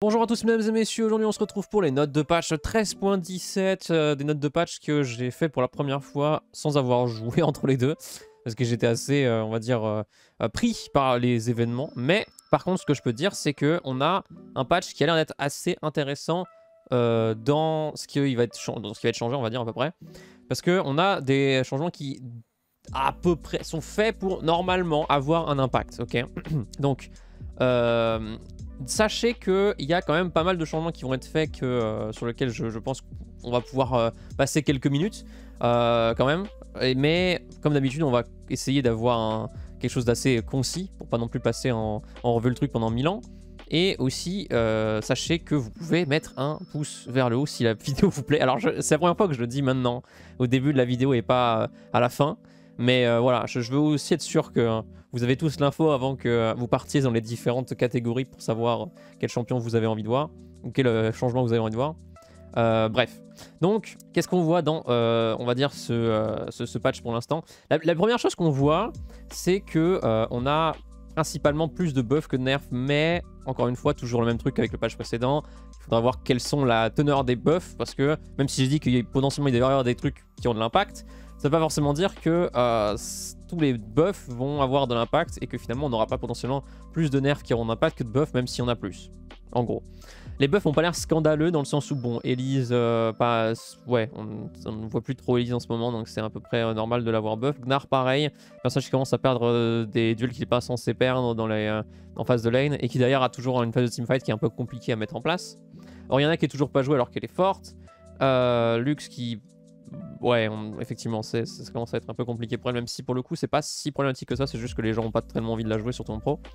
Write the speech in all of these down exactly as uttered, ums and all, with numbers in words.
Bonjour à tous mesdames et messieurs, aujourd'hui on se retrouve pour les notes de patch treize point dix-sept, euh, des notes de patch que j'ai fait pour la première fois sans avoir joué entre les deux, parce que j'étais assez, euh, on va dire, euh, euh, pris par les événements. Mais par contre ce que je peux dire c'est qu'on a un patch qui a l'air d'être assez intéressant euh, dans, ce qui, il va être dans ce qui va être changé, on va dire à peu près, parce qu'on a des changements qui à peu près sont faits pour normalement avoir un impact, ok. Donc euh, sachez qu'il y a quand même pas mal de changements qui vont être faits que, euh, sur lesquels je, je pense qu'on va pouvoir euh, passer quelques minutes euh, quand même. Et, mais comme d'habitude, on va essayer d'avoir quelque chose d'assez concis pour pas non plus passer en, en revue le truc pendant mille ans. Et aussi, euh, sachez que vous pouvez mettre un pouce vers le haut si la vidéo vous plaît. Alors, c'est la première fois que je le dis maintenant, au début de la vidéo et pas euh, à la fin. Mais euh, voilà, je, je veux aussi être sûr que euh, vous avez tous l'info avant que euh, vous partiez dans les différentes catégories pour savoir quel champion vous avez envie de voir ou quel euh, changement vous avez envie de voir. Euh, bref, donc qu'est-ce qu'on voit dans, euh, on va dire, ce, euh, ce, ce patch pour l'instant. la, la première chose qu'on voit, c'est que euh, on a principalement plus de buffs que de nerfs, mais encore une fois, toujours le même truc qu'avec le patch précédent. Il faudra voir quelles sont la teneur des buffs, parce que même si j'ai dit qu'il y a potentiellement il devrait y avoir des trucs qui ont de l'impact, ça ne veut pas forcément dire que euh, tous les buffs vont avoir de l'impact et que finalement on n'aura pas potentiellement plus de nerfs qui auront d'impact que de buffs, même si on a plus. En gros. Les buffs n'ont pas l'air scandaleux dans le sens où, bon, Elise, euh, pas, ouais, on, on ne voit plus trop Elise en ce moment, donc c'est à peu près euh, normal de l'avoir buff. Gnar, pareil, personnage qui commence à perdre euh, des duels qu'il n'est pas censé perdre dans les, euh, en phase de lane et qui d'ailleurs a toujours une phase de teamfight qui est un peu compliquée à mettre en place. Orianna qui est toujours pas jouée alors qu'elle est forte. Euh, Lux qui... Ouais, on, effectivement, ça commence à être un peu compliqué pour elle, même si pour le coup, c'est pas si problématique que ça, c'est juste que les gens n'ont pas tellement envie de la jouer, surtout en pro.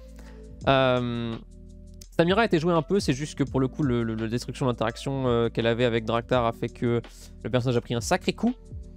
Euh, Samira a été jouée un peu, c'est juste que pour le coup, le, le, le destruction d'interaction euh, qu'elle avait avec Draktar a fait que le personnage a pris un sacré coup.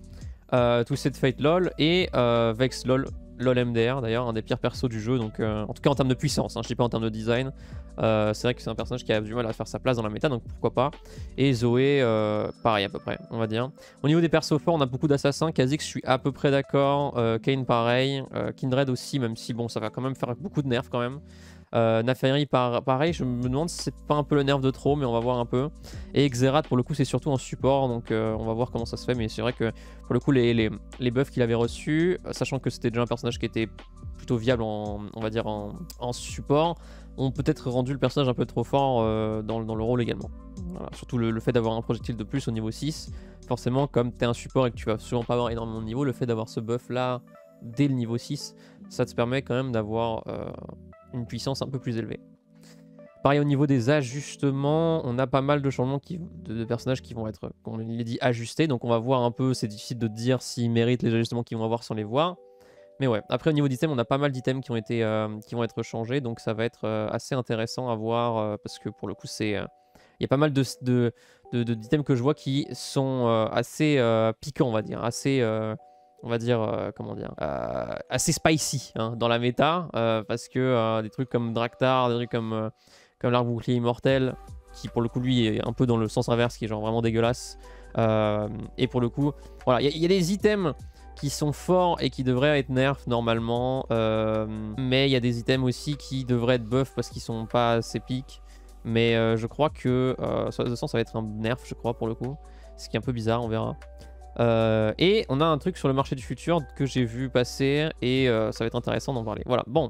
Euh, tout cette Fate LOL et euh, Vex LOL, LOL M D R d'ailleurs, un des pires persos du jeu, donc euh, en tout cas en termes de puissance, hein, je dis pas en termes de design. Euh, c'est vrai que c'est un personnage qui a du mal à faire sa place dans la méta, donc pourquoi pas. Et Zoé, euh, pareil à peu près, on va dire. Au niveau des persos forts, on a beaucoup d'assassins. Kha'Zix, je suis à peu près d'accord. Euh, Kayn, pareil. Euh, Kindred aussi, même si bon, ça va quand même faire beaucoup de nerfs quand même. Euh, Naafiri, par, pareil, je me demande si c'est pas un peu le nerf de trop, mais on va voir un peu. Et Xerath, pour le coup, c'est surtout en support, donc euh, on va voir comment ça se fait. Mais c'est vrai que pour le coup, les, les, les buffs qu'il avait reçus, sachant que c'était déjà un personnage qui était plutôt viable en, on va dire en, en support, ont peut-être rendu le personnage un peu trop fort euh, dans, dans le rôle également. Voilà. Surtout le, le fait d'avoir un projectile de plus au niveau six, forcément, comme tu es un support et que tu vas souvent pas avoir énormément de niveau, le fait d'avoir ce buff là dès le niveau six, ça te permet quand même d'avoir euh, une puissance un peu plus élevée. Pareil au niveau des ajustements, on a pas mal de changements qui, de, de personnages qui vont être, comme on l'a dit, ajustés. Donc on va voir un peu, c'est difficile de dire s'ils méritent les ajustements qu'ils vont avoir sans les voir. Mais ouais, après au niveau d'items, on a pas mal d'items qui, ont été, euh, qui vont être changés. Donc ça va être euh, assez intéressant à voir euh, parce que pour le coup, c'est... Euh, il y a pas mal de, de, de, de, d'items que je vois qui sont euh, assez euh, piquants, on va dire. Assez... Euh, on va dire, euh, comment dire, euh, assez spicy hein, dans la méta, euh, parce que euh, des trucs comme Draktar, des trucs comme, euh, comme l'arbre bouclier immortel, qui pour le coup lui est un peu dans le sens inverse, qui est genre vraiment dégueulasse, euh, et pour le coup, voilà, il y, y a des items qui sont forts et qui devraient être nerfs normalement, euh, mais il y a des items aussi qui devraient être buff parce qu'ils sont pas assez piques, mais euh, je crois que, euh, sur le sens ça va être un nerf, je crois, pour le coup, ce qui est un peu bizarre, on verra. Euh, et on a un truc sur le marché du futur que j'ai vu passer et euh, ça va être intéressant d'en parler. Voilà, bon.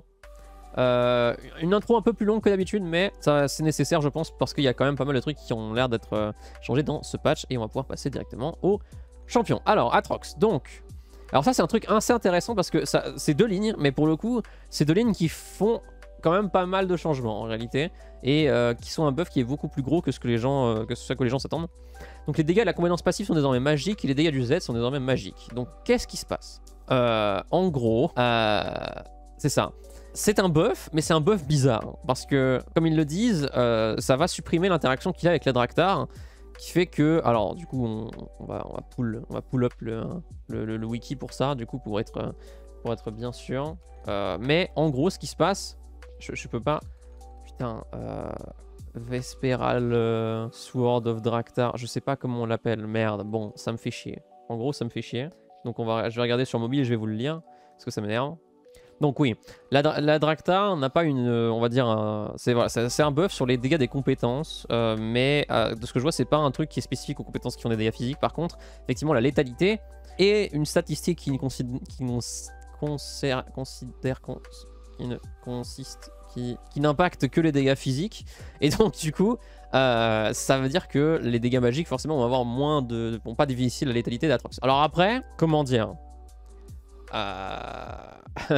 Euh, une intro un peu plus longue que d'habitude, mais ça c'est nécessaire je pense parce qu'il y a quand même pas mal de trucs qui ont l'air d'être euh, changés dans ce patch et on va pouvoir passer directement au champion. Alors, Aatrox, donc... Alors ça c'est un truc assez intéressant parce que c'est deux lignes, mais pour le coup, c'est deux lignes qui font quand même pas mal de changements en réalité et euh, qui sont un buff qui est beaucoup plus gros que ce que les gens euh, que ce que les gens s'attendent. Donc les dégâts de la compétence passive sont désormais magiques et les dégâts du Z sont désormais magiques. Donc qu'est-ce qui se passe? euh, En gros, euh, c'est ça. C'est un buff, mais c'est un buff bizarre parce que comme ils le disent, euh, ça va supprimer l'interaction qu'il a avec la Draktar, qui fait que, alors du coup on, on va on va pull on va pull up le, le, le, le wiki pour ça, du coup pour être pour être bien sûr. Euh, mais en gros ce qui se passe, je, je peux pas, putain. Euh, Vesperal euh, Sword of Draktar, je sais pas comment on l'appelle, merde, bon, ça me fait chier. En gros, ça me fait chier. Donc on va, je vais regarder sur mobile et je vais vous le lire, parce que ça m'énerve. Donc oui, la, la Draktar n'a pas une, euh, on va dire, c'est voilà, c'est un buff sur les dégâts des compétences, euh, mais euh, de ce que je vois, c'est pas un truc qui est spécifique aux compétences qui ont des dégâts physiques. Par contre, effectivement, la létalité est une statistique qui ne considère, qui considère, considère qui ne consiste, qui, qui n'impacte que les dégâts physiques, et donc du coup, euh, ça veut dire que les dégâts magiques, forcément, vont avoir moins de, vont pas déficier la létalité d'Atrox. Alors après, comment dire? Euh...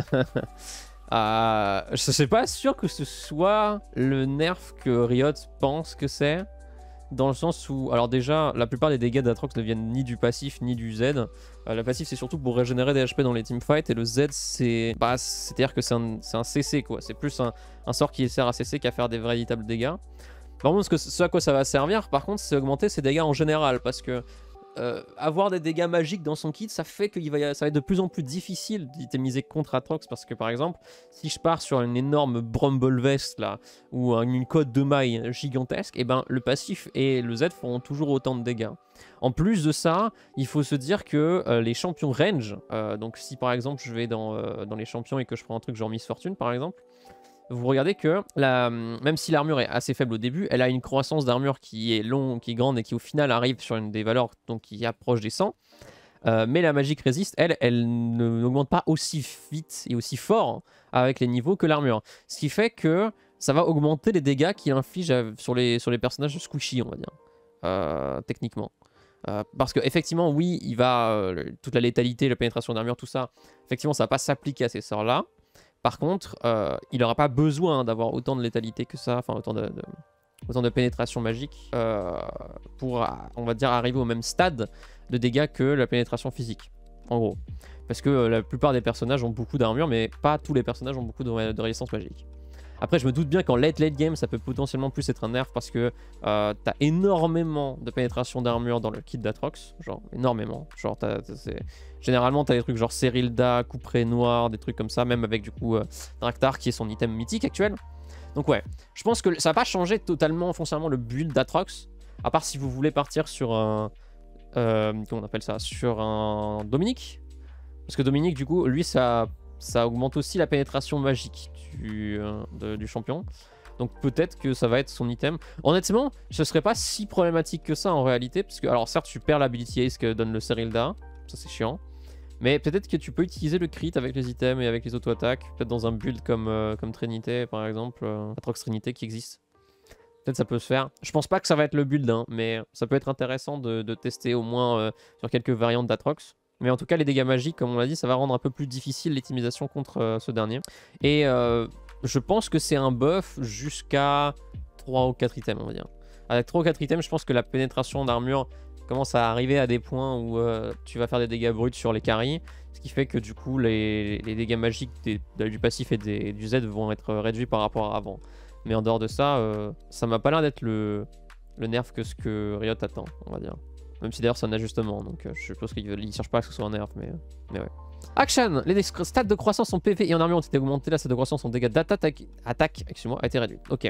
euh, je suis pas sûr que ce soit le nerf que Riot pense que c'est, dans le sens où, alors déjà, la plupart des dégâts d'Atrox ne viennent ni du passif ni du Z. Euh, le passif c'est surtout pour régénérer des H P dans les teamfights, et le Z c'est, bah, c'est-à-dire que c'est un, un C C quoi. C'est plus un, un sort qui sert à C C qu'à faire des véritables dégâts. Par contre, ce, que, ce à quoi ça va servir, par contre, c'est augmenter ses dégâts en général, parce que Euh, avoir des dégâts magiques dans son kit, ça fait que va, ça va être de plus en plus difficile d'itemiser contre Atrox, parce que par exemple, si je pars sur une énorme Brumble Vest là, ou une cote de maille gigantesque, et ben le passif et le Z feront toujours autant de dégâts. En plus de ça, il faut se dire que euh, les champions range, euh, donc si par exemple je vais dans, euh, dans les champions et que je prends un truc genre Miss Fortune par exemple, vous regardez que la, même si l'armure est assez faible au début, elle a une croissance d'armure qui est longue, qui est grande et qui au final arrive sur une des valeurs donc qui approche des cent. Euh, mais la magique résiste, elle, elle n'augmente pas aussi vite et aussi fort avec les niveaux que l'armure. Ce qui fait que ça va augmenter les dégâts qu'il inflige sur les, sur les personnages squishy, on va dire, euh, techniquement. Euh, parce que effectivement, oui, il va euh, toute la létalité, la pénétration d'armure, tout ça, effectivement, ça va pas s'appliquer à ces sorts-là. Par contre, euh, il n'aura pas besoin d'avoir autant de létalité que ça, enfin autant de, de, autant de pénétration magique euh, pour, on va dire, arriver au même stade de dégâts que la pénétration physique, en gros. Parce que euh, la plupart des personnages ont beaucoup d'armure, mais pas tous les personnages ont beaucoup de, de résistance magique. Après, je me doute bien qu'en late late game, ça peut potentiellement plus être un nerf parce que euh, t'as énormément de pénétration d'armure dans le kit d'Atrox, genre énormément. Genre, t'as, t'as, généralement, t'as des trucs genre Serilda, Couperet Noir, des trucs comme ça, même avec du coup euh, Draktar qui est son item mythique actuel. Donc ouais, je pense que ça va pas changer totalement foncièrement le build d'Atrox, à part si vous voulez partir sur un, euh, comment on appelle ça, sur un Dominique, parce que Dominique du coup, lui ça ça augmente aussi la pénétration magique du, euh, de, du champion. Donc peut-être que ça va être son item. Honnêtement, ce serait pas si problématique que ça en réalité. Parce que, alors certes, tu perds l'ability ace que donne le Serilda. Ça c'est chiant. Mais peut-être que tu peux utiliser le crit avec les items et avec les auto-attaques. Peut-être dans un build comme, euh, comme Trinité par exemple. Euh, Atrox Trinité qui existe. Peut-être ça peut se faire. Je pense pas que ça va être le build, hein, mais ça peut être intéressant de, de tester au moins euh, sur quelques variantes d'Atrox. Mais en tout cas, les dégâts magiques, comme on l'a dit, ça va rendre un peu plus difficile l'optimisation contre euh, ce dernier. Et euh, je pense que c'est un buff jusqu'à trois ou quatre items, on va dire. Avec trois ou quatre items, je pense que la pénétration d'armure commence à arriver à des points où euh, tu vas faire des dégâts bruts sur les carries. Ce qui fait que du coup, les, les dégâts magiques des, du passif et des, du Z vont être réduits par rapport à avant. Mais en dehors de ça, euh, ça m'a pas l'air d'être le, le nerf que ce que Riot attend, on va dire. Même si d'ailleurs c'est un ajustement, donc euh, je suppose qu'ils ne cherchent pas que ce soit un nerf, mais, mais ouais. Action! Les stats de croissance en P V et en armure ont été augmentés, là, stats de croissance en dégâts d'attaque attaque, excuse-moi, a été réduit. Ok.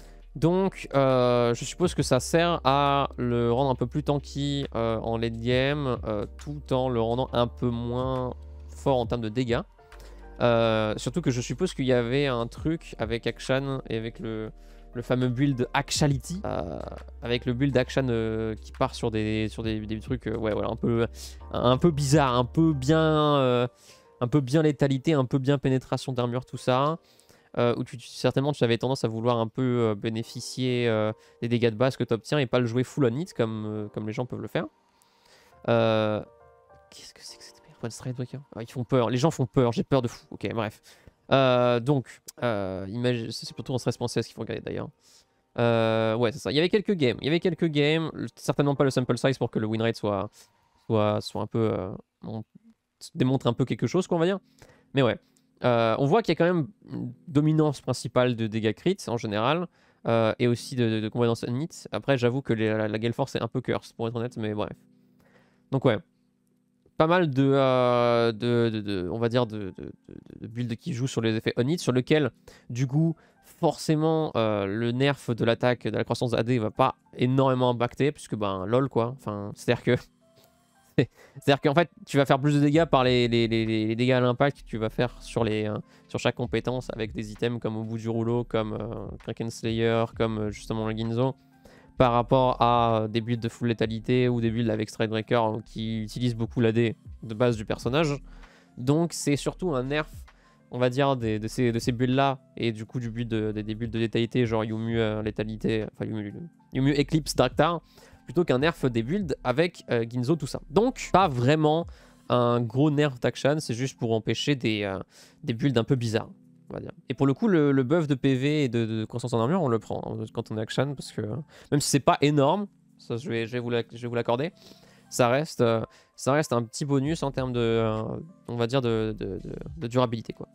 Donc, euh, je suppose que ça sert à le rendre un peu plus tanky euh, en late game, euh, tout en le rendant un peu moins fort en termes de dégâts. Euh, surtout que je suppose qu'il y avait un truc avec Action et avec le... le fameux build Actuality, euh, avec le build Action euh, qui part sur des, sur des, des trucs euh, ouais, voilà, un, peu, un peu bizarre, un peu bien, euh, un peu bien létalité, un peu bien pénétration d'armure, tout ça. Euh, où tu, certainement tu avais tendance à vouloir un peu euh, bénéficier euh, des dégâts de base que tu obtiens et pas le jouer full on hit comme, euh, comme les gens peuvent le faire. Euh... Qu'est-ce que c'est que cette merde, Strikebreaker? Ah, ils font peur, les gens font peur, j'ai peur de fou. Ok, bref. Euh, donc, euh, c'est plutôt en stress seize qu'il faut regarder d'ailleurs. Euh, ouais, c'est ça. Il y avait quelques games. Il y avait quelques games. Certainement pas le sample size pour que le win rate soit, soit, soit un peu. Euh, on démontre un peu quelque chose, quoi, on va dire. Mais ouais. Euh, on voit qu'il y a quand même une dominance principale de dégâts crits en général. Euh, et aussi de, de, de compétences unit. Après, j'avoue que les, la, la Gale Force est un peu curse, pour être honnête, mais bref. Donc, ouais. Pas mal de, euh, de, de, de, on va dire, de, de, de, de builds qui jouent sur les effets on-hit, sur lequel, du coup, forcément, euh, le nerf de l'attaque, de la croissance A D va pas énormément impacter, puisque, ben, lol, quoi. Enfin, c'est-à-dire que C'est-à-dire qu'en fait, tu vas faire plus de dégâts par les, les, les, les dégâts à l'impact que tu vas faire sur, les, euh, sur chaque compétence avec des items comme au bout du rouleau, comme euh, Kraken Slayer, comme euh, justement le Ginzo, par rapport à des builds de full létalité ou des builds avec Stridebreaker euh, qui utilisent beaucoup l'A D de base du personnage. Donc c'est surtout un nerf, on va dire, des, de ces, de ces builds-là, et du coup du build de, des, des builds de létalité, genre Yumu euh, létalité, enfin Yumu, Yumu Eclipse Darktar, plutôt qu'un nerf des builds avec euh, Ginzo, tout ça. Donc, pas vraiment un gros nerf d'action, c'est juste pour empêcher des, euh, des builds un peu bizarres, on va dire. Et pour le coup, le, le buff de P V et de, de constance en armure, on le prend hein, quand on est action, parce que euh, même si c'est pas énorme, ça je vais, je vais vous l'accorder, ça reste, euh, ça reste un petit bonus en termes de, euh, on va dire, de, de, de, de durabilité, quoi.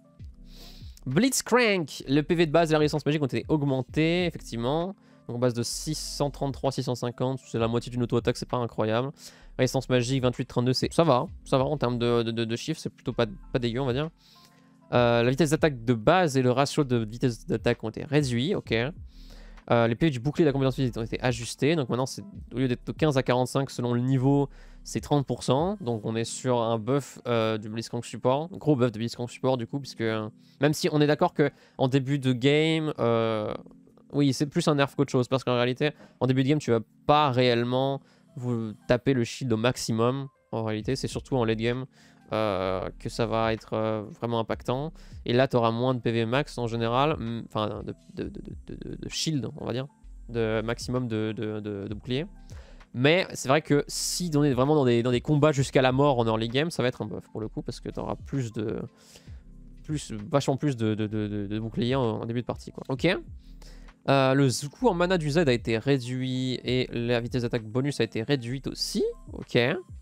Blitzcrank, le P V de base et la résistance magique ont été augmentés, effectivement. Donc base de six cent trente-trois, six cent cinquante, c'est la moitié d'une auto-attaque, c'est pas incroyable. Résistance magique, vingt-huit, trente-deux, ça va, ça va en termes de, de, de, de chiffres, c'est plutôt pas, pas dégueu, on va dire. Euh, la vitesse d'attaque de base et le ratio de vitesse d'attaque ont été réduits, ok. Euh, les P V du bouclier et de la compétence physique ont été ajustés, donc maintenant, au lieu d'être de quinze à quarante-cinq selon le niveau, c'est trente pour cent. Donc on est sur un buff euh, du Blitzcrank support, gros buff de Blitzcrank support du coup, puisque euh, même si on est d'accord qu'en début de game, euh, oui, c'est plus un nerf qu'autre chose, parce qu'en réalité, en début de game, tu vas pas réellement vous taper le shield au maximum. En réalité, c'est surtout en late game euh, que ça va être euh, vraiment impactant. Et là, tu auras moins de P V max en général, enfin de, de, de, de, de, de shield, on va dire, de maximum de, de, de, de bouclier. Mais c'est vrai que si on est vraiment dans des, dans des combats jusqu'à la mort en early game, ça va être un buff pour le coup, parce que tu auras plus de... Plus, vachement plus de, de, de, de, de boucliers en, en début de partie, quoi. Ok. Euh, le coût en mana du Z a été réduit et la vitesse d'attaque bonus a été réduite aussi. Ok.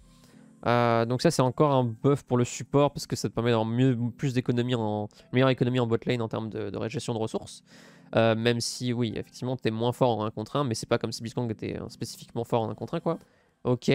Euh, donc ça c'est encore un buff pour le support parce que ça te permet d'avoir mieux, plus d'économie en meilleure économie en bot lane en termes de, de gestion de ressources. Euh, même si oui effectivement t'es moins fort en un contre un, mais c'est pas comme si Blitzcrank était euh, spécifiquement fort en un contre un quoi. Ok.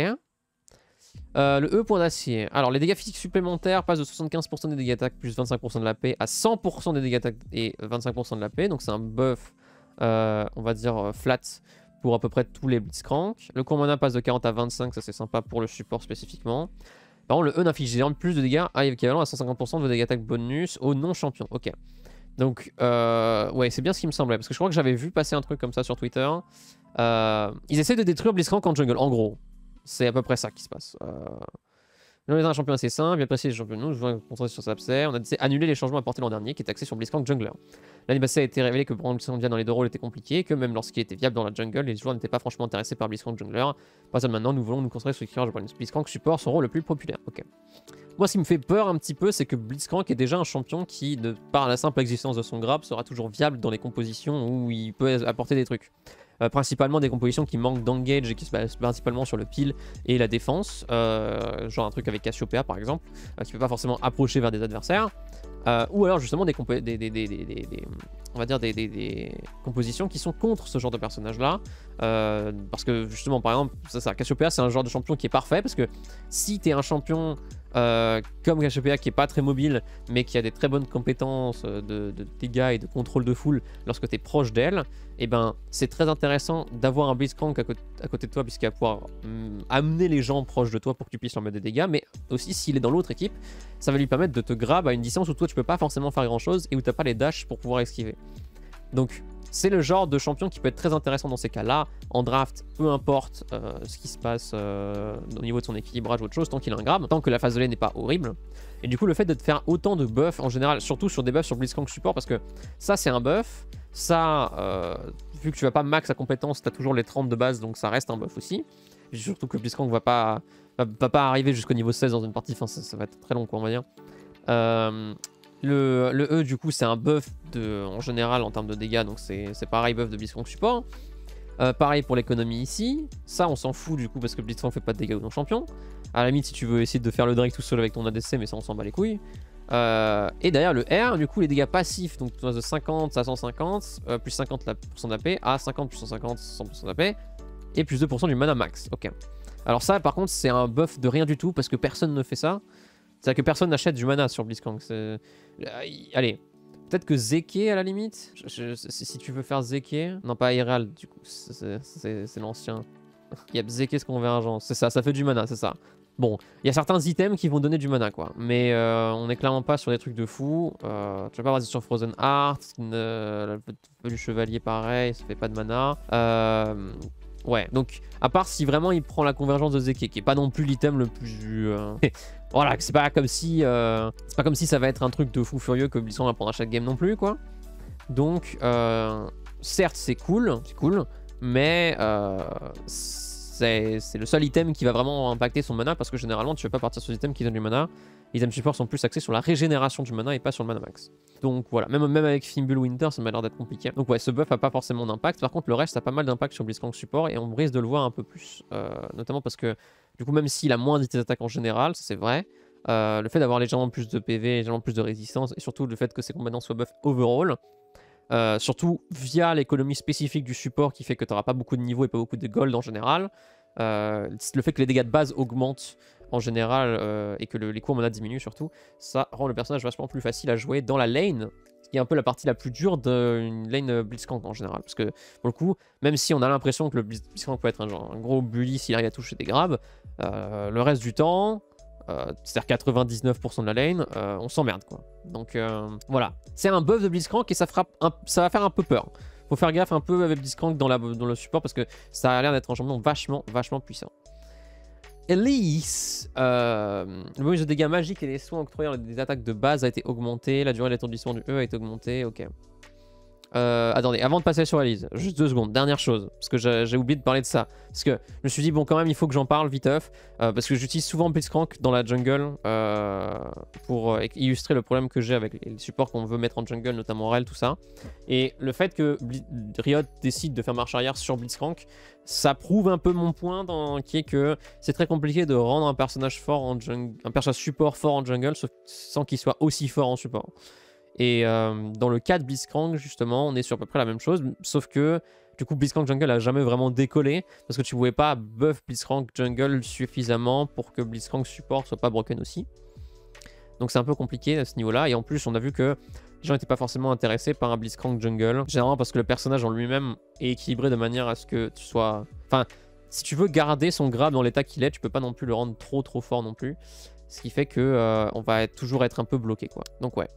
Euh, le E point d'acier. Alors les dégâts physiques supplémentaires passent de soixante-quinze pour cent des dégâts d'attaque plus vingt-cinq pour cent de la paix à cent pour cent des dégâts d'attaque et vingt-cinq pour cent de la paix. Donc c'est un buff euh, on va dire euh, flat pour à peu près tous les Blitzcrank. Le coût en mana passe de quarante à vingt-cinq, ça c'est sympa pour le support spécifiquement. Par contre, le E n'inflige généralement plus de dégâts à équivalent à cent cinquante pour cent de vos dégâts d'attaque bonus aux non-champions. Ok. Donc, euh, ouais, c'est bien ce qui me semblait. Parce que je crois que j'avais vu passer un truc comme ça sur Twitter. Euh, ils essaient de détruire Blitzcrank en jungle, en gros. C'est à peu près ça qui se passe. Euh... On est un champion assez simple, bien précis les champions. Nous, je vais concentrer sur Sapser. On a décidé d'annuler les changements apportés l'an dernier, qui est axé sur Blitzcrank Jungler. L'année passée a été révélé que prendre Blitzcrank dans les deux rôles était compliqué, et que même lorsqu'il était viable dans la jungle, les joueurs n'étaient pas franchement intéressés par Blitzcrank Jungler. Par ça maintenant, nous voulons nous concentrer sur l'équilibrage de Blitzcrank support, son rôle le plus populaire. Ok. Moi, ce qui me fait peur un petit peu, c'est que Blitzcrank est déjà un champion qui, de par la simple existence de son grab, sera toujours viable dans les compositions où il peut apporter des trucs. Euh, principalement des compositions qui manquent d'engage et qui se basent principalement sur le peel et la défense, euh, genre un truc avec Cassiopeia par exemple, euh, qui peut pas forcément approcher vers des adversaires, euh, ou alors justement des, des, des, des, des, des on va dire des, des, des compositions qui sont contre ce genre de personnage là, euh, parce que justement par exemple, ça, ça, Cassiopeia c'est un genre de champion qui est parfait, parce que si t'es un champion Euh, comme Cassiopeia qui est pas très mobile mais qui a des très bonnes compétences de, de dégâts et de contrôle de foule lorsque tu es proche d'elle, et ben c'est très intéressant d'avoir un Blitzcrank à, à côté de toi, puisqu'il va pouvoir mm, amener les gens proches de toi pour que tu puisses leur mettre des dégâts, mais aussi s'il est dans l'autre équipe, ça va lui permettre de te grab à une distance où toi tu peux pas forcément faire grand chose et où t'as pas les dashs pour pouvoir esquiver. Donc c'est le genre de champion qui peut être très intéressant dans ces cas-là. En draft, peu importe euh, ce qui se passe euh, au niveau de son équilibrage ou autre chose, tant qu'il a un grab, tant que la phase de lane n'est pas horrible. Et du coup, le fait de te faire autant de buffs en général, surtout sur des buffs sur Blitzcrank support, parce que ça c'est un buff, ça, euh, vu que tu vas pas max à compétence, tu as toujours les trente de base, donc ça reste un buff aussi. Et surtout que Blitzcrank va pas, va, va pas arriver jusqu'au niveau seize dans une partie, enfin ça, ça va être très long quoi, on va dire. Euh, Le, le E du coup c'est un buff de, en général en termes de dégâts, donc c'est pareil, buff de Blitzcrank support. Euh, pareil pour l'économie ici, ça on s'en fout du coup parce que Blitzcrank fait pas de dégâts aux non-champions. À la limite si tu veux essayer de faire le Drake tout seul avec ton A D C, mais ça on s'en bat les couilles. Euh, et derrière le R, du coup les dégâts passifs, donc tu passes de cinquante à cent cinquante, euh, plus cinquante pour cent de la paix, à cinquante plus cent cinquante, cent pour cent de la paix, et plus deux pour cent du mana max. Ok. Alors ça par contre c'est un buff de rien du tout parce que personne ne fait ça. C'est-à-dire que personne n'achète du mana sur Blitzcrank. Allez, peut-être que Zeke à la limite. Je, je, si tu veux faire Zeke. Non, pas Herald, du coup. C'est l'ancien. Yep, Zeke, ce qu'on convergence. C'est ça, ça fait du mana, c'est ça. Bon, il y a certains items qui vont donner du mana, quoi. Mais euh, on est clairement pas sur des trucs de fou. Euh, tu vas pas baser sur Frozen Heart, euh, le du chevalier pareil, ça fait pas de mana. Euh, ouais, donc à part si vraiment il prend la convergence de Zeke, qui est pas non plus l'item le plus... Euh... voilà, c'est pas comme si... Euh... c'est pas comme si ça va être un truc de fou furieux que Blitzcrank va prendre à chaque game non plus, quoi. Donc, euh, certes, c'est cool, c'est cool, mais... Euh, c'est le seul item qui va vraiment impacter son mana parce que généralement tu ne vas pas partir sur des items qui donnent du mana. Les items support sont plus axés sur la régénération du mana et pas sur le mana max. Donc voilà, même, même avec Fimbulwinter ça m'a l'air d'être compliqué. Donc ouais, ce buff a pas forcément d'impact. Par contre le reste a pas mal d'impact sur Blitzcrank support et on risque de le voir un peu plus. Euh, notamment parce que du coup même s'il a moins d'unités d'attaque en général, ça c'est vrai, euh, le fait d'avoir légèrement plus de P V, légèrement plus de résistance et surtout le fait que ses combattants soient buff overall, Euh, surtout via l'économie spécifique du support qui fait que tu n'auras pas beaucoup de niveau et pas beaucoup de gold en général. Euh, le fait que les dégâts de base augmentent en général euh, et que le, les cours mana diminuent surtout, ça rend le personnage vachement plus facile à jouer dans la lane, ce qui est un peu la partie la plus dure d'une lane Blitzcrank en général. Parce que pour le coup, même si on a l'impression que le Blitzcrank peut être un, genre, un gros bully s'il arrive à toucher des grabs, euh, le reste du temps... Euh, c'est-à-dire quatre-vingt-dix-neuf pour cent de la lane, euh, on s'emmerde quoi. Donc euh, voilà, c'est un buff de Blitzcrank et ça, fera un, ça va faire un peu peur. Faut faire gaffe un peu avec Blitzcrank dans, la, dans le support parce que ça a l'air d'être un champion vachement, vachement puissant. Elise, euh, le bonus de dégâts magiques et les soins octroyant des attaques de base a été augmenté, la durée d'étourdissement du E a été augmentée, ok. Euh, attendez, avant de passer sur Elise, juste deux secondes, dernière chose, parce que j'ai oublié de parler de ça. Parce que je me suis dit, bon, quand même, il faut que j'en parle viteuf, euh, parce que j'utilise souvent Blitzcrank dans la jungle euh, pour euh, illustrer le problème que j'ai avec les supports qu'on veut mettre en jungle, notamment Rel, tout ça. Et le fait que Bli Riot décide de faire marche arrière sur Blitzcrank, ça prouve un peu mon point, dans, qui est que c'est très compliqué de rendre un personnage fort en jungle, un personnage support fort en jungle, sauf, sans qu'il soit aussi fort en support. Et euh, dans le cas de Blitzcrank, justement, on est sur à peu près la même chose, sauf que du coup, Blitzcrank Jungle a jamais vraiment décollé parce que tu pouvais pas buff Blitzcrank Jungle suffisamment pour que Blitzcrank Support soit pas broken aussi. Donc c'est un peu compliqué à ce niveau-là. Et en plus, on a vu que les gens n'étaient pas forcément intéressés par un Blitzcrank Jungle, généralement parce que le personnage en lui-même est équilibré de manière à ce que tu sois... Enfin, si tu veux garder son grab dans l'état qu'il est, tu peux pas non plus le rendre trop trop fort non plus. Ce qui fait que euh, on va être, toujours être un peu bloqué, quoi. Donc ouais.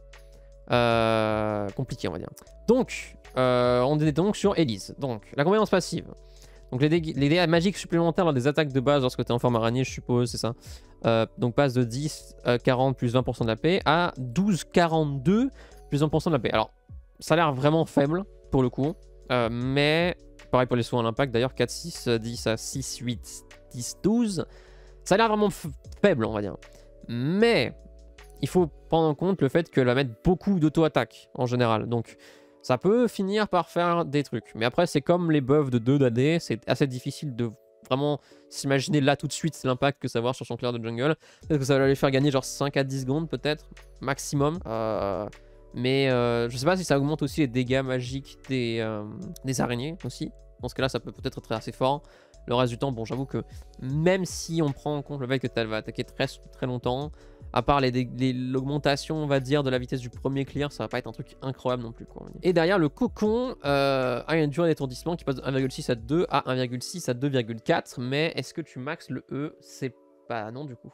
Euh, compliqué on va dire. Donc euh, on est donc sur Elise. Donc la compétence passive. Donc les dégâts, les dégâts magiques supplémentaires dans des attaques de base lorsque tu es en forme araignée, je suppose, c'est ça. Euh, donc passe de dix, quarante plus vingt pour cent de la paix à douze, quarante-deux plus vingt pour cent de la paix. Alors ça a l'air vraiment faible pour le coup, euh, mais pareil pour les soins à l'impact d'ailleurs, quatre, six, dix à six, huit, dix, douze. Ça a l'air vraiment faible on va dire. Mais il faut prendre en compte le fait qu'elle va mettre beaucoup d'auto-attaque en général. Donc ça peut finir par faire des trucs. Mais après, c'est comme les buffs de deux d'A D. C'est assez difficile de vraiment s'imaginer là tout de suite l'impact que ça va avoir sur son clair de jungle. Peut-être que ça va lui faire gagner genre cinq à dix secondes peut-être, maximum. Euh, mais euh, je sais pas si ça augmente aussi les dégâts magiques des, euh, des araignées aussi. Dans ce cas-là, ça peut peut-être être assez fort. Le reste du temps, bon, j'avoue que même si on prend en compte le fait que elle va attaquer très, très longtemps, à part l'augmentation, on va dire, de la vitesse du premier clear, ça va pas être un truc incroyable non plus, quoi. Et derrière, le cocon euh, a une durée d'étourdissement qui passe de un virgule six à deux à un virgule six à deux virgule quatre. Mais est-ce que tu maxes le E? C'est pas... Non, du coup.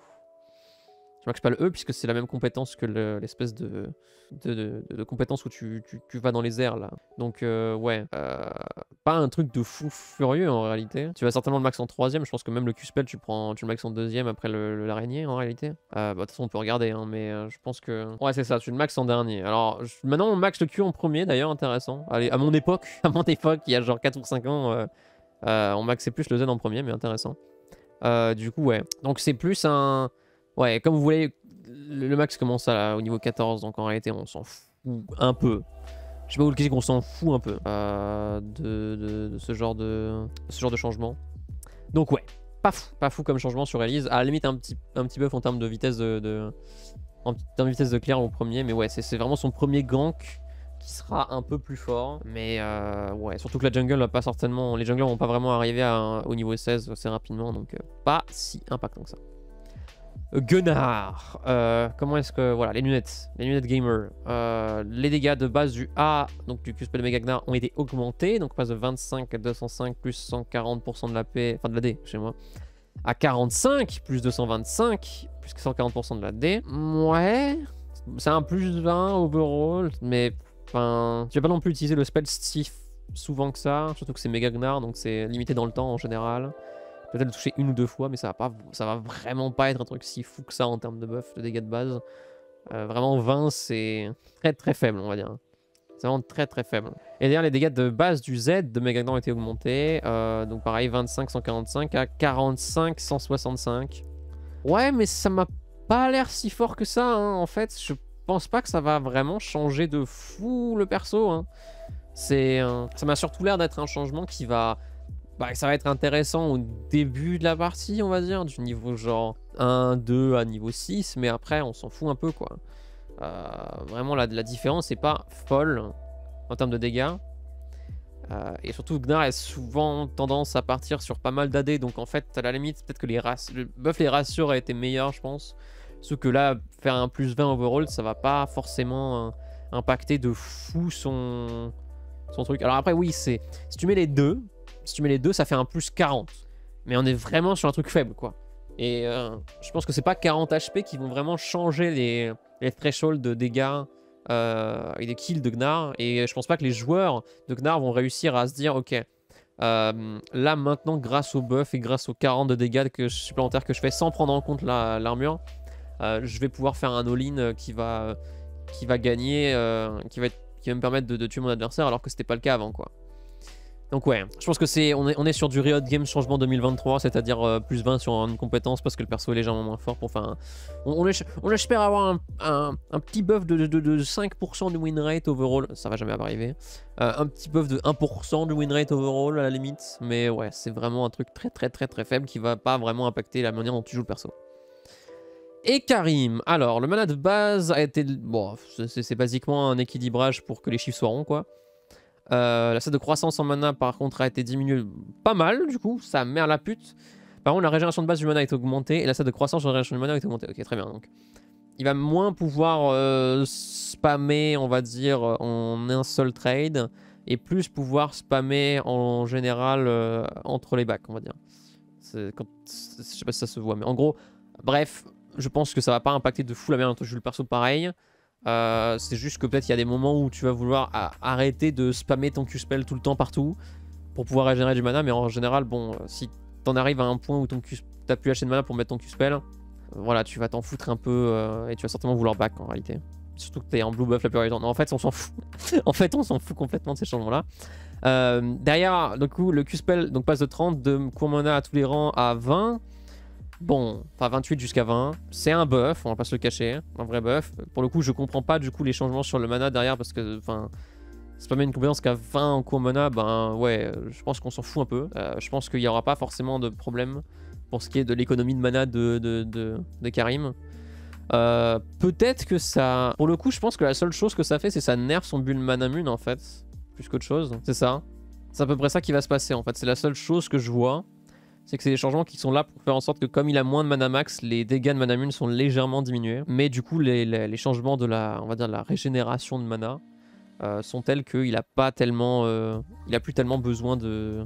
Tu maxes pas le E puisque c'est la même compétence que l'espèce le, de, de, de, de, de compétence où tu, tu, tu vas dans les airs, là. Donc, euh, ouais. Euh, pas un truc de fou furieux, en réalité. Tu vas certainement le max en troisième. Je pense que même le Q-Spell, tu, prends, tu le max en deuxième après l'araignée, en réalité. Euh, bah, de toute façon, on peut regarder, hein, mais euh, je pense que... Ouais, c'est ça, tu le max en dernier. Alors, je... maintenant, on max le Q en premier, d'ailleurs, intéressant. Allez, à mon époque, à mon époque, il y a genre quatre ou cinq ans, euh, euh, on maxait plus le Z en premier, mais intéressant. Euh, du coup, ouais. Donc, c'est plus un... Ouais, comme vous voulez, le max commence à, au niveau quatorze, donc en réalité, on s'en fout un peu. Je sais pas où le question qu'on s'en fout un peu euh, de, de, de, ce genre de, de ce genre de changement. Donc ouais, pas fou, pas fou comme changement sur Elise. À la limite, un petit, un petit buff en termes de vitesse de, de, en termes de vitesse de clear au premier, mais ouais, c'est vraiment son premier gank qui sera un peu plus fort. Mais euh, ouais, surtout que la jungle va pas certainement, les junglers vont pas vraiment arriver à, au niveau seize assez rapidement, donc euh, pas si impactant que ça. Gunnar, euh, comment est-ce que... Voilà, les lunettes, les lunettes gamer. Euh, les dégâts de base du A, donc du Q-Spell Mega Gnar, ont été augmentés. Donc on passe de vingt-cinq à deux cent cinq plus cent quarante pour cent de la P, enfin de la D chez moi. à quarante-cinq, plus deux cent vingt-cinq, plus cent quarante pour cent de la D. Ouais, c'est un plus vingt overall, mais enfin, tu vas pas non plus utiliser le spell si souvent que ça, surtout que c'est méga Gnar, donc c'est limité dans le temps en général. Peut-être le toucher une ou deux fois, mais ça va, pas, ça va vraiment pas être un truc si fou que ça en termes de buff, de dégâts de base. Euh, vraiment vingt, c'est très très faible, on va dire. C'est vraiment très très faible. Et d'ailleurs, les dégâts de base du Z de Mega Gnar ont été augmentés. Euh, donc pareil, vingt-cinq cent quarante-cinq à quarante-cinq cent soixante-cinq. Ouais, mais ça m'a pas l'air si fort que ça, hein. En fait, je pense pas que ça va vraiment changer de fou le perso, hein. C'est, euh, ça m'a surtout l'air d'être un changement qui va... Bah, ça va être intéressant au début de la partie, on va dire, du niveau genre un, deux à niveau six, mais après, on s'en fout un peu, quoi. Euh, vraiment, la, la différence n'est pas folle en termes de dégâts. Euh, et surtout, Gnar a souvent tendance à partir sur pas mal d'A D, donc en fait, à la limite, peut-être que les ratios, le buff les ratios auraient été meilleurs, je pense. Sauf que là, faire un plus vingt overall, ça va pas forcément euh, impacter de fou son, son truc. Alors après, oui, c'est si tu mets les deux, si tu mets les deux, ça fait un plus quarante. Mais on est vraiment sur un truc faible, quoi. Et euh, je pense que c'est pas quarante H P qui vont vraiment changer les, les thresholds de dégâts euh, et des kills de Gnar. Et je pense pas que les joueurs de Gnar vont réussir à se dire, ok, euh, là maintenant, grâce au buff et grâce aux quarante de dégâts que, supplémentaires que je fais sans prendre en compte l'armure, euh, je vais pouvoir faire un all-in qui va, qui va gagner, euh, qui, va être, qui va me permettre de, de tuer mon adversaire alors que c'était pas le cas avant, quoi. Donc ouais, je pense que c'est on est, on est sur du Riot Games changement deux mille vingt-trois, c'est-à-dire euh, plus vingt sur une compétence parce que le perso est légèrement moins fort pour faire un... On, on, on espère avoir un, un, un petit buff de, de, de cinq pour cent du win rate overall, ça va jamais arriver. Euh, un petit buff de un pour cent du win rate overall à la limite, mais ouais, c'est vraiment un truc très très très très faible qui va pas vraiment impacter la manière dont tu joues le perso. Et Karim, alors le mana de base a été... Bon, c'est basiquement un équilibrage pour que les chiffres soient ronds, quoi. Euh, la stat de croissance en mana par contre a été diminuée pas mal, du coup ça merde la pute. Par contre la régénération de base du mana a été augmentée et la stat de croissance de la régénération du mana a été augmentée. Ok, très bien. Donc il va moins pouvoir euh, spammer, on va dire, en un seul trade et plus pouvoir spammer en général euh, entre les bacs, on va dire. Quand... Je sais pas si ça se voit, mais en gros, bref, je pense que ça va pas impacter de fou la manière dont je joue le perso pareil. Euh, c'est juste que peut-être il y a des moments où tu vas vouloir arrêter de spammer ton Q-spell tout le temps partout pour pouvoir régénérer du mana, mais en général, bon, si t'en arrives à un point où ton t'as plus acheté de mana pour mettre ton Q-spell, euh, voilà, tu vas t'en foutre un peu euh, et tu vas certainement vouloir back en réalité. Surtout que t'es en blue buff la plupart du temps. Non, en fait, on s'en fout. En fait, on s'en fout complètement de ces changements-là. Euh, derrière, du coup, le Q-spell donc, passe de trente de court mana à tous les rangs à vingt. Bon, enfin vingt-huit jusqu'à vingt, c'est un buff, on va pas se le cacher, un vrai buff. Pour le coup, je comprends pas du coup les changements sur le mana derrière parce que, enfin, c'est pas même une compétence qu'à vingt en court mana, ben ouais, je pense qu'on s'en fout un peu. Euh, je pense qu'il y aura pas forcément de problème pour ce qui est de l'économie de mana de, de, de, de Karim. Euh, Peut-être que ça... Pour le coup, je pense que la seule chose que ça fait, c'est ça nerf son bulle Manamune en fait, plus qu'autre chose, c'est ça. C'est à peu près ça qui va se passer en fait, c'est la seule chose que je vois. C'est que c'est des changements qui sont là pour faire en sorte que comme il a moins de mana max, les dégâts de Manamune sont légèrement diminués. Mais du coup, les, les, les changements de la, on va dire, la régénération de mana euh, sont tels qu'il a pas tellement, euh, il a plus tellement besoin de,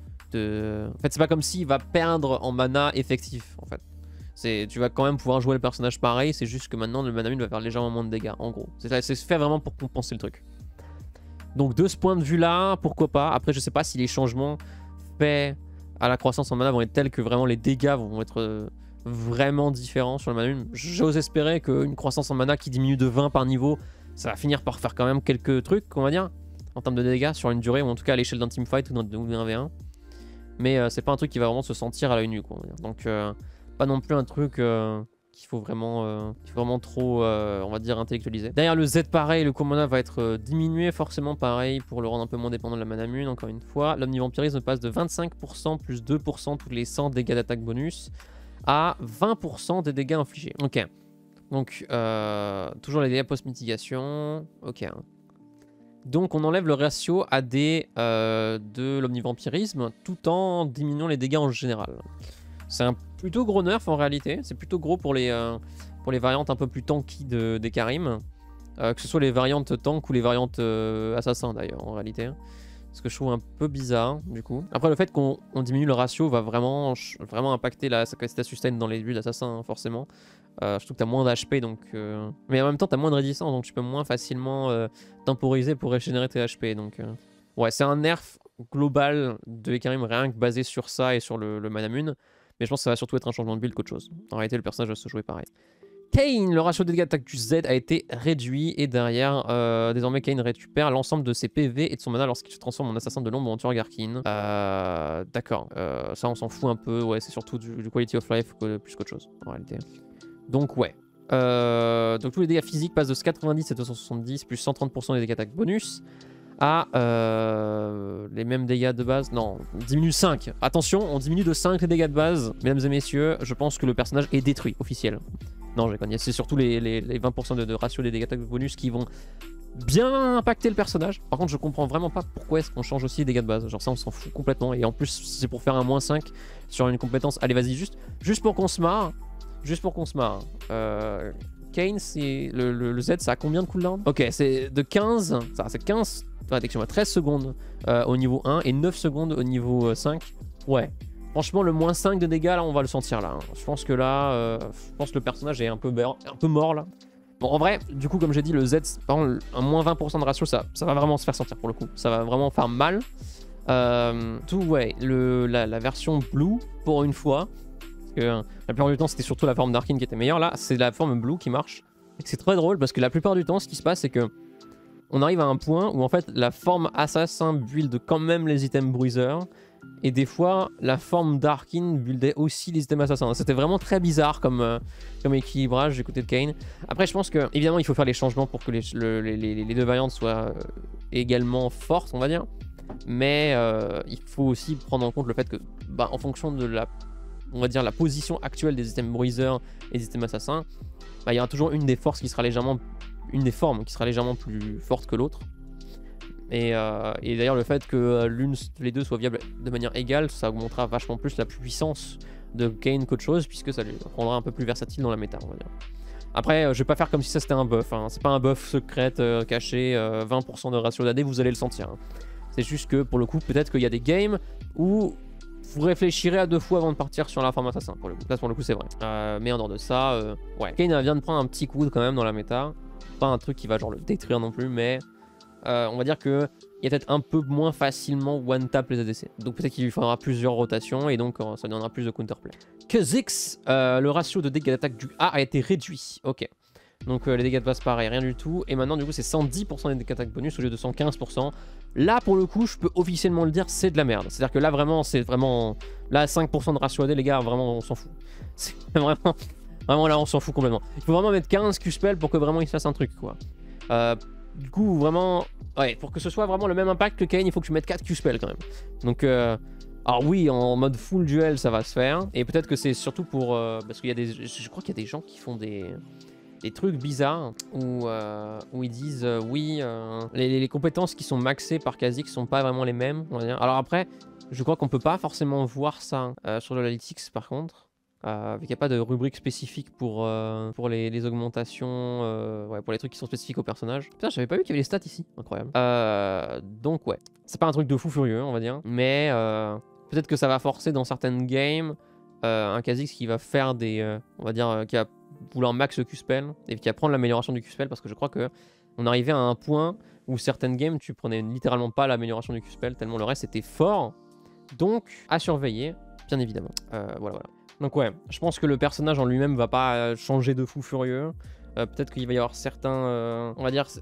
de... En fait, c'est pas comme s'il va perdre en mana effectif. En fait, c'est, tu vas quand même pouvoir jouer le personnage pareil. C'est juste que maintenant le Manamune va faire légèrement moins de dégâts. En gros, c'est fait vraiment pour compenser le truc. Donc de ce point de vue là, pourquoi pas. Après, je sais pas si les changements faits à la croissance en mana vont être tels que vraiment les dégâts vont être euh, vraiment différents sur le Manamune. J'ose espérer qu'une croissance en mana qui diminue de vingt par niveau, ça va finir par faire quand même quelques trucs, on va dire, en termes de dégâts sur une durée, ou en tout cas à l'échelle d'un teamfight ou d'un V un. Mais euh, c'est pas un truc qui va vraiment se sentir à l'œil nu, quoi, on va dire. Donc euh, pas non plus un truc euh, qu'il faut vraiment, euh, qu'il faut vraiment trop, euh, on va dire, intellectualiser. Derrière le Z, pareil, le court mana va être euh, diminué forcément, pareil, pour le rendre un peu moins dépendant de la Manamune, encore une fois. L'omnivampirisme passe de vingt-cinq pour cent plus deux pour cent tous les cent dégâts d'attaque bonus à vingt pour cent des dégâts infligés. Ok. Donc, euh, toujours les dégâts post-mitigation. Ok. Donc, on enlève le ratio A D euh, de l'omnivampirisme tout en diminuant les dégâts en général. C'est un plutôt gros nerf en réalité. C'est plutôt gros pour les, euh, pour les variantes un peu plus tanky de, des Karim. Euh, que ce soit les variantes tank ou les variantes euh, assassin d'ailleurs en réalité. Ce que je trouve un peu bizarre, du coup. Après, le fait qu'on diminue le ratio va vraiment, vraiment impacter la, sa capacité à sustain dans les builds assassins, hein, forcément. Euh, je trouve que t'as moins d'H P, donc... Euh... Mais en même temps, t'as moins de résistance, donc tu peux moins facilement euh, temporiser pour régénérer tes H P, donc... Euh... Ouais, c'est un nerf global de Hecarim, rien que basé sur ça et sur le, le Manamune. Mais je pense que ça va surtout être un changement de build qu'autre chose. En réalité, le personnage va se jouer pareil. Kayn, le ratio de dégâts d'attaque du Z a été réduit et derrière, euh, désormais Kayn récupère l'ensemble de ses P V et de son mana lorsqu'il se transforme en assassin de l'ombre ou en tueur Garkin. Euh, D'accord, euh, ça on s'en fout un peu, ouais, c'est surtout du, du quality of life que, plus qu'autre chose en réalité. Donc ouais. Euh, donc tous les dégâts physiques passent de quatre-vingt-dix à deux cent soixante-dix plus cent trente pour cent des dégâts d'attaque bonus à euh, les mêmes dégâts de base. Non, on diminue cinq. Attention, on diminue de cinq les dégâts de base. Mesdames et messieurs, je pense que le personnage est détruit, officiel. Non, je déconne. C'est surtout les, les, les vingt pour cent de, de ratio des dégâts d'attaque bonus qui vont bien impacter le personnage. Par contre, je comprends vraiment pas pourquoi est-ce qu'on change aussi les dégâts de base. Genre ça, on s'en fout complètement. Et en plus, c'est pour faire un moins cinq sur une compétence. Allez, vas-y, juste, juste pour qu'on se marre. Juste pour qu'on se marre. Euh, Kayn, c'est le, le, le Z, ça a combien de cooldown? Ok, c'est de quinze. Ça, c'est quinze. Enfin, treize secondes euh, au niveau un et neuf secondes au niveau cinq. Ouais. Franchement, le moins cinq de dégâts, là, on va le sentir, là. Je pense que là, euh, je pense que le personnage est un peu, un peu mort, là. Bon, en vrai, du coup, comme j'ai dit, le Z, par exemple, un moins vingt pour cent de ratio, ça, ça va vraiment se faire sentir, pour le coup. Ça va vraiment faire mal. Euh, tout, ouais, le, la, la version Blue, pour une fois, parce que euh, la plupart du temps, c'était surtout la forme Darkin qui était meilleure. Là, c'est la forme Blue qui marche. Et c'est très drôle, parce que la plupart du temps, ce qui se passe, c'est que on arrive à un point où, en fait, la forme assassin build quand même les items bruiseurs. Et des fois, la forme Darkin buildait aussi les items assassins. C'était vraiment très bizarre comme, euh, comme équilibrage du côté de Kayn. Après, je pense que, évidemment, il faut faire les changements pour que les, le, les, les, les deux variantes soient euh, également fortes, on va dire. Mais euh, il faut aussi prendre en compte le fait que, bah, en fonction de la, on va dire, la position actuelle des items bruiseurs et des items assassins, bah, il y aura toujours une des forces qui sera légèrement, une des formes qui sera légèrement plus forte que l'autre. Et, euh, et d'ailleurs, le fait que l'une, les deux soient viables de manière égale, ça augmentera vachement plus la puissance de Kayn qu'autre chose, puisque ça lui rendra un peu plus versatile dans la méta, on va dire. Après, je vais pas faire comme si ça c'était un buff, hein. C'est pas un buff secret, euh, caché, euh, vingt pour cent de ratio d'A D, vous allez le sentir. Hein. C'est juste que, pour le coup, peut-être qu'il y a des games où vous réfléchirez à deux fois avant de partir sur la forme assassin, pour le coup. Là, pour le coup, c'est vrai. Euh, mais en dehors de ça, euh, ouais. Kayn vient de prendre un petit coup quand même dans la méta. Pas un truc qui va genre le détruire non plus, mais... Euh, on va dire qu'il y a peut-être un peu moins facilement one-tap les A D C. Donc peut-être qu'il lui faudra plusieurs rotations et donc euh, ça donnera plus de counterplay. Kha'Zix, euh, le ratio de dégâts d'attaque du A a été réduit. Ok. Donc euh, les dégâts de base pareil, rien du tout. Et maintenant du coup c'est cent dix pour cent des dégâts d'attaque bonus au lieu de cent quinze pour cent. Là pour le coup je peux officiellement le dire, c'est de la merde. C'est-à-dire que là vraiment c'est vraiment... Là cinq pour cent de ratio A D les gars, vraiment on s'en fout. C'est vraiment... Vraiment là on s'en fout complètement. Il faut vraiment mettre quinze Q-spell pour que vraiment il se fasse un truc quoi. Euh... Du coup, vraiment, ouais, pour que ce soit vraiment le même impact que Kayn, il faut que tu mettes quatre Q-spell quand même. Donc, euh, alors oui, en mode full duel, ça va se faire. Et peut-être que c'est surtout pour... Euh, parce qu'il y a des... Je crois qu'il y a des gens qui font des... Des trucs bizarres où, euh, où ils disent euh, oui, euh, les, les compétences qui sont maxées par Kha'Zix sont pas vraiment les mêmes, on va dire. Alors après, je crois qu'on peut pas forcément voir ça euh, sur l'analytics par contre. Euh, il n'y a pas de rubrique spécifique pour, euh, pour les, les augmentations, euh, ouais, pour les trucs qui sont spécifiques au personnage. Putain, j'avais pas vu qu'il y avait les stats ici, incroyable. Euh, donc ouais, c'est pas un truc de fou furieux, on va dire, mais euh, peut-être que ça va forcer dans certaines games euh, un Kha'Zix qui va faire des, euh, on va dire, euh, qui va vouloir max Q-spell et qui va prendre l'amélioration du Q-spell parce que je crois que on arrivait à un point où certaines games tu prenais littéralement pas l'amélioration du Q-spell tellement le reste était fort. Donc à surveiller, bien évidemment. Euh, voilà, voilà. Donc ouais, je pense que le personnage en lui-même va pas changer de fou furieux. Euh, Peut-être qu'il va y avoir certains, euh, on va dire,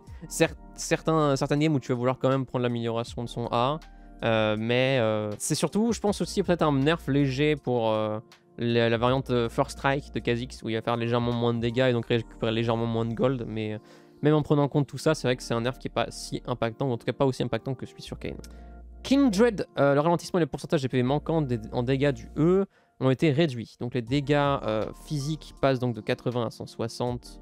certains, certaines games où tu vas vouloir quand même prendre l'amélioration de son A. Euh, mais euh, c'est surtout, je pense aussi peut-être un nerf léger pour euh, la, la variante First Strike de Kha'Zix où il va faire légèrement moins de dégâts et donc récupérer légèrement moins de gold. Mais euh, même en prenant en compte tout ça, c'est vrai que c'est un nerf qui est pas si impactant, ou en tout cas pas aussi impactant que celui sur Kayn. Kindred, euh, le ralentissement et le pourcentage des P V manquants des, en dégâts du E ont été réduits. Donc les dégâts euh, physiques passent donc de quatre-vingts à cent soixante.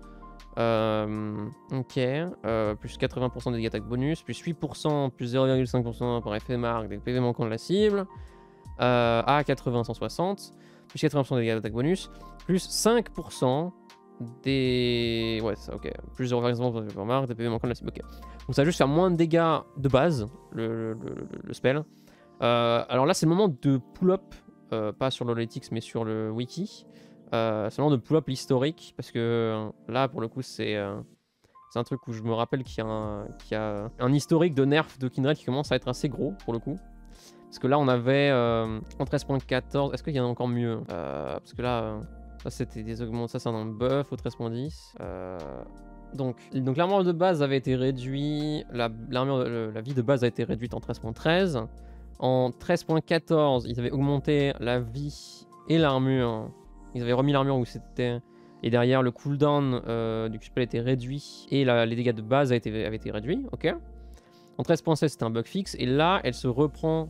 Euh, ok. Euh, plus quatre-vingts pour cent des dégâts d'attaque bonus. Plus huit pour cent, plus zéro virgule cinq pour cent par effet marque des P V manquants de la cible. Euh, à quatre-vingts à cent soixante. Plus quatre-vingts pour cent des dégâts d'attaque bonus. Plus cinq pour cent des... Ouais, ça, ok. Plus de renversement par marque, des P V manquant de la cible, ok. Donc ça va juste faire moins de dégâts de base, le, le, le, le spell. Euh, alors là, c'est le moment de pull-up, euh, pas sur l'Hololitics, mais sur le wiki. Euh, c'est le moment de pull-up l'historique, parce que là, pour le coup, c'est... Euh, C'est un truc où je me rappelle qu'il y, qu y a un historique de nerf de Kindred qui commence à être assez gros, pour le coup. Parce que là, on avait euh, en treize point quatorze. Est-ce qu'il y en a encore mieux euh, Parce que là, euh, ça c'était des augmentations, ça c'est un buff au treize point dix. Euh, donc, donc l'armure de base avait été réduite. La, la vie de base a été réduite en treize point treize. En treize point quatorze, ils avaient augmenté la vie et l'armure. Ils avaient remis l'armure où c'était... Et derrière, le cooldown euh, du spell était réduit et la, les dégâts de base a été, avaient été réduits. Ok. En treize point seize, c'était un bug fixe. Et là, elle se reprend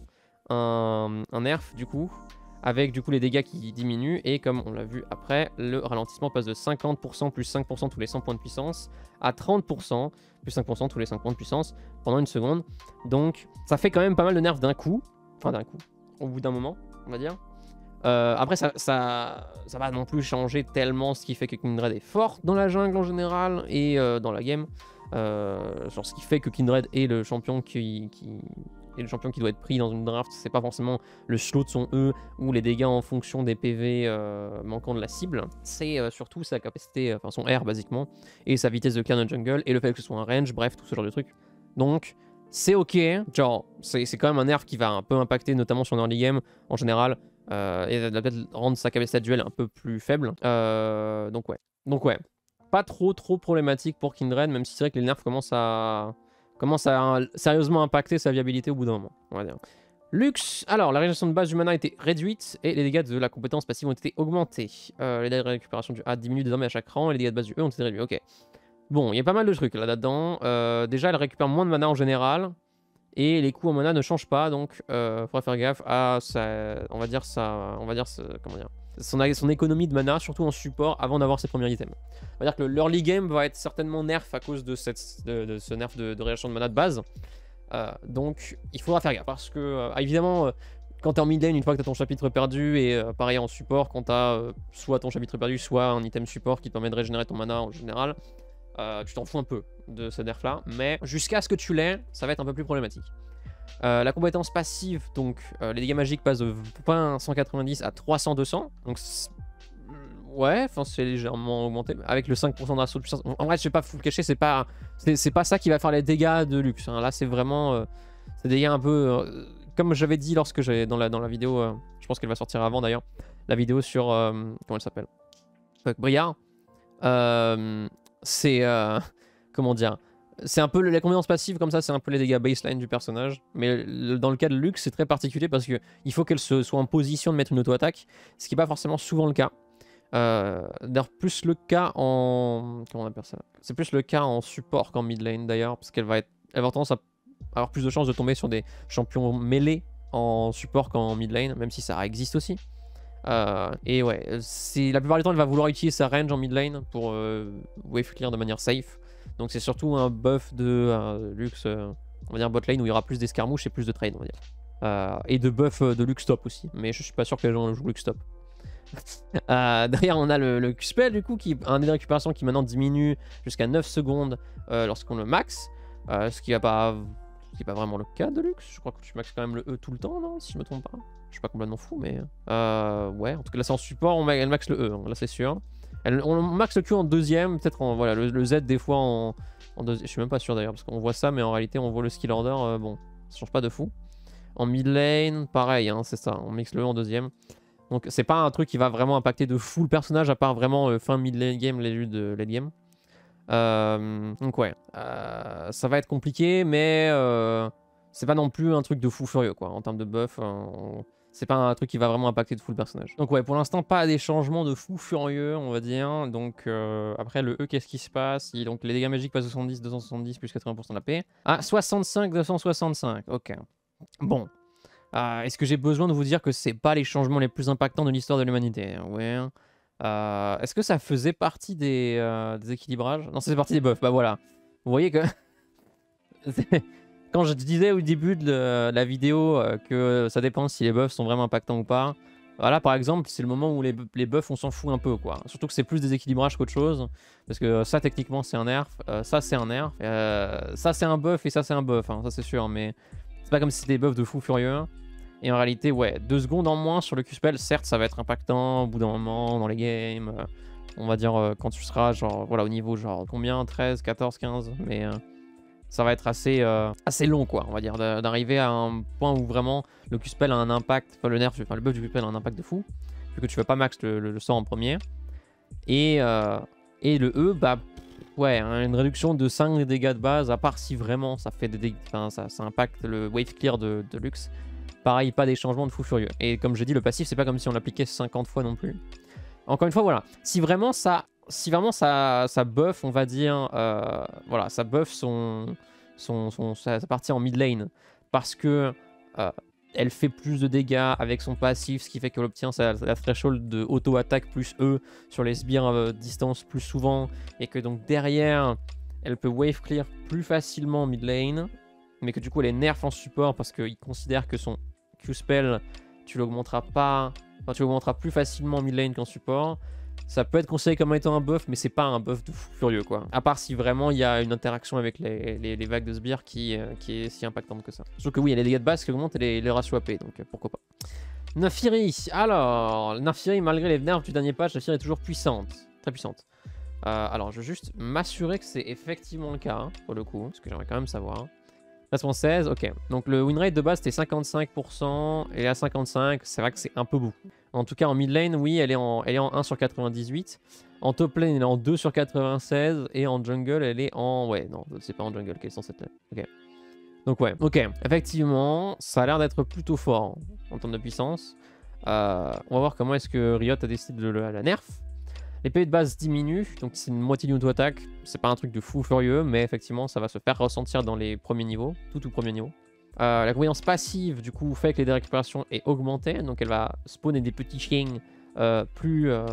un, un nerf, du coup, avec du coup les dégâts qui diminuent. Et comme on l'a vu après, le ralentissement passe de cinquante pour cent plus cinq pour cent tous les cent points de puissance à trente pour cent plus cinq pour cent tous les cinq points de puissance pendant une seconde. Donc, ça fait quand même pas mal de nerfs d'un coup. Enfin, d'un coup. Au bout d'un moment, on va dire. Euh, après, ça, ça, ça va non plus changer tellement ce qui fait que Kindred est forte dans la jungle en général et euh, dans la game. Euh, genre, ce qui fait que Kindred est le champion qui, qui, est le champion qui doit être pris dans une draft, c'est pas forcément le slow de son E ou les dégâts en fonction des P V euh, manquant de la cible. C'est euh, surtout sa capacité, enfin son R basiquement, et sa vitesse de clear dans le jungle, et le fait que ce soit un range, bref, tout ce genre de trucs. Donc, c'est ok. Genre, c'est quand même un nerf qui va un peu impacter, notamment sur un early game en général. Euh, et va peut-être rendre sa capacité de duel un peu plus faible. Euh, donc ouais. Donc ouais. Pas trop trop problématique pour Kindred, même si c'est vrai que les nerfs commencent à, commencent à sérieusement impacter sa viabilité au bout d'un moment, on va dire. Lux, alors la régénération de base du mana a été réduite et les dégâts de la compétence passive ont été augmentés. Euh, les dégâts de récupération du A diminuent désormais à chaque rang et les dégâts de base du E ont été réduits. Ok. Bon, il y a pas mal de trucs là-dedans. Euh, déjà, elle récupère moins de mana en général. Et les coûts en mana ne changent pas, donc euh, faudra faire gaffe à sa, on va dire ça, on va dire ce, comment dire, son, son économie de mana, surtout en support, avant d'avoir ses premiers items. On va dire que l'early game va être certainement nerf à cause de, cette, de, de ce nerf de, de réaction de mana de base. Euh, donc il faudra faire gaffe parce que euh, évidemment, euh, quand t'es en mid lane, une fois que t'as ton chapitre perdu, et euh, pareil en support, quand t'as euh, soit ton chapitre perdu, soit un item support qui te permet de régénérer ton mana en général. Euh, tu t'en fous un peu de ce nerf là, mais jusqu'à ce que tu l'aies, ça va être un peu plus problématique. Euh, la compétence passive, donc euh, les dégâts magiques passent de vingt cent quatre-vingt-dix à trois cents deux cents, donc ouais, enfin c'est légèrement augmenté avec le cinq pour cent d'assaut de puissance. En vrai, je vais pas vous le cacher, c'est pas c'est pas ça qui va faire les dégâts de luxe. Hein. Là, c'est vraiment euh, c'est des dégâts un peu euh, comme j'avais dit lorsque j'avais dans la dans la vidéo, euh, je pense qu'elle va sortir avant d'ailleurs, la vidéo sur euh, comment elle s'appelle, Briard. Euh, c'est euh, comment dire, c'est un peu la compétence passive comme ça, c'est un peu les dégâts baseline du personnage, mais le, dans le cas de Lux c'est très particulier parce que il faut qu'elle se soit en position de mettre une auto-attaque, ce qui n'est pas forcément souvent le cas. Euh, d'ailleurs plus le cas en comment on appelle ça, c'est plus le cas en support qu'en mid lane d'ailleurs, parce qu'elle va être elle va avoir tendance à avoir plus de chances de tomber sur des champions mêlés en support qu'en mid lane, même si ça existe aussi. Euh, et ouais, la plupart du temps, elle va vouloir utiliser sa range en mid lane pour euh, wave clear de manière safe. Donc c'est surtout un buff de euh, luxe, euh, on va dire bot lane où il y aura plus d'escarmouches et plus de trade, on va dire. Euh, et de buff de luxe top aussi, mais je suis pas sûr que les gens jouent luxe top. euh, derrière, on a le, le Q-spell du coup, qui a un délai de récupération qui maintenant diminue jusqu'à neuf secondes euh, lorsqu'on le max, euh, ce qui n'est pas, pas vraiment le cas de luxe. Je crois que tu maxes quand même le E tout le temps, non, si je me trompe pas. Je suis pas complètement fou, mais euh, ouais, en tout cas là c'est en support, on, elle max le E, hein, là c'est sûr. Elle, on max le Q en deuxième, peut-être en voilà, le, le Z des fois en, en deuxième. Je suis même pas sûr d'ailleurs, parce qu'on voit ça, mais en réalité on voit le skill order, euh, bon, ça change pas de fou. En mid lane, pareil, hein, c'est ça, on mixe le E en deuxième. Donc c'est pas un truc qui va vraiment impacter de fou le personnage, à part vraiment euh, fin mid lane game, les luttes de late game. Euh, donc ouais, euh, ça va être compliqué, mais euh, c'est pas non plus un truc de fou furieux quoi, en termes de buff. On... C'est pas un truc qui va vraiment impacter de fou le personnage. Donc ouais, pour l'instant, pas des changements de fou furieux, on va dire. Donc euh, après, le E, qu'est-ce qui se passe? Il, donc les dégâts magiques passent de soixante-dix, deux cent soixante-dix plus quatre-vingts pour cent de la P. Ah, soixante-cinq, deux cent soixante-cinq. Ok. Bon. Euh, Est-ce que j'ai besoin de vous dire que c'est pas les changements les plus impactants de l'histoire de l'humanité? Ouais. Euh, Est-ce que ça faisait partie des, euh, des équilibrages? Non, ça fait partie des buffs. Bah voilà. Vous voyez que... Quand je disais au début de la vidéo euh, que ça dépend si les buffs sont vraiment impactants ou pas, Voilà, par exemple, c'est le moment où les, les buffs, on s'en fout un peu, quoi. Surtout que c'est plus des équilibrages qu'autre chose. Parce que ça, techniquement, c'est un nerf. Euh, ça, c'est un nerf. Euh, ça, c'est un buff et ça, c'est un buff. Hein, ça, c'est sûr. Mais c'est pas comme si c'était des buffs de fou furieux. Et en réalité, ouais, deux secondes en moins sur le Q-Spell, certes, ça va être impactant au bout d'un moment dans les games. Euh, on va dire euh, quand tu seras, genre, voilà, au niveau, genre, combien treize, quatorze, quinze. Mais... Euh, ça va être assez, euh, assez long, quoi, on va dire, d'arriver à un point où vraiment le Q-Spell a un impact, enfin le nerf, enfin le buff du Q-Spell a un impact de fou, vu que tu vas pas max le, le, le sort en premier. Et, euh, et le E, bah, ouais, hein, une réduction de cinq des dégâts de base, à part si vraiment ça fait des dégâts, enfin ça, ça impacte le wave clear de, de luxe. Pareil, pas des changements de fou furieux. Et comme je dis, le passif, c'est pas comme si on l'appliquait cinquante fois non plus. Encore une fois, voilà, si vraiment ça... Si vraiment ça, ça buff, on va dire, euh, voilà, ça buff son, son, son, sa, sa partie en mid lane parce que euh, elle fait plus de dégâts avec son passif, ce qui fait qu'elle obtient la threshold de auto-attaque plus E sur les sbires euh, distance plus souvent, et que donc derrière, elle peut wave clear plus facilement en mid lane, mais que du coup elle est nerf en support parce qu'il considère que son Q-Spell, tu l'augmenteras pas, enfin tu l'augmenteras plus facilement en mid lane qu'en support. Ça peut être considéré comme étant un buff, mais c'est pas un buff de fou furieux, quoi. À part si vraiment il y a une interaction avec les, les, les vagues de sbires qui, euh, qui est si impactante que ça. Sauf que oui, il y a les dégâts de base qui augmentent et les, les ratios A P, donc euh, pourquoi pas. Naafiri, alors, Naafiri, malgré les nerfs du dernier patch, Naafiri est toujours puissante, très puissante. Euh, alors, je veux juste m'assurer que c'est effectivement le cas, hein, pour le coup, parce que j'aimerais quand même savoir. Classement seize, ok. Donc le win rate de base c'était cinquante-cinq pour cent, et à cinquante-cinq, c'est vrai que c'est un peu beaucoup. En tout cas en mid lane, oui, elle est en, elle est en un sur quatre-vingt-dix-huit. En top lane, elle est en deux sur quatre-vingt-seize, et en jungle, elle est en... Ouais, non, c'est pas en jungle qu'elle est censée être. Ok. Donc ouais, ok. Effectivement, ça a l'air d'être plutôt fort en termes de puissance. Euh, on va voir comment est-ce que Riot a décidé de la nerf. Les P V de base diminuent, donc c'est une moitié d'une auto-attaque. C'est pas un truc de fou furieux, mais effectivement, ça va se faire ressentir dans les premiers niveaux, tout tout premier niveau. Euh, la compétence passive, du coup, fait que les dés de récupération est augmentée, donc elle va spawner des petits chiens euh, plus, euh,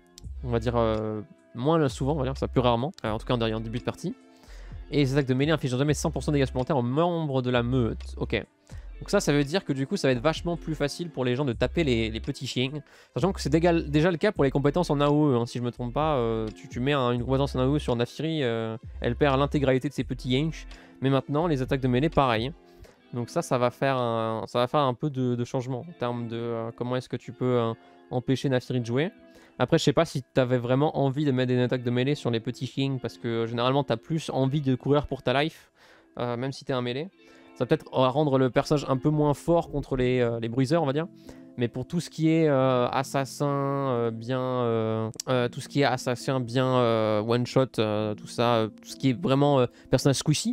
on va dire, euh, moins souvent, on va dire ça plus rarement, euh, en tout cas en, en début de partie. Et les attaques de mêlée infligent jamais cent pour cent de dégâts supplémentaires aux membres de la meute. Ok. Donc ça, ça veut dire que du coup, ça va être vachement plus facile pour les gens de taper les, les petits chiens. Sachant que c'est déjà le cas pour les compétences en A O E, hein, si je me trompe pas. Euh, tu, tu mets un, une compétence en A O E sur Naafiri, euh, elle perd l'intégralité de ses petits yench. Mais maintenant, les attaques de mêlée, pareil. Donc ça, ça va faire un, ça va faire un peu de, de changement en termes de euh, comment est-ce que tu peux euh, empêcher Naafiri de jouer. Après, je sais pas si tu avais vraiment envie de mettre des attaques de mêlée sur les petits chiens, parce que généralement, tu as plus envie de courir pour ta life, euh, même si tu es un mêlée. Ça va peut-être rendre le personnage un peu moins fort contre les, euh, les bruiseurs, on va dire. Mais pour tout ce qui est euh, assassin, euh, bien, euh, euh, tout ce qui est assassin bien euh, one shot, euh, tout ça, euh, tout ce qui est vraiment euh, personnage squishy,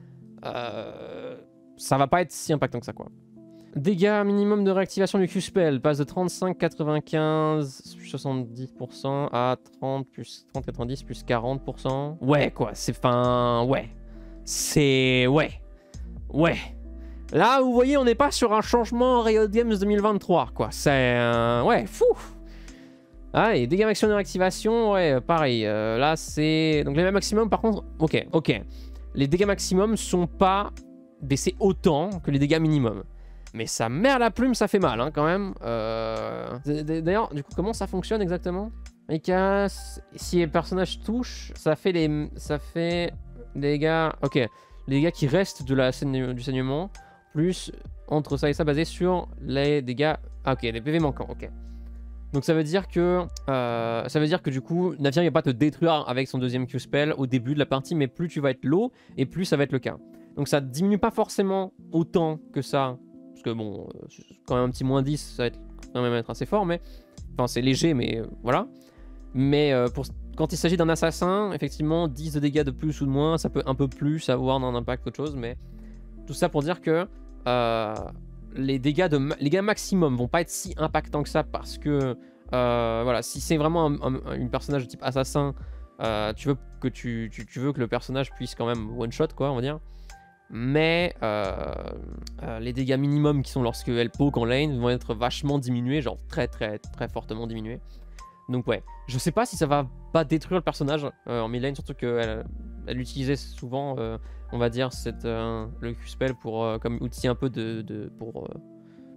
euh, ça va pas être si impactant que ça, quoi. Dégâts minimum de réactivation du Q-Spell passe de trente-cinq quatre-vingt-quinze soixante-dix pour cent à trente plus trente quatre-vingt-dix plus quarante pour cent. Ouais, quoi, c'est fin, ouais, c'est ouais. Ouais. Là, vous voyez, on n'est pas sur un changement Riot Games deux mille vingt-trois, quoi. C'est... Euh, ouais, fou. Ah, et dégâts maximum de réactivation, ouais, pareil. Euh, là, c'est... Donc, les dégâts maximum, par contre... Ok, ok. Les dégâts maximum sont pas baissés autant que les dégâts minimum. Mais sa mère la plume, ça fait mal, hein, quand même. Euh... D'ailleurs, du coup, comment ça fonctionne exactement? Et si les personnages touchent, ça fait les... Ça fait... Des dégâts... Ok. Les dégâts qui restent de la scène du saignement, plus entre ça et ça basé sur les dégâts... Ah ok, les P V manquants, ok. Donc ça veut dire que... Euh, ça veut dire que du coup, Naafiri ne va pas te détruire avec son deuxième Q-Spell au début de la partie, mais plus tu vas être low, et plus ça va être le cas. Donc ça diminue pas forcément autant que ça, parce que bon, quand même un petit moins dix, ça va être, quand même être assez fort, mais... Enfin c'est léger, mais euh, voilà. Mais euh, pour... Quand il s'agit d'un assassin, effectivement, dix de dégâts de plus ou de moins, ça peut un peu plus avoir un impact qu'autre chose, mais tout ça pour dire que euh, les dégâts de les dégâts maximum vont pas être si impactants que ça, parce que euh, voilà, si c'est vraiment un, un, un personnage de type assassin, euh, tu veux que tu, tu, tu veux que le personnage puisse quand même one shot, quoi, on va dire. Mais euh, euh, les dégâts minimums qui sont lorsque elle poke en lane vont être vachement diminués, genre très très très fortement diminués. Donc ouais, je sais pas si ça va pas détruire le personnage euh, en mid lane, surtout qu'elle elle utilisait souvent, euh, on va dire, cette, euh, le Q-Spell pour, euh, comme outil un peu de, de pour, euh,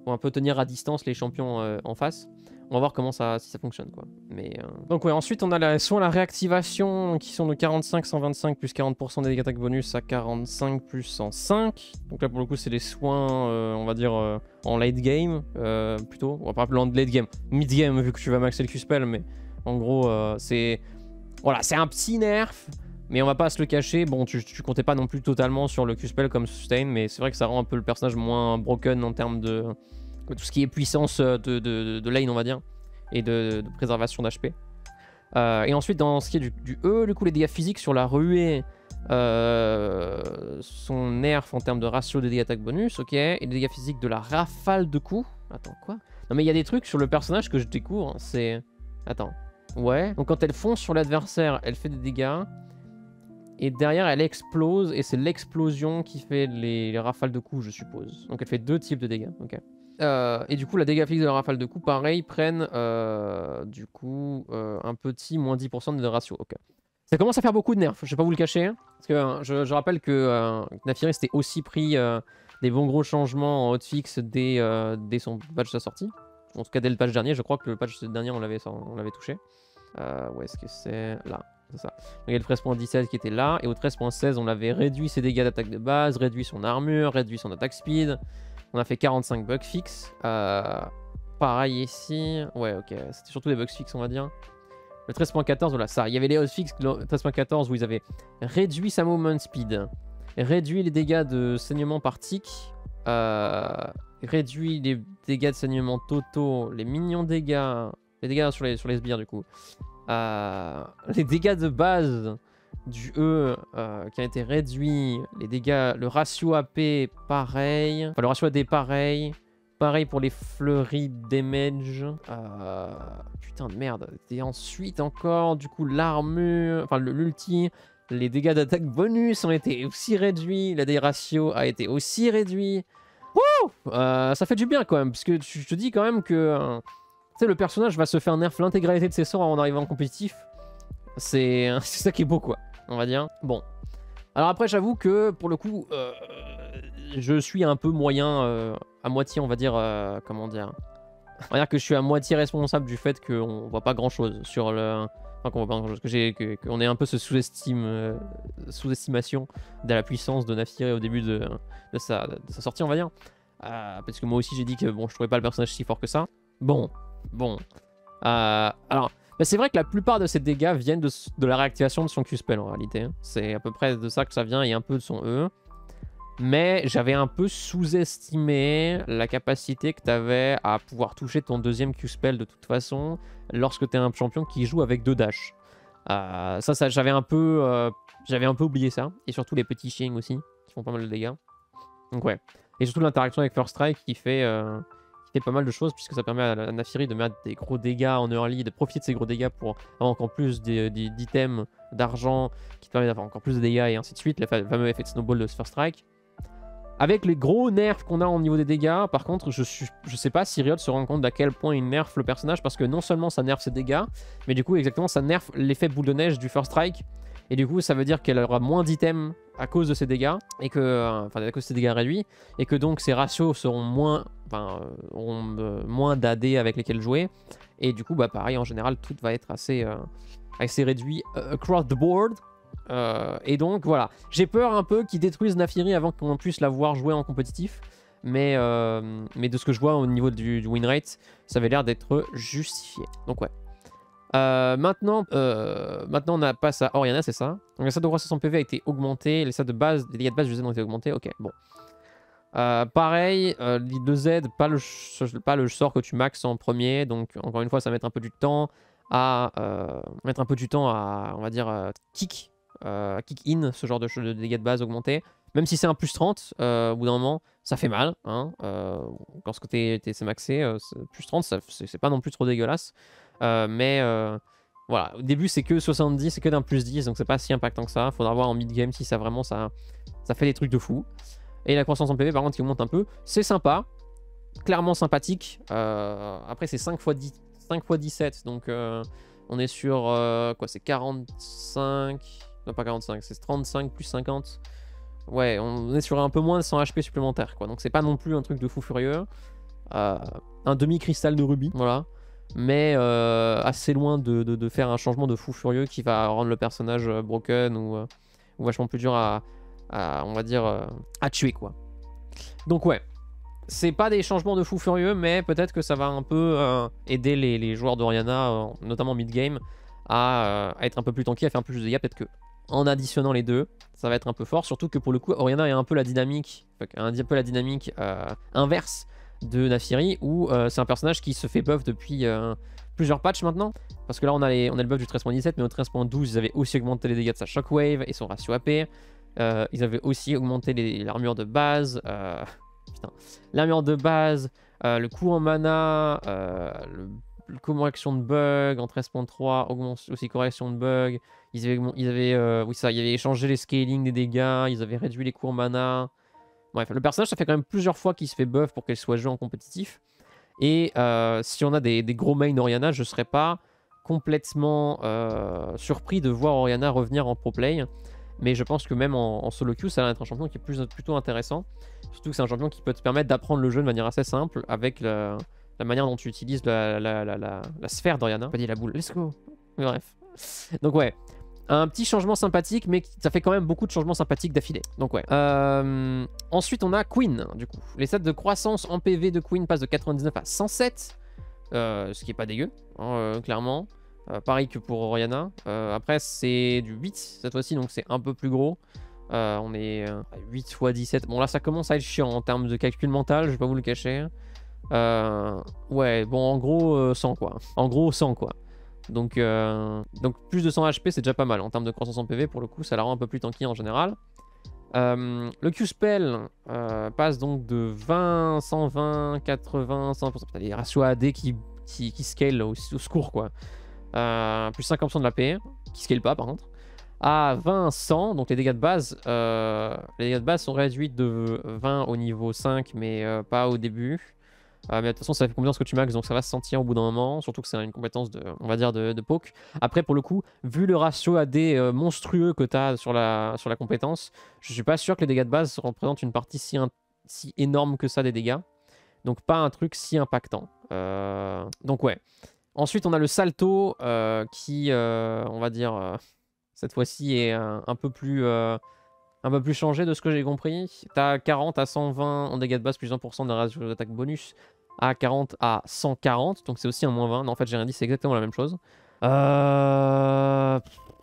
pour un peu tenir à distance les champions euh, en face. On va voir comment ça, si ça fonctionne, quoi. Mais, euh... Donc ouais, ensuite on a la, soit la réactivation qui sont de quarante-cinq, cent vingt-cinq plus quarante pour cent des dégâts d'attaque bonus à quarante-cinq plus cent cinq. Donc là pour le coup c'est les soins, euh, on va dire, euh, en late game, euh, plutôt. On va pas appeler en late game, mid game vu que tu vas maxer le Q-spell, mais en gros euh, c'est... Voilà, c'est un petit nerf, mais on va pas se le cacher. Bon, tu, tu comptais pas non plus totalement sur le Q-spell comme sustain, mais c'est vrai que ça rend un peu le personnage moins broken en termes de... tout ce qui est puissance de, de, de, de lane, on va dire, et de, de préservation d'H P. Euh, et ensuite, dans ce qui est du, du E, du coup, les dégâts physiques sur la ruée euh, sont nerfs en termes de ratio de dégâts attaque bonus, ok. Et les dégâts physiques de la rafale de coups. Attends, quoi? Non, mais il y a des trucs sur le personnage que je découvre, hein, c'est... Attends. Ouais. Donc, quand elle fonce sur l'adversaire, elle fait des dégâts. Et derrière, elle explose, et c'est l'explosion qui fait les, les rafales de coups, je suppose. Donc, elle fait deux types de dégâts, ok. Euh, et du coup, la dégâts physique de la rafale de coups, pareil, prennent euh, du coup euh, un petit moins dix pour cent de ratio. Ok. Ça commence à faire beaucoup de nerfs, je vais pas vous le cacher. Hein, parce que euh, je, je rappelle que euh, Naafiri s'était aussi pris euh, des bons gros changements en hotfix dès, euh, dès son patch de sa sortie. En tout cas, dès le patch dernier, je crois que le patch dernier, on l'avait touché. Euh, où est-ce que c'est? Là. C'est ça. Donc, il y a le treize point dix-sept qui était là. Et au treize point seize, on avait réduit ses dégâts d'attaque de base, réduit son armure, réduit son attaque speed. On a fait quarante-cinq bugs fixes. Euh, pareil ici. Ouais, ok. C'était surtout des bugs fixes, on va dire. Le treize point quatorze, voilà, ça. Il y avait les hotfixes treize point quatorze où ils avaient réduit sa movement speed, réduit les dégâts de saignement par tic, euh, réduit les dégâts de saignement totaux, les minions dégâts, les dégâts sur les, sur les sbires, du coup. Euh, les dégâts de base du E euh, qui a été réduit, les dégâts, le ratio A P pareil, enfin le ratio A D pareil, pareil pour les fleuries damage, euh, putain de merde, et ensuite encore du coup l'armure, enfin l'ulti, les dégâts d'attaque bonus ont été aussi réduits, la D ratio a été aussi réduit, Wouh euh, ça fait du bien quand même, parce que je te dis quand même que euh, tu sais, le personnage va se faire nerf l'intégralité de ses sorts en arrivant en compétitif, c'est ça qui est beau quoi. On va dire. Bon. Alors après, j'avoue que, pour le coup, euh, je suis un peu moyen, euh, à moitié, on va dire, euh, comment dire. On va dire que je suis à moitié responsable du fait qu'on voit pas grand-chose sur le... Enfin, qu'on voit pas grand-chose, que j'ai, que, qu'on ait un peu ce sous-estime, euh, sous-estimation de la puissance de Naafiri au début de, de, sa, de sa sortie, on va dire. Euh, parce que moi aussi, j'ai dit que, bon, je trouvais pas le personnage si fort que ça. Bon. Bon. Euh, alors... Mais c'est vrai que la plupart de ces dégâts viennent de, de la réactivation de son Q-spell en réalité. C'est à peu près de ça que ça vient et un peu de son E. Mais j'avais un peu sous-estimé la capacité que tu avais à pouvoir toucher ton deuxième Q-spell de toute façon lorsque tu es un champion qui joue avec deux dash. Euh, ça, ça j'avais un peu euh, j'avais un peu oublié ça. Et surtout les petits Shing aussi, qui font pas mal de dégâts. Donc ouais. Et surtout l'interaction avec First Strike qui fait... Euh, fait pas mal de choses puisque ça permet à la Naafiri de mettre des gros dégâts en early, de profiter de ces gros dégâts pour avoir encore plus d'items, d'argent qui te permet d'avoir encore plus de dégâts et ainsi de suite, le fameux effet de snowball de First Strike. Avec les gros nerfs qu'on a au niveau des dégâts, par contre, je, suis, je sais pas si Riot se rend compte d'à quel point il nerf le personnage parce que non seulement ça nerf ses dégâts, mais du coup, exactement, ça nerf l'effet boule de neige du First Strike. Et du coup, ça veut dire qu'elle aura moins d'items à cause de ses dégâts, et que, euh, enfin, à cause de ses dégâts réduits, et que donc ses ratios seront moins, enfin, euh, auront euh, moins d'A D avec lesquels jouer. Et du coup, bah, pareil, en général, tout va être assez, euh, assez réduit uh, across the board. Euh, et donc, voilà. J'ai peur un peu qu'ils détruisent Naafiri avant qu'on puisse la voir jouer en compétitif. Mais, euh, mais de ce que je vois au niveau du, du win rate, ça avait l'air d'être justifié. Donc, ouais. Euh, maintenant, euh, maintenant, on passe à Orianna, c'est ça. Donc, les stats de croissance en P V a été augmenté. Les stats de base, les dégâts de base du Z ont été augmentés. Ok, bon. Euh, pareil, euh, le Z, pas le, pas le sort que tu maxes en premier. Donc, encore une fois, ça va mettre un peu du temps à euh, mettre un peu du temps à, on va dire, euh, kick, euh, kick in, ce genre de, de dégâts de base augmentés. Même si c'est un plus trente, euh, au bout d'un moment, ça fait mal. Hein, euh, lorsque t'es maxé, euh, plus trente, c'est pas non plus trop dégueulasse. Euh, mais euh, voilà, au début c'est que soixante-dix, c'est que d'un plus dix, donc c'est pas si impactant que ça. Faudra voir en mid-game si ça vraiment ça, ça fait des trucs de fou. Et la croissance en P V par contre qui augmente un peu, c'est sympa, clairement sympathique. Euh, après c'est cinq fois dix-sept, donc euh, on est sur euh, quoi, c'est quarante-cinq, non pas quarante-cinq, c'est trente-cinq plus cinquante. Ouais, on est sur un peu moins de cent H P supplémentaires quoi, donc c'est pas non plus un truc de fou furieux. euh, un demi-cristal de rubis, voilà. Mais euh, assez loin de, de, de faire un changement de fou furieux qui va rendre le personnage euh, broken ou, euh, ou vachement plus dur à, à on va dire, euh, à tuer, quoi. Donc ouais, c'est pas des changements de fou furieux, mais peut-être que ça va un peu euh, aider les, les joueurs d'Oriana, euh, notamment mid-game, à, euh, à être un peu plus tanky, à faire un peu plus de dégâts. Peut-être que en additionnant les deux, ça va être un peu fort. Surtout que pour le coup, Oriana est un peu la dynamique, un peu la dynamique euh, inverse de Naafiri, où euh, c'est un personnage qui se fait buff depuis euh, plusieurs patchs maintenant. Parce que là, on a, les, on a le buff du treize point dix-sept, mais au treize point douze, ils avaient aussi augmenté les dégâts de sa Shockwave et son ratio A P. Euh, ils avaient aussi augmenté l'armure de base. Euh, putain. L'armure de base, euh, le coût en mana, euh, le, le correction de bug en treize point trois, aussi correction de bug. Ils avaient, ils avaient euh, oui, ça, ils avaient échangé les scaling des dégâts, ils avaient réduit les coûts en mana. Bref, le personnage, ça fait quand même plusieurs fois qu'il se fait buff pour qu'elle soit jouée en compétitif. Et euh, si on a des, des gros mains Oriana, je ne serais pas complètement euh, surpris de voir Oriana revenir en pro play. Mais je pense que même en, en solo queue, ça va être un champion qui est plus, plutôt intéressant. Surtout que c'est un champion qui peut te permettre d'apprendre le jeu de manière assez simple avec la, la manière dont tu utilises la, la, la, la, la sphère d'Oriana. Pas dit la boule, let's go. Mais bref. Donc ouais. Un petit changement sympathique, mais ça fait quand même beaucoup de changements sympathiques d'affilée. Donc ouais. Euh, ensuite, on a Queen, du coup. Les stats de croissance en P V de Queen passent de quatre-vingt-dix-neuf à cent sept. Euh, ce qui est pas dégueu, hein, euh, clairement. Euh, pareil que pour Oriana. Euh, après, c'est du huit cette fois-ci, donc c'est un peu plus gros. Euh, on est à huit fois dix-sept. Bon, là, ça commence à être chiant en termes de calcul mental, je vais pas vous le cacher. Euh, ouais, bon, en gros, euh, cent quoi. En gros, cent quoi. Donc, euh, donc plus de cent H P, c'est déjà pas mal. En termes de croissance en P V, pour le coup, ça la rend un peu plus tanky en général. Euh, le Q-Spell euh, passe donc de vingt, cent vingt, quatre-vingts, cent pour cent. Putain, les ratios A D qui, qui, qui scale au, au secours, quoi. Euh, plus cinquante pour cent de la P, qui scale pas par contre. À vingt, cent, donc les dégâts de base, euh, les dégâts de base sont réduits de vingt au niveau cinq, mais euh, pas au début. Euh, mais de toute façon, ça fait compétence que tu max, donc ça va se sentir au bout d'un moment. Surtout que c'est une compétence de, on va dire, de, de poke. Après, pour le coup, vu le ratio A D euh, monstrueux que tu as sur la, sur la compétence, je suis pas sûr que les dégâts de base représentent une partie si, un, si énorme que ça des dégâts. Donc pas un truc si impactant. Euh, donc ouais. Ensuite, on a le salto euh, qui, euh, on va dire, euh, cette fois-ci est un, un peu plus... Euh, un peu plus changé de ce que j'ai compris. T'as quarante à cent vingt en dégâts de base, plus un pour cent de ratio d'attaque bonus. À quarante à cent quarante, donc c'est aussi un moins vingt. Non, en fait, j'ai rien dit, c'est exactement la même chose. Euh...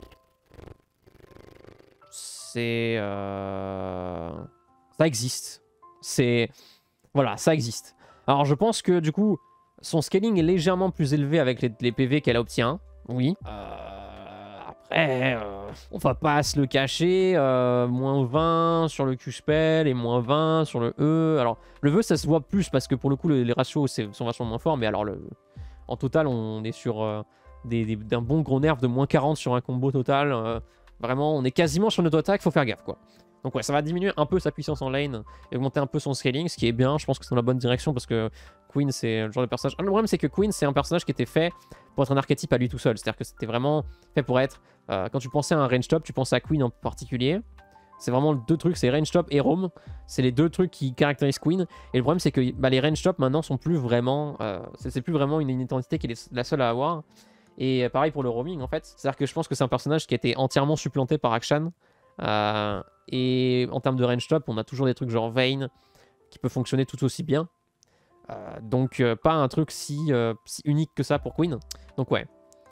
C'est... Euh... Ça existe. C'est... Voilà, ça existe. Alors, je pense que, du coup, son scaling est légèrement plus élevé avec les, les P V qu'elle obtient. Oui. Euh... Après, euh, on va pas se le cacher, euh, moins vingt sur le Q-Spell et moins vingt sur le E. Alors, le E, ça se voit plus parce que pour le coup, le, les ratios sont vachement moins forts. Mais alors, le, en total, on est sur euh, des, des, d'un bon gros nerf de moins quarante sur un combo total. Euh, vraiment, on est quasiment sur notre attaque, faut faire gaffe, quoi. Donc ouais, ça va diminuer un peu sa puissance en lane et augmenter un peu son scaling, ce qui est bien. Je pense que c'est dans la bonne direction parce que Queen, c'est le genre de personnage... Ah, le problème, c'est que Queen, c'est un personnage qui était fait pour être un archétype à lui tout seul. C'est-à-dire que c'était vraiment fait pour être... Euh, quand tu pensais à un range top, tu pensais à Queen en particulier. C'est vraiment deux trucs, c'est range top et roam. C'est les deux trucs qui caractérisent Queen. Et le problème, c'est que bah, les range top maintenant sont plus vraiment... Euh, c'est plus vraiment une, une identité qui est la seule à avoir. Et pareil pour le roaming, en fait. C'est-à-dire que je pense que c'est un personnage qui a été entièrement supplanté par Akshan. Euh, et en termes de range top, on a toujours des trucs genre Vayne qui peut fonctionner tout aussi bien. Euh, donc euh, pas un truc si, euh, si unique que ça pour Queen. Donc ouais.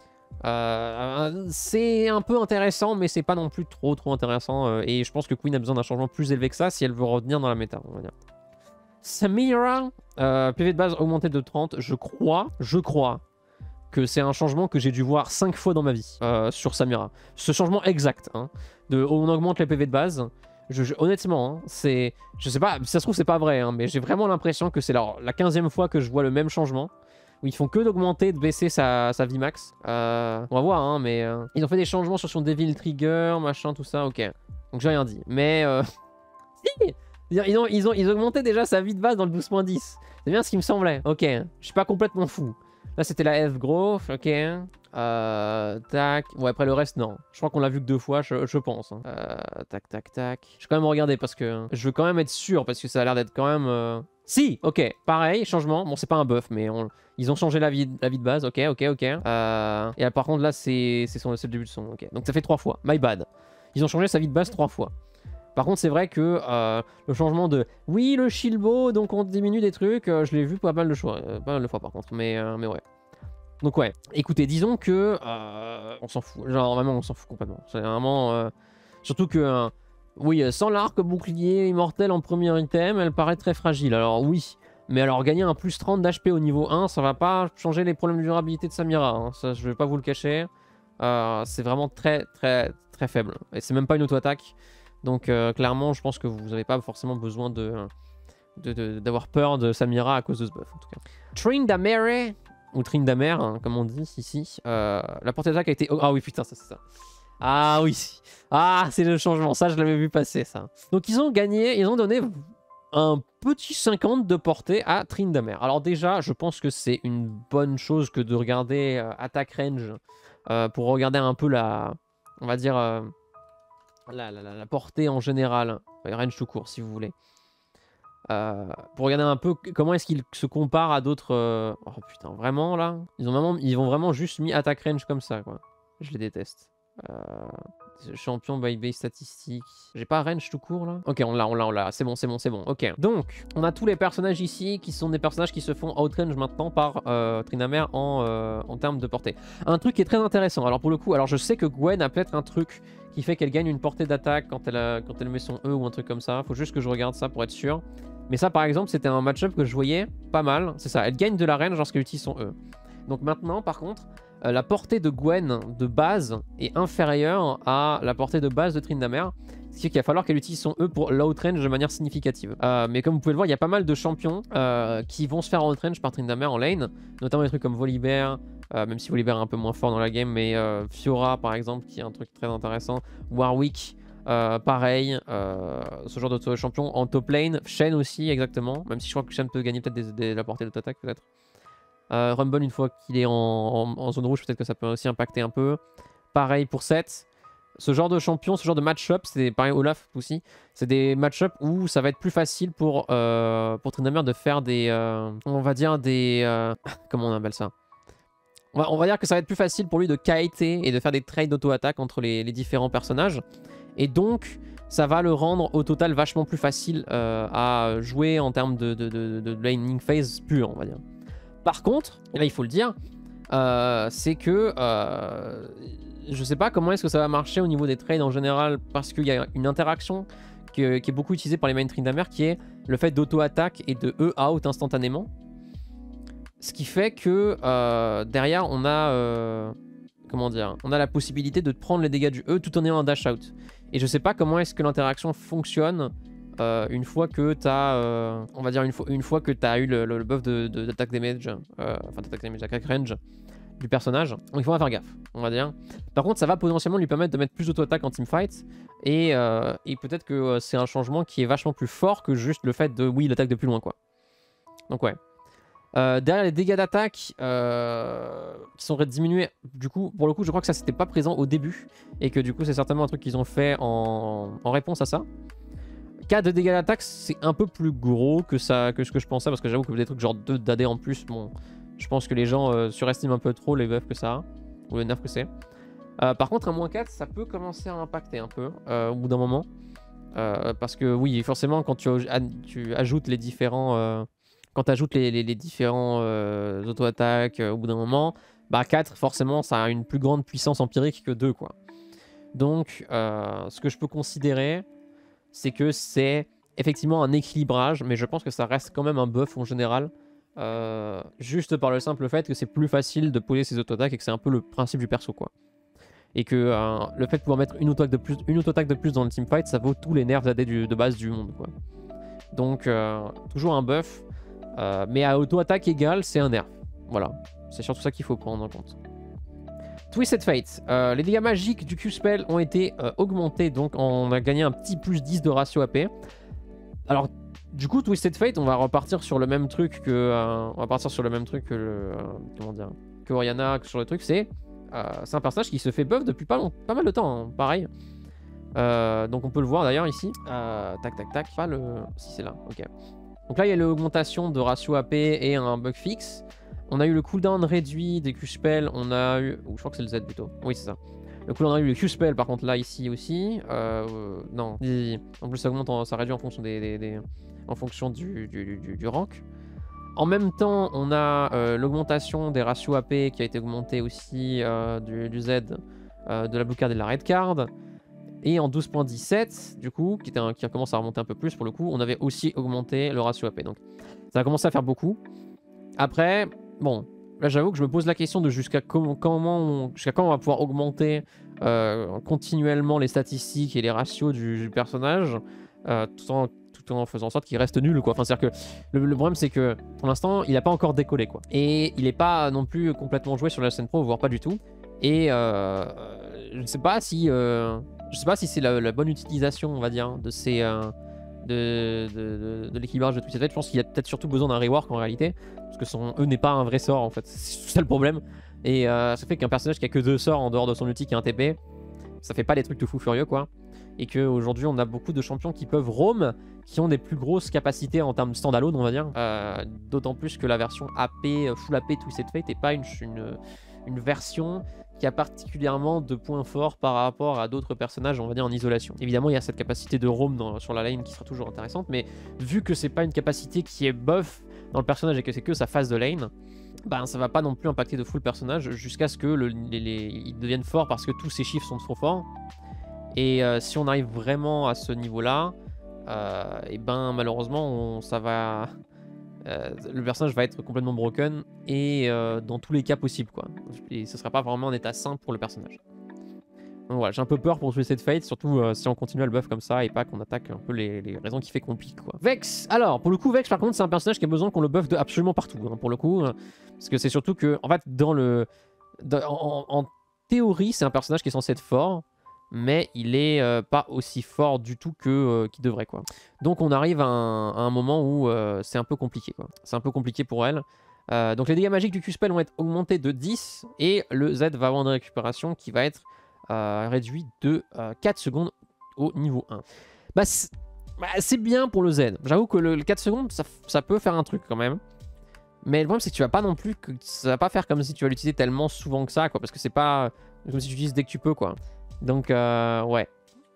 Euh, c'est un peu intéressant, mais c'est pas non plus trop trop intéressant. Euh, et je pense que Queen a besoin d'un changement plus élevé que ça si elle veut revenir dans la méta, on va dire. Samira, euh, P V de base augmenté de trente, je crois, je crois que c'est un changement que j'ai dû voir cinq fois dans ma vie euh, sur Samira. Ce changement exact, hein, de on augmente les P V de base. Je, je, honnêtement, hein, c'est, je sais pas, ça se trouve c'est pas vrai, hein, mais j'ai vraiment l'impression que c'est la, la quinzième fois que je vois le même changement, où ils font que d'augmenter, de baisser sa, sa vie max. Euh, on va voir, hein, mais euh, ils ont fait des changements sur son Devil Trigger, machin, tout ça, ok. Donc j'ai rien dit, mais euh, si, ils ont, ils ont, ils ont augmenté déjà sa vie de base dans le douze point dix. C'est bien ce qui me semblait. Ok, je suis pas complètement fou. Là, c'était la F growth, ok. Euh, tac. Ouais, après le reste, non. Je crois qu'on l'a vu que deux fois, je, je pense. Hein. Euh, tac, tac, tac. Je vais quand même regarder parce que je veux quand même être sûr, parce que ça a l'air d'être quand même... Euh... Si, ok, pareil, changement. Bon, c'est pas un buff, mais on... ils ont changé la vie, la vie de base. Ok, ok, ok. Euh... Et là, par contre, là, c'est le début de son. Ok, donc ça fait trois fois. My bad. Ils ont changé sa vie de base trois fois. Par contre, c'est vrai que euh, le changement de oui, le Shilbo, donc on diminue des trucs, euh, je l'ai vu pas mal de fois, euh, pas mal de fois par contre, mais, euh, mais ouais. Donc ouais, écoutez, disons que euh, on s'en fout, genre vraiment on s'en fout complètement. C'est vraiment euh, surtout que euh, oui, sans l'arc bouclier immortel en premier item, elle paraît très fragile. Alors oui, mais alors gagner un plus trente d'H P au niveau un, ça va pas changer les problèmes de durabilité de Samira. Hein. Ça, je vais pas vous le cacher. Euh, c'est vraiment très très très faible et c'est même pas une auto-attaque. Donc euh, clairement, je pense que vous n'avez pas forcément besoin de d'avoir peur de Samira à cause de ce buff en tout cas. Tryndamere, ou Tryndamere, hein, comme on dit ici, euh, la portée d'attaque a été... Oh, ah oui, putain, ça c'est ça. Ah oui, ah c'est le changement, ça je l'avais vu passer ça. Donc ils ont gagné, ils ont donné un petit cinquante de portée à Tryndamere. Alors déjà, je pense que c'est une bonne chose que de regarder euh, attaque range euh, pour regarder un peu la... On va dire... Euh, La, la, la portée en général, range tout court si vous voulez. Euh, pour regarder un peu comment est-ce qu'il se compare à d'autres... Euh... Oh putain, vraiment là ils ont vraiment, ils ont vraiment juste mis attaque range comme ça quoi. Je les déteste. Euh... Champion by base statistique. J'ai pas range tout court là. Ok, on l'a, on l'a, on l'a. C'est bon, c'est bon, c'est bon. Ok. Donc, on a tous les personnages ici qui sont des personnages qui se font outrange maintenant par euh, Tryndamere en, euh, en termes de portée. Un truc qui est très intéressant. Alors pour le coup, alors je sais que Gwen a peut-être un truc qui fait qu'elle gagne une portée d'attaque quand, elle a, quand elle met son E ou un truc comme ça. Faut juste que je regarde ça pour être sûr. Mais ça par exemple, c'était un match-up que je voyais pas mal. C'est ça, elle gagne de la range lorsqu'elle utilise son E. Donc maintenant, par contre... Euh, la portée de Gwen de base est inférieure à la portée de base de Tryndamere, ce qui fait qu'il va falloir qu'elle utilise son E pour l'outrange de manière significative. Euh, mais comme vous pouvez le voir, il y a pas mal de champions euh, qui vont se faire outrange par Tryndamere en lane, notamment des trucs comme Volibear, euh, même si Volibear est un peu moins fort dans la game, mais euh, Fiora par exemple, qui est un truc très intéressant, Warwick, euh, pareil, euh, ce genre de champion en top lane, Shen aussi exactement, même si je crois que Shen peut gagner peut-être des, des, la portée d'auto-attaque peut-être. Euh, Rumble, une fois qu'il est en, en, en zone rouge, peut-être que ça peut aussi impacter un peu. Pareil pour Seth. Ce genre de champion, ce genre de match-up, c'est pareil Olaf aussi. C'est des match-up où ça va être plus facile pour, euh, pour Tryndamere de faire des... Euh, on va dire des... Euh, comment on appelle ça on va, on va dire que ça va être plus facile pour lui de kiter et de faire des trades d'auto-attaque entre les, les différents personnages. Et donc, ça va le rendre au total vachement plus facile euh, à jouer en termes de, de, de, de laning phase pure, on va dire. Par contre, et là il faut le dire, euh, c'est que euh, je sais pas comment est-ce que ça va marcher au niveau des trades en général, parce qu'il y a une interaction qui, qui est beaucoup utilisée par les main Tryndamere, qui est le fait d'auto-attaque et de E-out instantanément. Ce qui fait que euh, derrière on a euh, comment dire, on a la possibilité de prendre les dégâts du E tout en ayant un dash out. Et je sais pas comment est-ce que l'interaction fonctionne. Euh, une fois que tu as, euh, on va dire une fois, une fois que tu as eu le, le, le buff de, de, d'attaque damage, euh, enfin d'attaque damage, d'attaque range du personnage, donc il faut faire gaffe, on va dire. Par contre, ça va potentiellement lui permettre de mettre plus d'auto-attaque en teamfight, et, euh, et peut-être que euh, c'est un changement qui est vachement plus fort que juste le fait de, oui, il attaque de plus loin, quoi. Donc ouais. Euh, derrière les dégâts d'attaque euh, qui sont diminués, du coup, pour le coup, je crois que ça c'était pas présent au début, et que du coup, c'est certainement un truc qu'ils ont fait en, en réponse à ça. quatre de dégâts d'attaque, c'est un peu plus gros que, ça, que ce que je pensais, parce que j'avoue que des trucs genre deux d'A D en plus, bon, je pense que les gens euh, surestiment un peu trop les buffs que ça a, ou le nerf que c'est. Euh, par contre, un moins quatre, ça peut commencer à impacter un peu euh, au bout d'un moment. Euh, parce que oui, forcément, quand tu, tu ajoutes les différents, euh, quand tu ajoutes les, les, les différents euh, auto-attaques euh, au bout d'un moment, bah quatre, forcément, ça a une plus grande puissance empirique que deux, quoi. Donc, euh, ce que je peux considérer, c'est que c'est effectivement un équilibrage, mais je pense que ça reste quand même un buff en général, euh, juste par le simple fait que c'est plus facile de poser ses auto-attaques et que c'est un peu le principe du perso, quoi. Et que euh, le fait de pouvoir mettre une auto-attaque de plus, une auto-attaque de plus dans le teamfight, ça vaut tous les nerfs A D du, de base du monde, quoi. Donc, euh, toujours un buff, euh, mais à auto-attaque égale, c'est un nerf. Voilà, c'est surtout ça qu'il faut prendre en compte. Twisted Fate, euh, les dégâts magiques du Q-Spell ont été euh, augmentés, donc on a gagné un petit plus dix de ratio A P. Alors, du coup, Twisted Fate, on va repartir sur le même truc que... Euh, on va partir sur le même truc que le... Euh, comment dire, que Orianna, que sur le truc, c'est... Euh, c'est un personnage qui se fait buff depuis pas, long, pas mal de temps, hein, pareil. Euh, donc on peut le voir d'ailleurs ici. Euh, tac, tac, tac, pas le... Si c'est là, ok. Donc là, il y a l'augmentation de ratio A P et un bug fixe. On a eu le cooldown réduit des Q-spells. On a eu... Oh, je crois que c'est le Z plutôt. Oui, c'est ça. Le cooldown réduit des Q-spells, par contre, là, ici aussi. Euh, euh, non. En plus, ça augmente, en... ça réduit en fonction, des, des, des... En fonction du, du, du, du rank. En même temps, on a euh, l'augmentation des ratios A P qui a été augmentée aussi euh, du, du Z, euh, de la blue card et de la red card. Et en douze point dix-sept, du coup, qui, était un, qui a commencé à remonter un peu plus pour le coup, on avait aussi augmenté le ratio A P. Donc ça a commencé à faire beaucoup. Après, bon, là j'avoue que je me pose la question de jusqu'à comment, comment jusqu'à quand on va pouvoir augmenter euh, continuellement les statistiques et les ratios du, du personnage, euh, tout en tout en faisant en sorte qu'il reste nul, quoi. Enfin, c'est-à-dire que le, le problème, c'est que pour l'instant, il n'a pas encore décollé, quoi. Et il n'est pas non plus complètement joué sur la scène pro, voire pas du tout. Et euh, je ne sais pas si, euh, je sais pas si c'est la, la bonne utilisation, on va dire, de ces, euh, de, de, de, de l'équilibrage de Twisted Fate. Je pense qu'il a peut-être surtout besoin d'un rework en réalité, parce que son E n'est pas un vrai sort, en fait. C'est tout ça le problème. Et euh, ça fait qu'un personnage qui a que deux sorts en dehors de son ulti qui est un T P, ça fait pas des trucs de fou furieux, quoi. Et qu'aujourd'hui, on a beaucoup de champions qui peuvent roam, qui ont des plus grosses capacités en termes standalone, on va dire. Euh, D'autant plus que la version A P, Full A P Twisted Fate n'est pas une, une, une version qui a particulièrement de points forts par rapport à d'autres personnages, on va dire, en isolation. Évidemment, il y a cette capacité de roam dans, sur la lane qui sera toujours intéressante, mais vu que c'est pas une capacité qui est buff dans le personnage et que c'est que sa phase de lane, ben ça va pas non plus impacter de fou le personnage jusqu'à ce que le, les, les, il devienne fort parce que tous ses chiffres sont trop forts. Et euh, si on arrive vraiment à ce niveau-là, euh, et ben malheureusement, on, ça va, euh, le personnage va être complètement broken et euh, dans tous les cas possibles, quoi. Et ce sera pas vraiment un état sain pour le personnage. Donc voilà, j'ai un peu peur pour Twisted Fate, surtout euh, si on continue à le buff comme ça et pas qu'on attaque un peu les, les raisons qui fait qu'on pique, quoi. Vex, alors pour le coup, Vex par contre, c'est un personnage qui a besoin qu'on le buff de absolument partout, hein, pour le coup, euh, parce que c'est surtout que, en fait, dans le, dans, en, en théorie, c'est un personnage qui est censé être fort, mais il est euh, pas aussi fort du tout que euh, qu'il devrait, quoi. Donc on arrive à un, à un moment où euh, c'est un peu compliqué, quoi. C'est un peu compliqué pour elle. Euh, donc les dégâts magiques du Q-spell vont être augmentés de dix et le Z va avoir une récupération qui va être euh, réduit de euh, quatre secondes au niveau un. Bah c'est bah, bien pour le Z. J'avoue que le, le quatre secondes, ça, ça peut faire un truc quand même. Mais le problème, c'est que tu vas pas non plus, que ça va pas faire comme si tu vas l'utiliser tellement souvent que ça, quoi. Parce que c'est pas comme si tu l'utilises dès que tu peux, quoi. Donc, euh, ouais.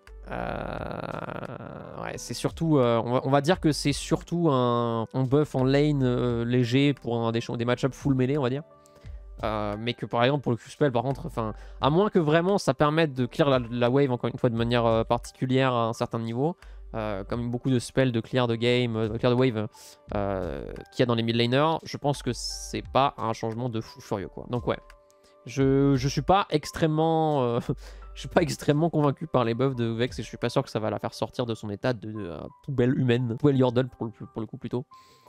Euh, ouais, c'est surtout... Euh, on, va, on va dire que c'est surtout un, un buff en lane euh, léger pour un, des, des match-up full mêlée, on va dire. Euh, mais que par exemple, pour le Q-spell, par contre, enfin, à moins que vraiment ça permette de clear la, la wave, encore une fois, de manière euh, particulière à un certain niveau, euh, comme beaucoup de spells de clear de game, de clear de wave euh, qu'il y a dans les mid laners, je pense que c'est pas un changement de fou furieux, quoi. Donc, ouais. Je, je suis pas extrêmement... Euh, je suis pas extrêmement convaincu par les buffs de Vex et je suis pas sûr que ça va la faire sortir de son état de, de uh, poubelle humaine, poubelle yordle pour le, pour le coup plutôt.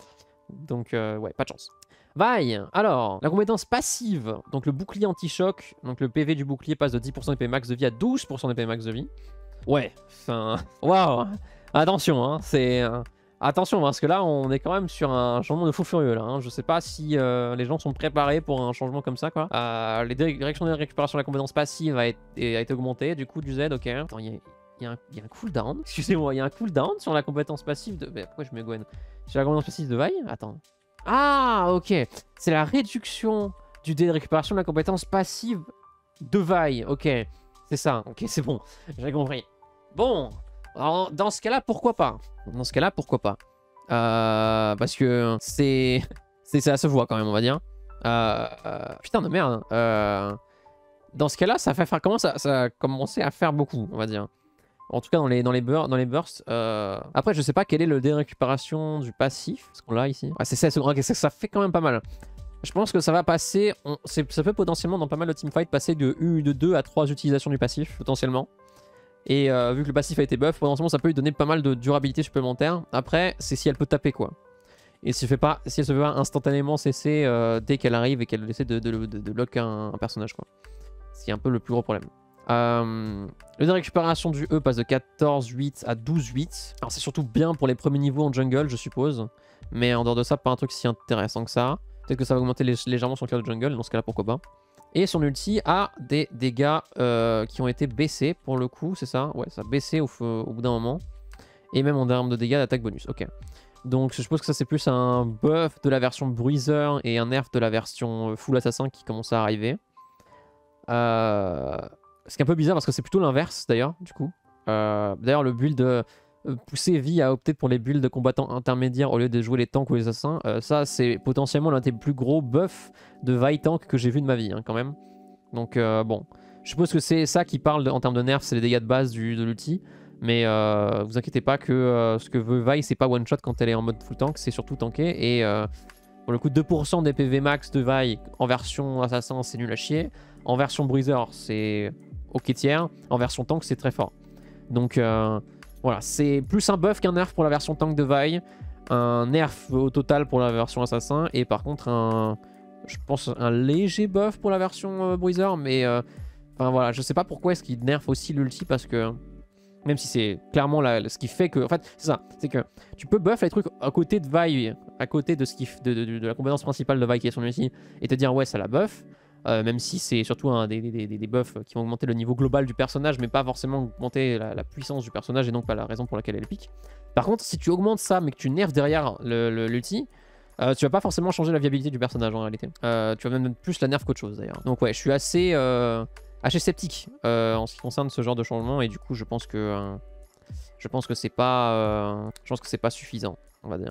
Donc euh, ouais, pas de chance. Vi, alors, la compétence passive, donc le bouclier anti-choc, donc le P V du bouclier passe de dix pour cent d'E P max de vie à douze pour cent d'E P max de vie. Ouais, enfin, waouh, attention, hein, c'est... Euh... Attention, parce que là, on est quand même sur un changement de fou furieux, là. Hein. Je sais pas si euh, les gens sont préparés pour un changement comme ça, quoi. Euh, les directions de récupération de la compétence passive a été, a été augmentée, du coup, du Z, ok. Attends, il y a, y, a y a un cooldown. Excusez-moi, il y a un cooldown sur la compétence passive de... Mais pourquoi je mets Gwen? Sur la compétence passive de Vi? Attends. Ah, ok. C'est la réduction du dé de récupération de la compétence passive de Vi. Ok, c'est ça. Ok, c'est bon. J'ai compris. Bon. Alors, dans ce cas-là, pourquoi pas? Dans ce cas-là, pourquoi pas? euh, Parce que c'est... Ça se voit quand même, on va dire. Euh, euh, putain de merde. Euh, dans ce cas-là, ça fait faire comment ça, ça a commencé à faire beaucoup, on va dire. En tout cas, dans les, dans les, bur dans les bursts. Euh... Après, je sais pas quel est le dé de récupération du passif. Ce qu'on l'a ici. Ah, c'est seize secondes. Okay, ça, ça fait quand même pas mal. Je pense que ça va passer... On... Ça peut potentiellement, dans pas mal de teamfights, passer de, de deux à trois utilisations du passif, potentiellement. Et euh, vu que le passif a été buff, potentiellement ça peut lui donner pas mal de durabilité supplémentaire. Après, c'est si elle peut taper, quoi. Et si, fait pas, si elle se fait pas instantanément cesser euh, dès qu'elle arrive et qu'elle essaie de, de, de, de lock un, un personnage, quoi. C'est un peu le plus gros problème. Euh, le de récupération du E passe de quatorze huit à douze huit. Alors c'est surtout bien pour les premiers niveaux en jungle, je suppose. Mais en dehors de ça, pas un truc si intéressant que ça. Peut-être que ça va augmenter légèrement son clear de jungle, dans ce cas-là, pourquoi pas. Et son ulti a des dégâts euh, qui ont été baissés pour le coup, c'est ça? Ouais, ça a baissé au, au bout d'un moment. Et même en termes de dégâts d'attaque bonus, ok. Donc je suppose que ça c'est plus un buff de la version Bruiser et un nerf de la version Full Assassin qui commence à arriver. Euh... Ce qui est un peu bizarre parce que c'est plutôt l'inverse d'ailleurs, du coup. Euh... D'ailleurs le build euh, poussé Vi a opté pour les builds de combattants intermédiaires au lieu de jouer les tanks ou les assassins. Euh, ça c'est potentiellement l'un des plus gros buffs de Vi tank que j'ai vu de ma vie hein, quand même. Donc euh, bon, je suppose que c'est ça qui parle de, en termes de nerfs, c'est les dégâts de base du, de l'ulti. Mais euh, vous inquiétez pas que euh, ce que veut Vi, c'est pas one shot quand elle est en mode full tank, c'est surtout tanké. Et euh, pour le coup, deux pour cent des P V max de Vi en version assassin, c'est nul à chier. En version bruiser, c'est ok tiers. En version tank, c'est très fort. Donc euh, voilà, c'est plus un buff qu'un nerf pour la version tank de Vi. Un nerf au total pour la version assassin. Et par contre, un, je pense un léger buff pour la version euh, bruiser. Mais euh, enfin voilà, je sais pas pourquoi est-ce qu'il nerf aussi l'ulti parce que. Même si c'est clairement la, ce qui fait que... En fait, c'est ça. C'est que tu peux buff les trucs à côté de Vi, à côté de, ce qui, de, de, de, de la compétence principale de Vi qui est son ulti, et te dire ouais, ça la buff. Euh, même si c'est surtout un des, des, des, des buffs qui vont augmenter le niveau global du personnage, mais pas forcément augmenter la, la puissance du personnage et donc pas la raison pour laquelle elle pique. Par contre, si tu augmentes ça, mais que tu nerfs derrière l'ulti, euh, tu vas pas forcément changer la viabilité du personnage en réalité. Euh, tu vas même plus la nerf qu'autre chose d'ailleurs. Donc ouais, je suis assez... Euh... assez sceptique euh, en ce qui concerne ce genre de changement et du coup je pense que euh, je pense que c'est pas euh, je pense que c'est pas suffisant on va dire.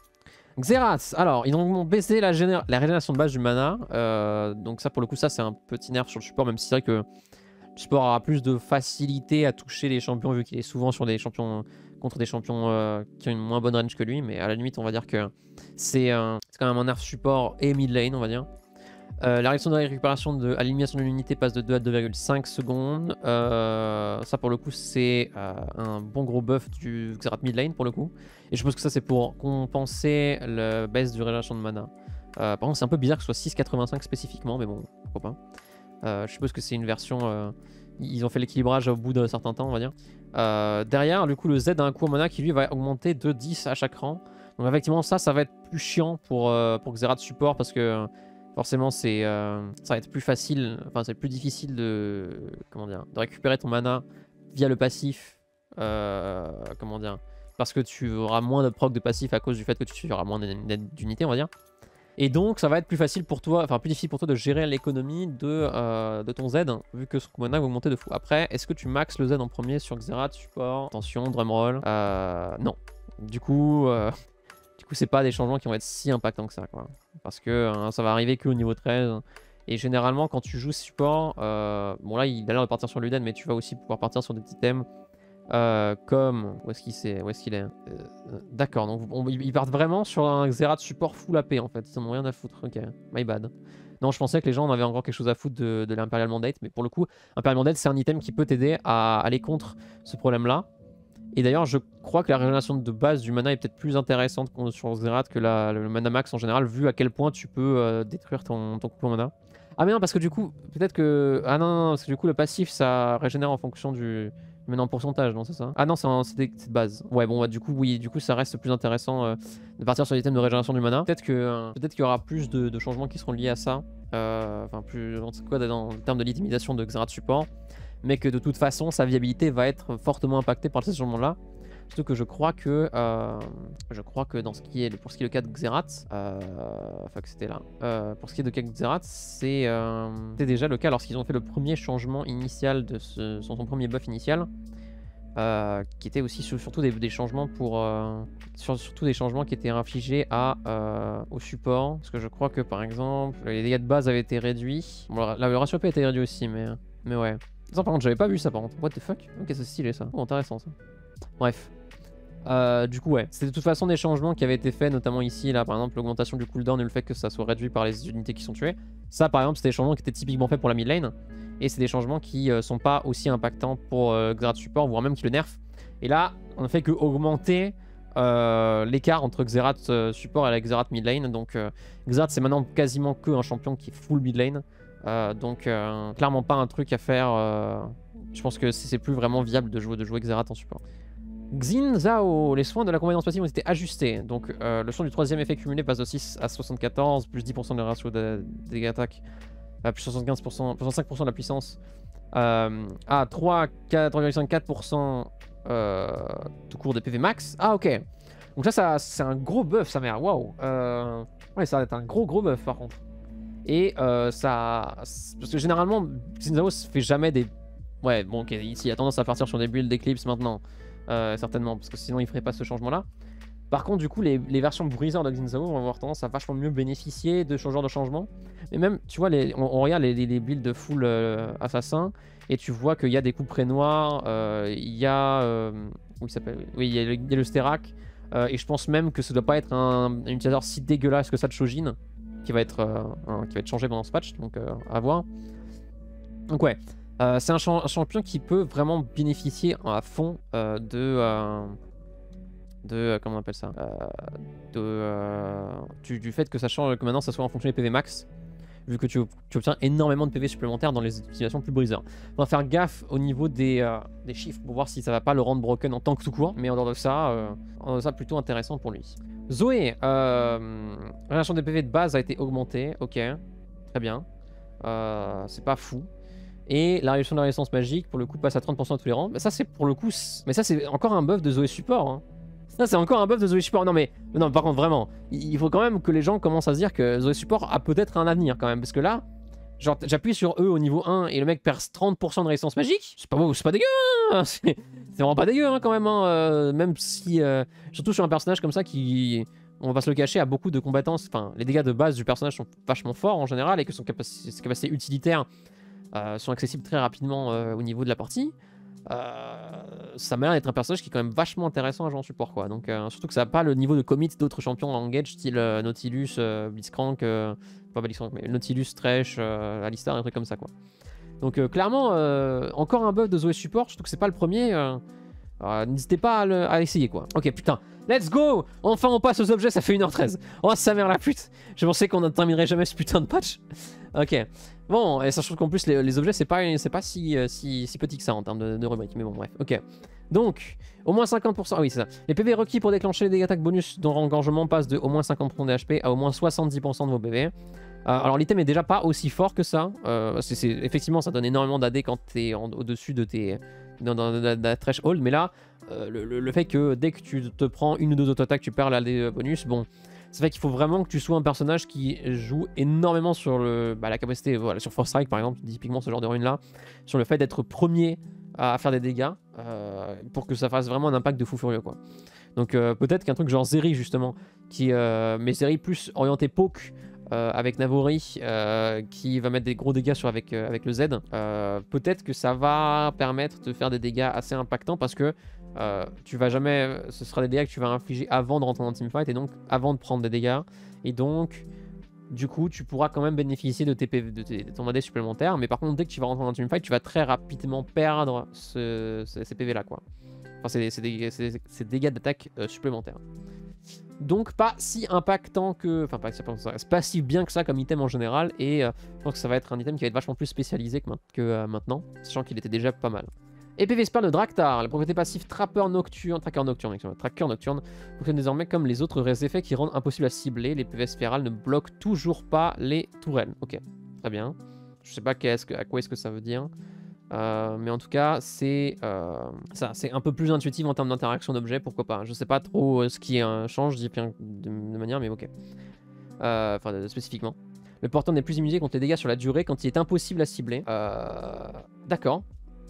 Xerath, alors ils ont baissé la, la régénération de base du mana euh, donc ça pour le coup ça c'est un petit nerf sur le support même si c'est vrai que le support aura plus de facilité à toucher les champions vu qu'il est souvent sur des champions contre des champions euh, qui ont une moins bonne range que lui, mais à la limite on va dire que c'est euh, quand même un nerf support et mid lane on va dire. Euh, la réaction de récupération de l'élimination d'une unité passe de deux à deux virgule cinq secondes. Euh, ça pour le coup c'est euh, un bon gros buff du Xerath mid lane pour le coup. Et je pense que ça c'est pour compenser la baisse du régénération de mana. Euh, par contre c'est un peu bizarre que ce soit six virgule quatre-vingt-cinq spécifiquement, mais bon, pourquoi pas. Euh, je suppose que c'est une version... Euh, ils ont fait l'équilibrage au bout d'un certain temps on va dire. Euh, derrière du coup le Z a un coût en mana qui lui va augmenter de dix à chaque rang. Donc effectivement ça, ça va être plus chiant pour, euh, pour Xerath support parce que... Forcément, c'est, euh, ça va être plus facile, enfin c'est plus difficile de, comment dire, de récupérer ton mana via le passif, euh, comment dire, parce que tu auras moins de proc de passif à cause du fait que tu auras moins d'unités, on va dire. Et donc, ça va être plus facile pour toi, enfin plus difficile pour toi de gérer l'économie de, euh, de ton Z, vu que son mana va augmenter de fou. Après, est-ce que tu max le Z en premier sur Xerath, support, attention, drumroll, euh, non. Du coup... Euh, Du coup, c'est pas des changements qui vont être si impactants que ça, quoi. Parce que hein, ça va arriver qu'au niveau treize. Et généralement, quand tu joues support, euh, bon là, il a l'air de partir sur l'Uden, mais tu vas aussi pouvoir partir sur des items euh, comme... Où est-ce qu'il est, Où est-ce qu'il est, euh, D'accord, donc on, ils partent vraiment sur un Xerath support full A P, en fait. Ils en ont rien à foutre. Ok, my bad. Non, je pensais que les gens en avaient encore quelque chose à foutre de, de l'Imperial Mandate, mais pour le coup, Imperial Mandate, c'est un item qui peut t'aider à aller contre ce problème-là. Et d'ailleurs, je crois que la régénération de base du mana est peut-être plus intéressante sur Xerath que la, le mana max en général, vu à quel point tu peux euh, détruire ton, ton couple en mana. Ah mais non, parce que du coup, peut-être que... Ah non, non, non, parce que du coup, le passif, ça régénère en fonction du... Mais non, en pourcentage, non, c'est ça? Ah non, c'est de base. Ouais, bon, bah, du coup, oui, du coup, ça reste plus intéressant euh, de partir sur l'item de régénération du mana. Peut-être que euh, peut-être qu'il y aura plus de, de changements qui seront liés à ça. Euh, enfin, plus... quoi, dans le terme de l'utilisation de Xerath support. Mais que de toute façon, sa viabilité va être fortement impactée par ces changements-là. Surtout que je crois que, euh, je crois que dans ce qui est, pour ce qui est le cas de Xerath, euh, enfin que c'était là, euh, pour ce qui est de cas de Xerath, c'est euh, déjà le cas lorsqu'ils ont fait le premier changement initial de ce, son, son premier buff initial, euh, qui était aussi sur, surtout des, des changements pour, euh, sur, surtout des changements qui étaient infligés à euh, au support, parce que je crois que par exemple les dégâts de base avaient été réduits. Bon, là le ratio A P a été réduit aussi, mais mais ouais. Ça, par contre, j'avais pas vu ça par contre. What the fuck? Ok, c'est stylé ça. Oh, intéressant ça. Bref. Euh, du coup, ouais. C'était de toute façon des changements qui avaient été faits, notamment ici, là, par exemple, l'augmentation du cooldown et le fait que ça soit réduit par les unités qui sont tuées. Ça, par exemple, c'était des changements qui étaient typiquement faits pour la mid lane. Et c'est des changements qui euh, sont pas aussi impactants pour euh, Xerath support, voire même qui le nerfent. Et là, on ne fait que augmenter euh, l'écart entre Xerath euh, support et la Xerath mid lane. Donc, euh, Xerath, c'est maintenant quasiment que un champion qui est full mid lane. Euh, donc euh, clairement pas un truc à faire, euh, je pense que c'est plus vraiment viable de jouer, de jouer Xerath en support. Xin Zhao, les soins de la compétence passive ont été ajustés, donc euh, le soin du troisième effet cumulé passe de six à soixante-quatorze, plus dix pour cent de ratio de dégâts d'attaque, euh, plus soixante-quinze pour cent, plus soixante-cinq pour cent de la puissance, euh, à trois virgule cinquante-quatre pour cent euh, tout court de P V max. Ah ok, Donc ça, ça c'est un gros buff, sa mère. Waouh. Euh... Ouais, ça va être un gros gros buff par contre. Et euh, ça... Parce que généralement, Xin Zhao fait jamais des... Ouais, bon, ok, ici, il a tendance à partir sur des builds d'Eclipse maintenant. Euh, certainement, parce que sinon il ferait pas ce changement-là. Par contre, du coup, les, les versions Breezer de Xin Zhao vont avoir tendance à vachement mieux bénéficier de ce genre de changement. Mais même, tu vois, les, on, on regarde les, les, les builds de full euh, assassin, et tu vois qu'il y a des coups près noirs, euh, il y a... Euh, où il s'appelle Oui, il y a le, il y a le Sterak, euh, et je pense même que ça doit pas être un, un utilisateur si dégueulasse que ça de Shojin, qui va être, euh, un, qui va être changé pendant ce patch, donc euh, à voir. Donc ouais, euh, c'est un, cha un champion qui peut vraiment bénéficier à fond euh, de... Euh, de euh, comment on appelle ça euh, de, euh, du, du fait que ça change, que maintenant ça soit en fonction des P V max, vu que tu, tu obtiens énormément de P V supplémentaires dans les utilisations plus Breezer. On va faire gaffe au niveau des, euh, des chiffres pour voir si ça va pas le rendre broken en tant que tout court, mais en dehors de ça, euh, en dehors de ça plutôt intéressant pour lui. Zoé, euh, la relation des P V de base a été augmentée, ok, très bien, euh, c'est pas fou. Et la réduction de la résistance magique, pour le coup, passe à trente pour cent à tous les rangs. Mais ça, c'est pour le coup, mais ça, c'est encore un buff de Zoé support, hein. Ça, c'est encore un buff de Zoé Support. Non, mais non, par contre, vraiment, il faut quand même que les gens commencent à se dire que Zoé Support a peut-être un avenir quand même. Parce que là, genre, j'appuie sur E au niveau un et le mec perd trente pour cent de résistance magique. C'est pas, c'est pas dégueu, hein. C'est vraiment pas dégueu, hein, quand même. Hein. Euh, même si, euh, surtout sur un personnage comme ça qui, on va se le cacher, a beaucoup de combattants. Enfin, les dégâts de base du personnage sont vachement forts en général et que son capaci ses capacités utilitaires euh, sont accessibles très rapidement euh, au niveau de la partie. Euh, ça m'a l'air d'être un personnage qui est quand même vachement intéressant à jouer en support, quoi. Donc euh, surtout que ça n'a pas le niveau de commit d'autres champions en engage style euh, Nautilus, euh, Blitzcrank, euh, pas Blitzcrank mais Nautilus, Thresh, euh, Alistar, un truc comme ça, quoi. Donc euh, clairement euh, encore un buff de Zoé support, surtout que c'est pas le premier. Euh, euh, N'hésitez pas à, le, à essayer, quoi. Ok, putain, let's go. Enfin on passe aux objets, ça fait une heure treize. Oh sa mère la pute. Je pensais qu'on ne terminerait jamais ce putain de patch. Ok. Bon, et sachant qu'en plus les, les objets c'est pas, pas si, si, si petit que ça en termes de, de rubrique, mais bon bref, ok. Donc, au moins cinquante pour cent, ah oui c'est ça. Les P V requis pour déclencher les dégâts d'attaque bonus dont l'engorgement passe de au moins cinquante pour cent de H P à au moins soixante-dix pour cent de vos P V. Euh, alors l'item est déjà pas aussi fort que ça, euh, c'est, c'est, effectivement ça donne énormément d'A D quand t'es au-dessus de tes... dans, dans, dans, dans la threshold, mais là, euh, le, le, le fait que dès que tu te prends une ou deux auto-attaques, tu perds l'A D bonus, bon... C'est fait qu'il faut vraiment que tu sois un personnage qui joue énormément sur le, bah, la capacité, voilà, sur Force Strike par exemple, typiquement ce genre de rune là, sur le fait d'être premier à faire des dégâts euh, pour que ça fasse vraiment un impact de fou furieux, quoi. Donc euh, peut-être qu'un truc genre Zeri justement, qui, euh, mais Zeri plus orienté poke euh, avec Navori euh, qui va mettre des gros dégâts sur, avec, euh, avec le Z, euh, peut-être que ça va permettre de faire des dégâts assez impactants parce que Euh, tu vas jamais, ce sera des dégâts que tu vas infliger avant de rentrer dans teamfight et donc avant de prendre des dégâts, et donc du coup tu pourras quand même bénéficier de, tes P V, de, tes, de ton A D supplémentaire, mais par contre dès que tu vas rentrer dans teamfight tu vas très rapidement perdre ce, ce, ces P V là, quoi. Enfin c'est des, des dégâts d'attaque euh, supplémentaires, donc pas si impactant que, enfin pas, c'est pas si bien que ça comme item en général, et euh, je pense que ça va être un item qui va être vachement plus spécialisé que, que euh, maintenant, sachant qu'il était déjà pas mal. Et P V Spell de Draktar, la propriété passive Trapper Nocturne, Tracker Nocturne, Tracker Nocturne, fonctionne désormais comme les autres effets qui rendent impossible à cibler. Les P V spirales ne bloquent toujours pas les tourelles. Ok, très bien. Je sais pas qu'est-ce que, à quoi est-ce que ça veut dire, euh, mais en tout cas c'est euh, ça, c'est un peu plus intuitif en termes d'interaction d'objets, pourquoi pas. Je sais pas trop ce qui euh, change de, de manière, mais ok. Euh, enfin de, spécifiquement. Le porteur n'est plus immunisé contre les dégâts sur la durée quand il est impossible à cibler. Euh, D'accord.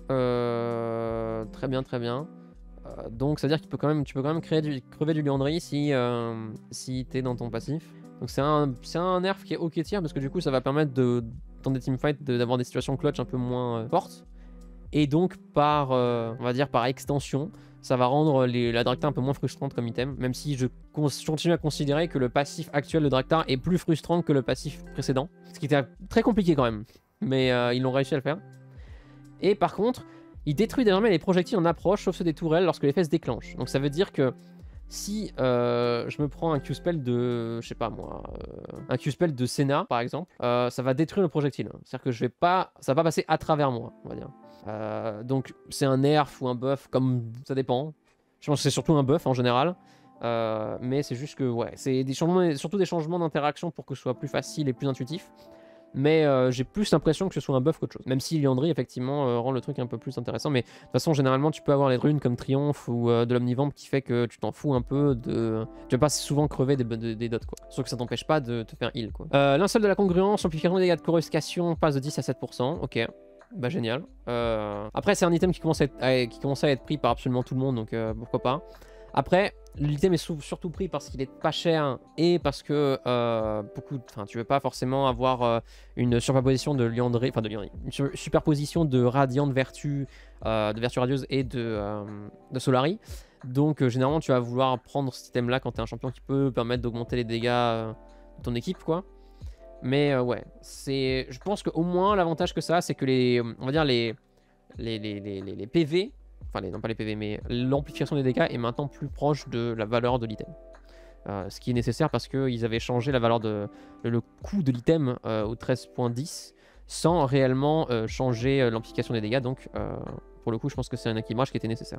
Euh, très bien, très bien. Euh, donc ça veut dire qu'il peut quand même, tu peux quand même créer du, crever du Liandry si, euh, si t'es dans ton passif. Donc c'est un, c'est un nerf qui est ok tier parce que du coup ça va permettre de, dans des teamfights d'avoir des situations clutch un peu moins euh, fortes. Et donc par, euh, on va dire par extension, ça va rendre les, la Draktar un peu moins frustrante comme item. Même si je, je continue à considérer que le passif actuel de Draktar est plus frustrant que le passif précédent. Ce qui était très compliqué quand même. Mais euh, ils l'ont réussi à le faire. Et par contre, il détruit désormais les projectiles en approche, sauf ceux des tourelles, lorsque l'effet se déclenche. Donc ça veut dire que si euh, je me prends un Q-spell de, je sais pas moi, euh, un Q-spell de Senna par exemple, euh, ça va détruire le projectile. C'est-à-dire que je vais pas, ça va pas passer à travers moi, on va dire. Euh, donc c'est un nerf ou un buff, comme ça dépend. Je pense que c'est surtout un buff en général. Euh, mais c'est juste que ouais, c'est des changements, surtout des changements d'interaction pour que ce soit plus facile et plus intuitif. Mais euh, j'ai plus l'impression que ce soit un buff qu'autre chose. Même si Liandry, effectivement, euh, rend le truc un peu plus intéressant. Mais de toute façon, généralement, tu peux avoir les runes comme Triomphe ou euh, de l'Omnivamp qui fait que tu t'en fous un peu de... Tu vas pas souvent crever des, des, des dots, quoi. Sauf que ça t'empêche pas de te faire heal, quoi. Euh, Linceul de la congruence, amplification des dégâts de coruscation passe de dix à sept pour cent. Ok. Bah génial. Euh... Après, c'est un item qui commence à, être, à, qui commence à être pris par absolument tout le monde, donc euh, pourquoi pas. Après, l'item est surtout pris parce qu'il est pas cher et parce que euh, beaucoup, enfin, tu veux pas forcément avoir euh, une superposition de Liandry, enfin de Liandry, une superposition de Radiant, de Vertu, euh, de Vertu Radieuse et de, euh, de Solari. Donc euh, généralement, tu vas vouloir prendre cet item-là quand tu es un champion qui peut permettre d'augmenter les dégâts euh, de ton équipe, quoi. Mais euh, ouais, c'est, je pense qu'au moins l'avantage que ça a, c'est que les, on va dire les, les, les, les, les P V. Enfin, les, non pas les P V, mais l'amplification des dégâts est maintenant plus proche de la valeur de l'item. Euh, ce qui est nécessaire parce qu'ils avaient changé la valeur de le coût de l'item euh, au treize point dix sans réellement euh, changer euh, l'amplification des dégâts. Donc, euh, pour le coup, je pense que c'est un équilibrage qui était nécessaire.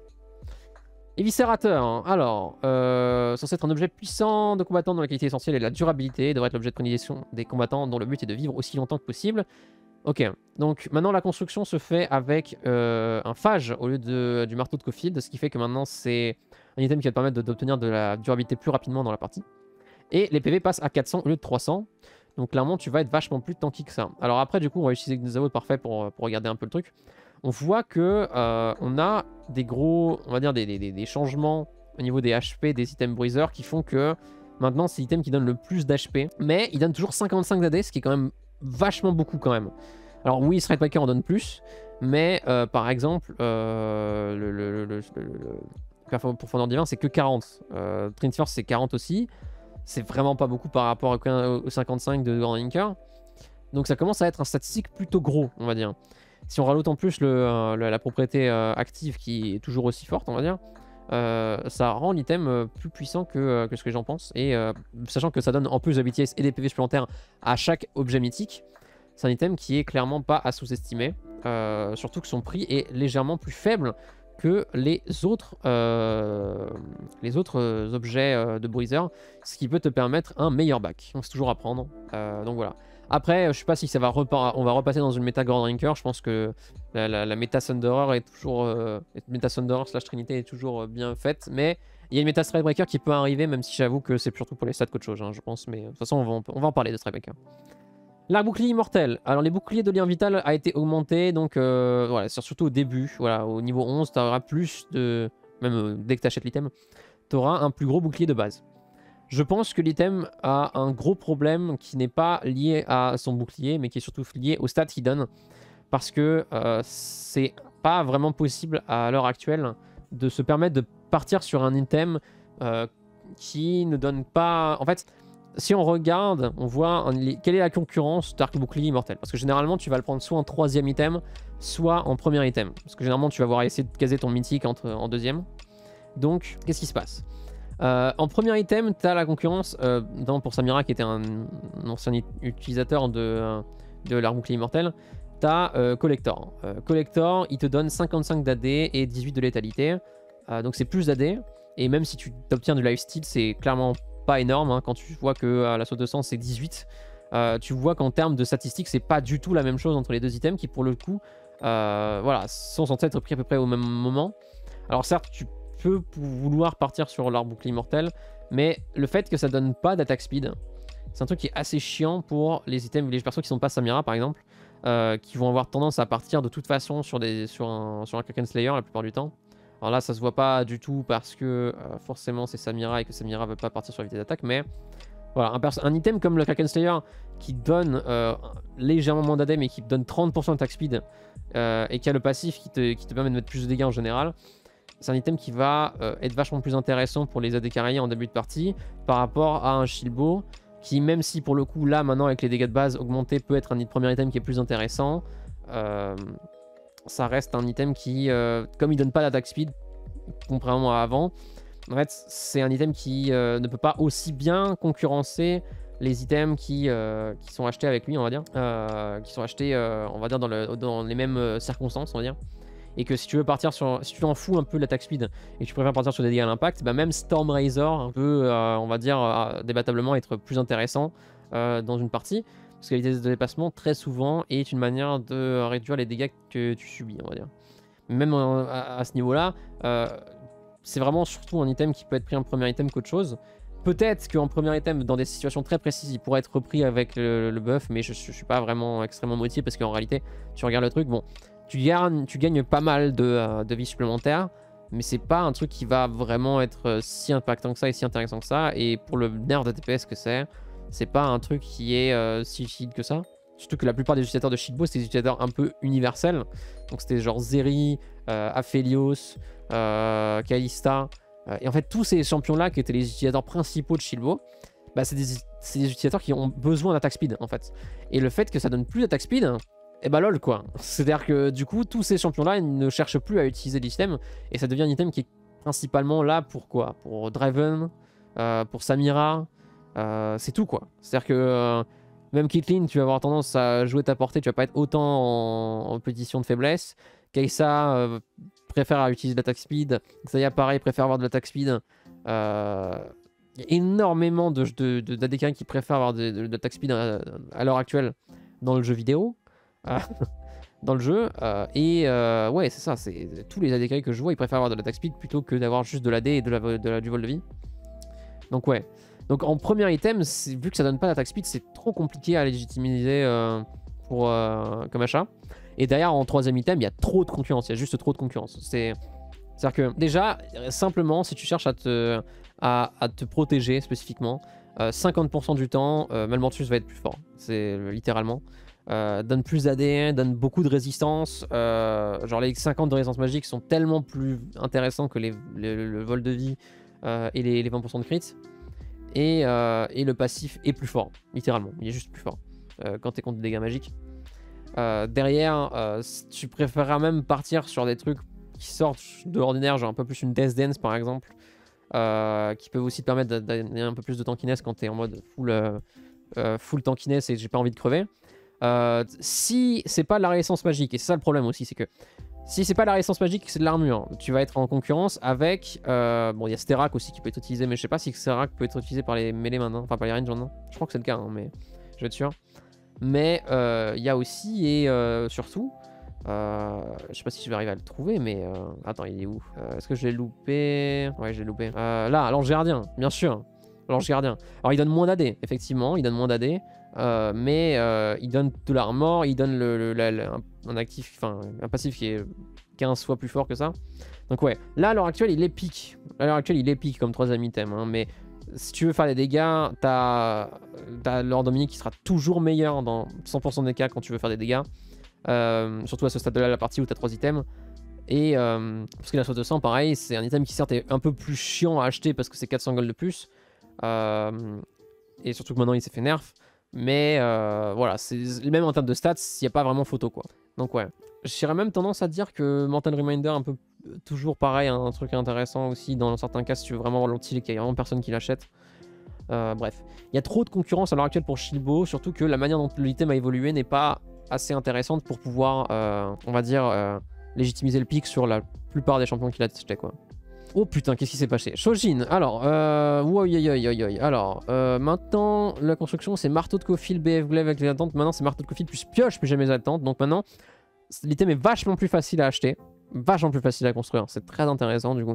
Éviscérateur, hein. Alors, euh, censé être un objet puissant de combattant dont la qualité essentielle est la durabilité, devrait être l'objet de prédilection des combattants dont le but est de vivre aussi longtemps que possible. Ok, donc maintenant la construction se fait avec euh, un phage au lieu de, du marteau de Cofield, ce qui fait que maintenant c'est un item qui va te permettre d'obtenir de, de la durabilité plus rapidement dans la partie. Et les P V passent à quatre cents au lieu de trois cents, donc clairement tu vas être vachement plus tanky que ça. Alors après du coup on va utiliser Xavo parfait pour, pour regarder un peu le truc. On voit que euh, on a des gros, on va dire des, des, des changements au niveau des H P des items bruiser qui font que maintenant c'est l'item qui donne le plus d'H P, mais il donne toujours cinquante-cinq d'A D, ce qui est quand même vachement beaucoup quand même. Alors oui, Threadbreaker en donne plus, mais euh, par exemple, euh, le, le, le, le, le Profondeur Divin, c'est que quarante. Euh, Trinforce, c'est quarante aussi. C'est vraiment pas beaucoup par rapport au cinquante-cinq de Grand Linker. Donc ça commence à être un statistique plutôt gros, on va dire. Si on rajoute en plus le, euh, la propriété euh, active qui est toujours aussi forte, on va dire, euh, ça rend l'item euh, plus puissant que, euh, que ce que j'en pense. Et euh, sachant que ça donne en plus de B T S et des P V supplémentaires à chaque objet mythique, c'est un item qui est clairement pas à sous-estimer, euh, surtout que son prix est légèrement plus faible que les autres, euh, les autres euh, objets euh, de Bruiser, ce qui peut te permettre un meilleur back. Donc c'est toujours à prendre. Euh, donc voilà. Après, je sais pas si ça va on va repasser dans une méta Grand Ranker. Je pense que la, la, la méta Thunderer est toujours, euh, méta Thunderer slash Trinité est toujours bien faite, mais il y a une méta Threadbreaker qui peut arriver, même si j'avoue que c'est surtout pour les stats qu'autre chose, hein, je pense. Mais de toute façon, on va en, on va en parler de Threadbreaker. L'arc bouclier immortel. Alors les boucliers de lien vital a été augmenté, donc euh, voilà, surtout au début, voilà, au niveau onze, tu auras plus de... Même euh, dès que tu achètes l'item, tu auras un plus gros bouclier de base. Je pense que l'item a un gros problème qui n'est pas lié à son bouclier, mais qui est surtout lié au stats qu'il donne. Parce que euh, c'est pas vraiment possible à l'heure actuelle de se permettre de partir sur un item euh, qui ne donne pas... En fait... Si on regarde, on voit un, quelle est la concurrence d'arc bouclier immortel. Parce que généralement, tu vas le prendre soit en troisième item, soit en premier item. Parce que généralement, tu vas avoir essayé de caser ton mythique entre, en deuxième. Donc, qu'est-ce qui se passe euh, En premier item, tu as la concurrence euh, dans, pour Samira, qui était un, un ancien utilisateur de, de l'arc bouclier immortel. Tu as euh, Collector. Euh, Collector, il te donne cinquante-cinq d'A D et dix-huit de létalité. Euh, donc, c'est plus d'A D. Et même si tu obtiens du lifesteal, c'est clairement pas énorme, hein, quand tu vois que euh, la saut de sang c'est dix-huit. Euh, tu vois qu'en termes de statistiques, c'est pas du tout la même chose entre les deux items qui, pour le coup, euh, voilà, sont censés être pris à peu près au même moment. Alors, certes, tu peux vouloir partir sur l'arc bouclier immortel, mais le fait que ça donne pas d'attaque speed, c'est un truc qui est assez chiant pour les items, les persos qui sont pas Samira par exemple, euh, qui vont avoir tendance à partir de toute façon sur, des, sur, un, sur un Kraken Slayer la plupart du temps. Alors là, ça se voit pas du tout parce que euh, forcément c'est Samira et que Samira veut pas partir sur la vitesse d'attaque, mais voilà, un, un item comme le Kraken Slayer qui donne euh, légèrement moins d'A D mais qui te donne trente pour cent d'attaque speed euh, et qui a le passif qui te, qui te permet de mettre plus de dégâts en général, c'est un item qui va euh, être vachement plus intéressant pour les A D carriers en début de partie par rapport à un Shilbo qui, même si pour le coup là maintenant avec les dégâts de base augmentés peut être un premier item qui est plus intéressant, euh, ça reste un item qui, euh, comme il donne pas d'attaque speed, contrairement à avant, en fait, c'est un item qui euh, ne peut pas aussi bien concurrencer les items qui, euh, qui sont achetés avec lui, on va dire, euh, qui sont achetés, euh, on va dire, dans, le, dans les mêmes circonstances, on va dire. Et que si tu veux partir sur, si tu t'en fous un peu l'attaque speed et que tu préfères partir sur des dégâts à l'impact, bah même Stormrazor peut, euh, on va dire, euh, débattablement être plus intéressant euh, dans une partie. parce que la vitesse de déplacement, très souvent, est une manière de réduire les dégâts que tu subis, on va dire. Même euh, à, à ce niveau-là, euh, c'est vraiment surtout un item qui peut être pris en premier item qu'autre chose. Peut-être qu'en premier item, dans des situations très précises, il pourrait être repris avec le, le buff, mais je, je suis pas vraiment extrêmement motivé parce qu'en réalité, tu regardes le truc, bon, tu gagnes, tu gagnes pas mal de, euh, de vie supplémentaire, mais c'est pas un truc qui va vraiment être si impactant que ça et si intéressant que ça. Et pour le nerf de D P S que c'est, c'est pas un truc qui est euh, si shield que ça. Surtout que la plupart des utilisateurs de Shieldbo, c'est des utilisateurs un peu universels. Donc c'était genre Zeri, euh, Aphelios, euh, Kalista. Euh, et en fait, tous ces champions-là qui étaient les utilisateurs principaux de Shieldbo, bah, c'est des, des utilisateurs qui ont besoin d'attaque speed en fait. Et le fait que ça donne plus d'attaque speed, et bah lol quoi. C'est-à-dire que du coup, tous ces champions-là ne cherchent plus à utiliser l'item. Et ça devient un item qui est principalement là pour quoi? Pour Draven, euh, pour Samira, euh, c'est tout quoi. C'est-à-dire que euh, même Caitlyn, tu vas avoir tendance à jouer ta portée, tu vas pas être autant en, en position de faiblesse. Kai'Sa euh, préfère à utiliser de l'attaque speed. Xayah pareil, préfère avoir de l'attaque speed. Euh, Il y a énormément de, de, de, d'A D K qui préfèrent avoir de, de, de l'attaque speed à, à l'heure actuelle dans le jeu vidéo. Euh, dans le jeu. Euh, et euh, ouais, c'est ça. C'est tous les A D K que je vois, ils préfèrent avoir de l'attaque speed plutôt que d'avoir juste de l'A D et de la, de la, du vol de vie. Donc ouais. Donc en premier item, vu que ça donne pas d'attaque speed, c'est trop compliqué à légitimiser euh, pour, euh, comme achat. Et derrière, en troisième item, il y a trop de concurrence. Il y a juste trop de concurrence. C'est... C'est-à-dire que déjà, simplement, si tu cherches à te, à, à te protéger spécifiquement, euh, cinquante pour cent du temps, euh, Malmortius va être plus fort. C'est euh, littéralement. Euh, donne plus d'A D, donne beaucoup de résistance. Euh, genre les cinquante de résistance magique sont tellement plus intéressants que les, les, le, le vol de vie euh, et les, les vingt pour cent de crit. Et, euh, et le passif est plus fort, littéralement. Il est juste plus fort euh, quand tu es contre des dégâts magiques. Euh, derrière, euh, tu préféreras même partir sur des trucs qui sortent de l'ordinaire, genre un peu plus une Death Dance par exemple, euh, qui peuvent aussi te permettre de donner un peu plus de tankiness quand tu es en mode full, euh, euh, full tankiness et j'ai pas envie de crever. Euh, si c'est pas de la résistance magique, et c'est ça le problème aussi, c'est que si c'est pas de la résistance magique, c'est de l'armure, tu vas être en concurrence avec. Euh, bon, il y a Sterak aussi qui peut être utilisé, mais je sais pas si Sterak peut être utilisé par les mêlées maintenant, enfin par les range maintenant. Je crois que c'est le cas, hein, mais je vais être sûr. Mais il euh, y a aussi et euh, surtout, euh, je sais pas si je vais arriver à le trouver, mais euh, attends, il est où? euh, Est-ce que je l'ai loupé? Ouais, je l'ai loupé. Euh, là, l'ange gardien, bien sûr. L'ange gardien. Alors, il donne moins d'A D, effectivement, il donne moins d'A D, euh, mais euh, il donne de l'armor, il donne le, le, la, la, un actif, enfin, un passif qui est quinze fois plus fort que ça. Donc, ouais, là, à l'heure actuelle, il est pique. À l'heure actuelle, il est pique comme troisième item, hein, mais si tu veux faire des dégâts, t'as as Lord Dominique qui sera toujours meilleur dans cent pour cent des cas quand tu veux faire des dégâts. Euh, surtout à ce stade de là la partie où t'as trois items. Et euh, parce que la soif de sang, pareil, c'est un item qui certes est un peu plus chiant à acheter parce que c'est quatre cents gold de plus. Euh, et surtout que maintenant il s'est fait nerf. Mais euh, voilà, même en termes de stats, il n'y a pas vraiment photo quoi. Donc ouais, j'aurais même tendance à dire que Mental Reminder, un peu toujours pareil, un truc intéressant aussi dans certains cas si tu veux vraiment avoir l'outil et qu'il n'y a vraiment personne qui l'achète. Euh, bref, il y a trop de concurrence à l'heure actuelle pour Shieldbo, surtout que la manière dont l'item a évolué n'est pas assez intéressante pour pouvoir, euh, on va dire, euh, légitimiser le pic sur la plupart des champions qu'il a testé quoi. Oh putain, qu'est-ce qui s'est passé? Shojin, alors, euh, oui, oui, oui, oui, alors, euh, maintenant, la construction, c'est marteau de Kofil, B F Glaive avec les attentes. Maintenant, c'est marteau de Kofil plus pioche, plus jamais les attentes. Donc maintenant, l'item est vachement plus facile à acheter, vachement plus facile à construire. C'est très intéressant, du coup.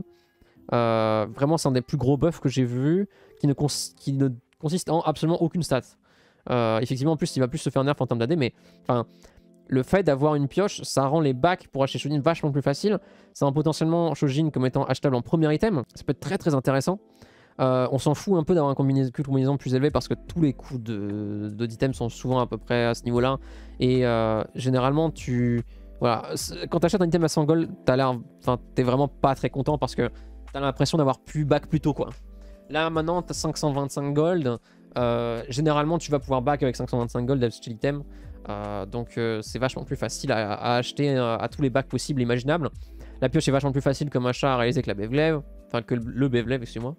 Euh, vraiment, c'est un des plus gros buffs que j'ai vu, qui ne, cons qui ne consiste en absolument aucune stat. Euh, effectivement, en plus, il va plus se faire nerf en termes d'A D, mais, enfin... Le fait d'avoir une pioche, ça rend les bacs pour acheter Shojin vachement plus facile. Ça rend potentiellement Shojin comme étant achetable en premier item. Ça peut être très très intéressant. Euh, on s'en fout un peu d'avoir un combinaison, combinaison plus élevé parce que tous les coûts d'items sont souvent à peu près à ce niveau-là. Et euh, généralement, tu... Voilà, quand tu achètes un item à cent gold, t'as l'air... Enfin, t'es vraiment pas très content parce que t'as l'impression d'avoir plus back plus tôt, quoi. Là, maintenant, t'as cinq cent vingt-cinq gold. Euh, généralement, tu vas pouvoir back avec cinq cent vingt-cinq gold d'acheter l'item. Euh, donc euh, c'est vachement plus facile à, à acheter euh, à tous les bacs possibles et imaginables. La pioche est vachement plus facile comme achat à réaliser que la B F Glaive, enfin que le B F Glaive, excusez-moi.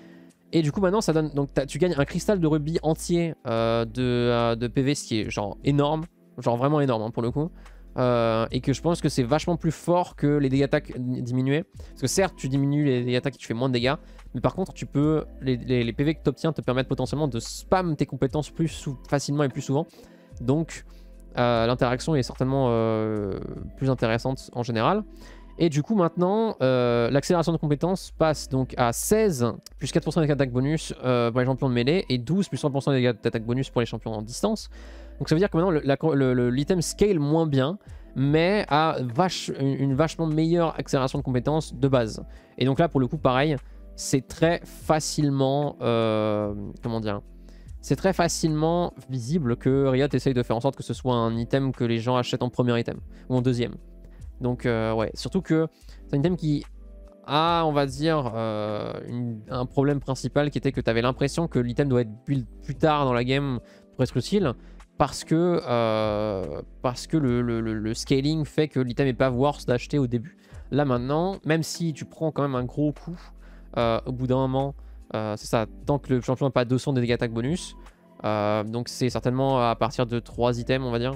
Et du coup maintenant ça donne, donc tu gagnes un cristal de rubis entier euh, de, euh, de P V, ce qui est genre énorme, genre vraiment énorme hein, pour le coup. Euh, et que je pense que c'est vachement plus fort que les dégâts attaques diminués. Parce que certes tu diminues les dégâts attaques et tu fais moins de dégâts, mais par contre tu peux, les, les, les P V que tu obtiens te permettent potentiellement de spam tes compétences plus facilement et plus souvent. Donc euh, l'interaction est certainement euh, plus intéressante en général. Et du coup maintenant, euh, l'accélération de compétences passe donc à seize plus quatre pour cent des attaques bonus euh, pour les champions de mêlée et douze plus cent pour cent des attaques bonus pour les champions en distance. Donc ça veut dire que maintenant l'item scale moins bien, mais a vache, une, une vachement meilleure accélération de compétences de base. Et donc là pour le coup pareil, c'est très facilement... Euh, comment dire, c'est très facilement visible que Riot essaye de faire en sorte que ce soit un item que les gens achètent en premier item ou en deuxième. Donc euh, ouais, surtout que c'est un item qui a, on va dire, euh, une, un problème principal qui était que tu avais l'impression que l'item doit être build plus tard dans la game pour être utile, parce que, euh, parce que le, le, le, le scaling fait que l'item n'est pas worth d'acheter au début. Là maintenant, même si tu prends quand même un gros coup, euh, au bout d'un moment, euh, c'est ça, tant que le champion n'a pas deux cents de dégâts attaque bonus, euh, donc c'est certainement à partir de trois items, on va dire.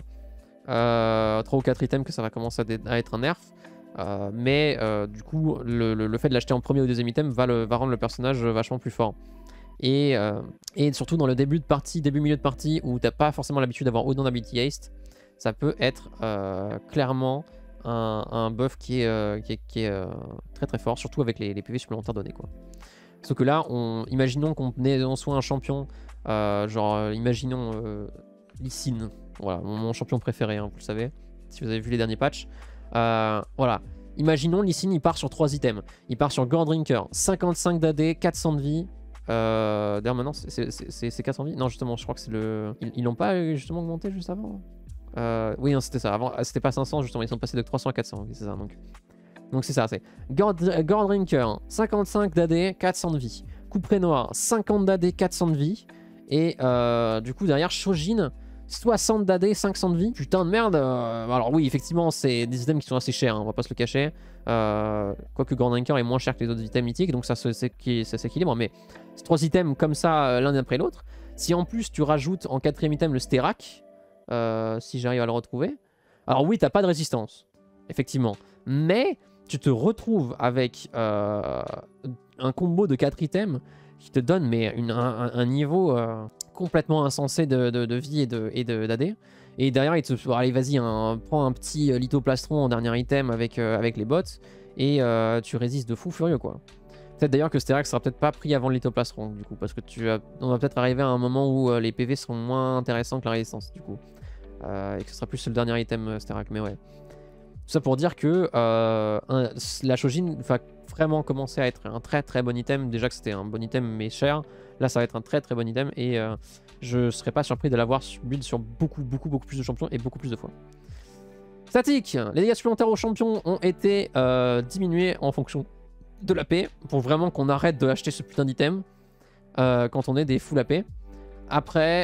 Euh, trois ou quatre items que ça va commencer à, à être un nerf, euh, mais euh, du coup le, le, le fait de l'acheter en premier ou deuxième item va, le, va rendre le personnage vachement plus fort. Et, euh, et surtout dans le début de partie, début milieu de partie où t'as pas forcément l'habitude d'avoir autant d'ability haste, ça peut être euh, clairement un, un buff qui est, euh, qui est, qui est euh, très très fort, surtout avec les, les P V supplémentaires donnés quoi. Sauf que là, on, imaginons qu'on on soit un champion, euh, genre euh, imaginons euh, Lee Sin. Voilà, mon, mon champion préféré, hein, vous le savez, si vous avez vu les derniers patchs. Euh, voilà, imaginons Lee Sin, il part sur trois items. Il part sur Gore Drinker, cinquante-cinq d'A D, quatre cents de vie. Euh, D'ailleurs, maintenant, c'est quatre cents de vie. Non, justement, je crois que c'est le... Ils l'ont pas justement augmenté juste avant euh, Oui, c'était ça. Avant, c'était pas cinq cents, justement. Ils sont passés de trois cents à quatre cents. Oui, c'est ça, donc. Donc c'est ça, c'est Gore, Gore Drinker, cinquante-cinq d'A D, quatre cents de vie. Couperet Noir, cinquante d'A D, quatre cents de vie. Et euh, du coup, derrière, Shojin, soixante d'A D, cinq cents de vie. Putain de merde. Euh, alors oui, effectivement, c'est des items qui sont assez chers, hein, on va pas se le cacher. Euh, quoique Gore Drinker est moins cher que les autres items mythiques, donc ça, ça s'équilibre. Mais ces trois items comme ça, l'un après l'autre. Si en plus tu rajoutes en quatrième item le Sterak, euh, si j'arrive à le retrouver. Alors oui, t'as pas de résistance, effectivement. Mais tu te retrouves avec euh, un combo de quatre items qui te donne mais une, un, un niveau... Euh, complètement insensé de, de, de vie et de et d'A D. Et derrière, il te dit, allez, vas-y, hein, prends un petit lithoplastron en dernier item avec, euh, avec les bots et euh, tu résistes de fou furieux, quoi. Peut-être d'ailleurs que Sterak sera peut-être pas pris avant le lithoplastron, du coup, parce que tu as, on va peut-être arriver à un moment où euh, les P V seront moins intéressants que la résistance, du coup. Euh, et que ce sera plus le dernier item euh, Sterak, mais ouais. Tout ça pour dire que euh, un, la Shojin va vraiment commencer à être un très très bon item. Déjà que c'était un bon item mais cher. Là ça va être un très très bon item et euh, je serais pas surpris de l'avoir build sur beaucoup beaucoup beaucoup plus de champions et beaucoup plus de fois. Statique. Les dégâts supplémentaires aux champions ont été euh, diminués en fonction de l'A P pour vraiment qu'on arrête de acheter ce putain d'item euh, quand on est des full A P. Après,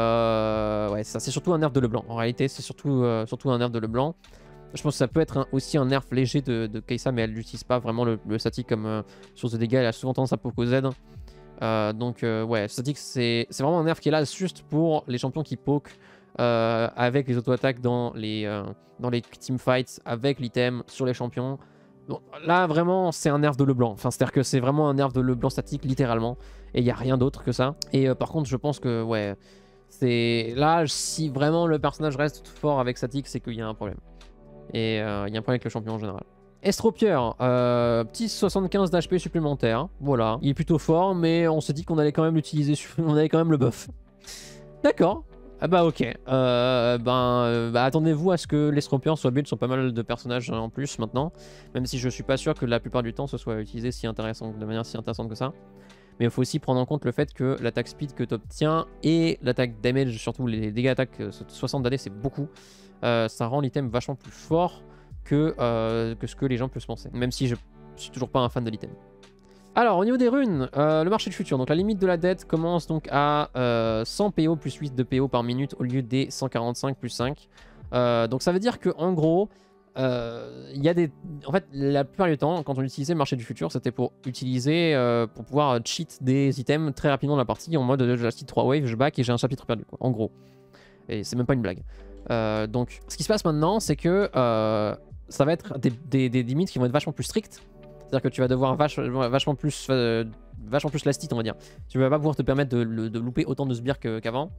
euh, ouais, ça c'est surtout un nerf de Leblanc. En réalité, c'est surtout, euh, surtout un nerf de Leblanc. Je pense que ça peut être un, aussi un nerf léger de, de Kai'Sa, mais elle n'utilise pas vraiment le, le statique comme euh, source de dégâts. Elle a souvent tendance à poke au Z. Euh, donc, euh, ouais, statique, c'est vraiment un nerf qui est là juste pour les champions qui poke euh, avec les auto-attaques dans les, euh, dans les teamfights, avec l'item sur les champions. Bon, là, vraiment, c'est un nerf de Leblanc. Enfin, c'est-à-dire que c'est vraiment un nerf de Leblanc statique, littéralement. Et il n'y a rien d'autre que ça. Et euh, par contre, je pense que, ouais, c'est là, si vraiment le personnage reste fort avec statique, c'est qu'il y a un problème. Et il euh, y a un problème avec le champion en général. Estropieur, euh, petit soixante-quinze d'H P supplémentaire. Voilà, il est plutôt fort, mais on s'est dit qu'on allait quand même l'utiliser, on allait quand même le buff. D'accord. Ah bah ok. Euh, ben, euh, bah, attendez-vous à ce que l'Estropieur soit build sur pas mal de personnages en plus maintenant. Même si je suis pas sûr que la plupart du temps ce soit utilisé si intéressant, de manière si intéressante que ça. Mais il faut aussi prendre en compte le fait que l'attaque speed que tu obtiens et l'attaque damage, surtout les dégâts attaque, soixante d'A D c'est beaucoup. Euh, ça rend l'item vachement plus fort que, euh, que ce que les gens peuvent se penser. Même si je suis toujours pas un fan de l'item. Alors, au niveau des runes, euh, le marché du futur. Donc la limite de la dette commence donc à euh, cent P O plus huit de P O par minute au lieu des cent quarante-cinq plus cinq. Euh, donc ça veut dire que en gros, il euh, y a des... En fait, la plupart du temps, quand on utilisait le marché du futur, c'était pour utiliser, euh, pour pouvoir cheat des items très rapidement dans la partie en mode je cheat trois waves, je back et j'ai un chapitre perdu, quoi, en gros. Et c'est même pas une blague. Euh, donc, ce qui se passe maintenant, c'est que euh, ça va être des, des, des limites qui vont être vachement plus strictes. C'est-à-dire que tu vas devoir vach, vachement plus euh, vachement plus lastite, on va dire. Tu vas pas pouvoir te permettre de, de, de louper autant de sbires qu'avant.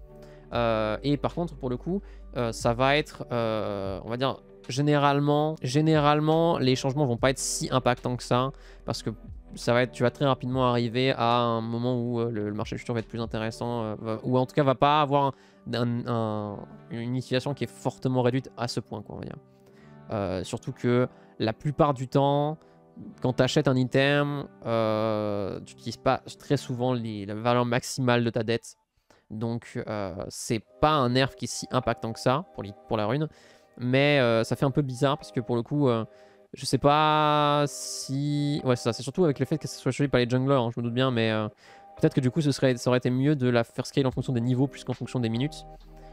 Euh, et par contre, pour le coup, euh, ça va être, euh, on va dire, généralement, généralement, les changements vont pas être si impactants que ça, parce que ça va être, tu vas très rapidement arriver à un moment où euh, le, le marché du futur va être plus intéressant, euh, va, ou en tout cas va pas avoir un, un, une utilisation qui est fortement réduite à ce point, quoi, on va dire. Euh, surtout que la plupart du temps, quand tu achètes un item, euh, tu n'utilises pas très souvent les, la valeur maximale de ta dette. Donc euh, c'est pas un nerf qui est si impactant que ça pour, les, pour la rune. Mais euh, ça fait un peu bizarre parce que pour le coup, euh, je sais pas si... Ouais, c'est ça, c'est surtout avec le fait que ça soit choisi par les junglers, hein, je me doute bien, mais euh, peut-être que du coup ce serait, ça aurait été mieux de la faire scale en fonction des niveaux plus qu'en fonction des minutes.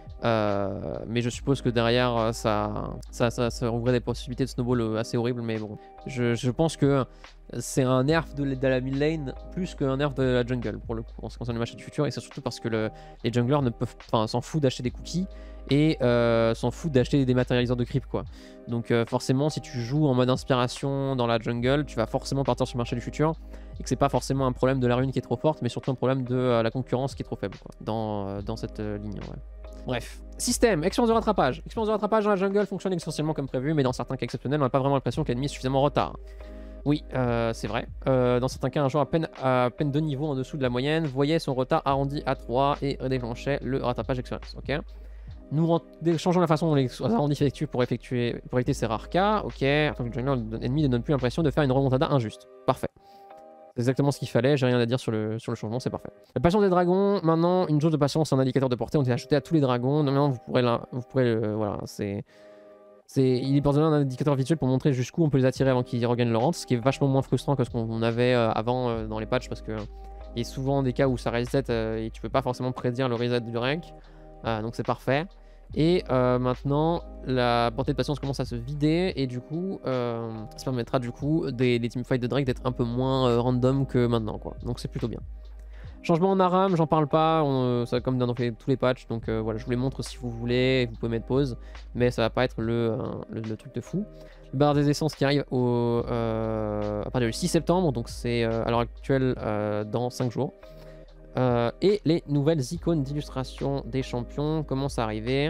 Euh, mais je suppose que derrière ça, ça, ça, ça ouvrait des possibilités de snowball assez horribles, mais bon, je, je pense que c'est un nerf de, de la mid lane plus qu'un nerf de la jungle pour le coup en ce qui concerne le match du futur, et c'est surtout parce que le, les junglers ne peuvent, enfin, s'en foutent d'acheter des cookies et euh, s'en foutent d'acheter des dématérialiseurs de creep, quoi. Donc euh, forcément, si tu joues en mode inspiration dans la jungle, tu vas forcément partir sur le marché du futur, et que c'est pas forcément un problème de la rune qui est trop forte, mais surtout un problème de euh, la concurrence qui est trop faible, quoi, dans, euh, dans cette euh, ligne. Ouais. Bref. Système, expérience de rattrapage. Expérience de rattrapage dans la jungle fonctionne essentiellement comme prévu, mais dans certains cas exceptionnels, on n'a pas vraiment l'impression que l'ennemi est suffisamment en retard. Oui, euh, c'est vrai. Euh, dans certains cas, un joueur à peine, à peine deux niveaux en dessous de la moyenne voyait son retard arrondi à trois et déclenchait le rattrapage expérience. Ok. Nous changeons la façon dont les arrondis s'effectuent pour, effectuer, pour éviter ces rares cas. Ok. Afin que le jungler ennemi ne donne plus l'impression de faire une remontada injuste. Parfait. C'est exactement ce qu'il fallait, j'ai rien à dire sur le, sur le changement, c'est parfait. La patience des dragons, maintenant, une jauge de patience, un indicateur de portée, on est ajouté à tous les dragons. Maintenant, vous pourrez, la, vous pourrez le, voilà, c'est... Il est besoin d'un indicateur visuel pour montrer jusqu'où on peut les attirer avant qu'ils regagnent leur rente, ce qui est vachement moins frustrant que ce qu'on avait euh, avant euh, dans les patchs, parce que euh, il y a souvent des cas où ça reset euh, et tu peux pas forcément prédire le reset du rank, euh, donc c'est parfait. Et euh, maintenant, la portée de patience commence à se vider et du coup, euh, ça permettra du coup des, des teamfights de Drake d'être un peu moins euh, random que maintenant, quoi. Donc c'est plutôt bien. Changement en Aram, j'en parle pas, on, ça comme dans tous les patchs, donc euh, voilà, je vous les montre si vous voulez, vous pouvez mettre pause, mais ça va pas être le, euh, le, le truc de fou. Le bar des essences qui arrive au, euh, à partir du six septembre, donc c'est euh, à l'heure actuelle euh, dans cinq jours. Euh, et les nouvelles icônes d'illustration des champions commencent à arriver.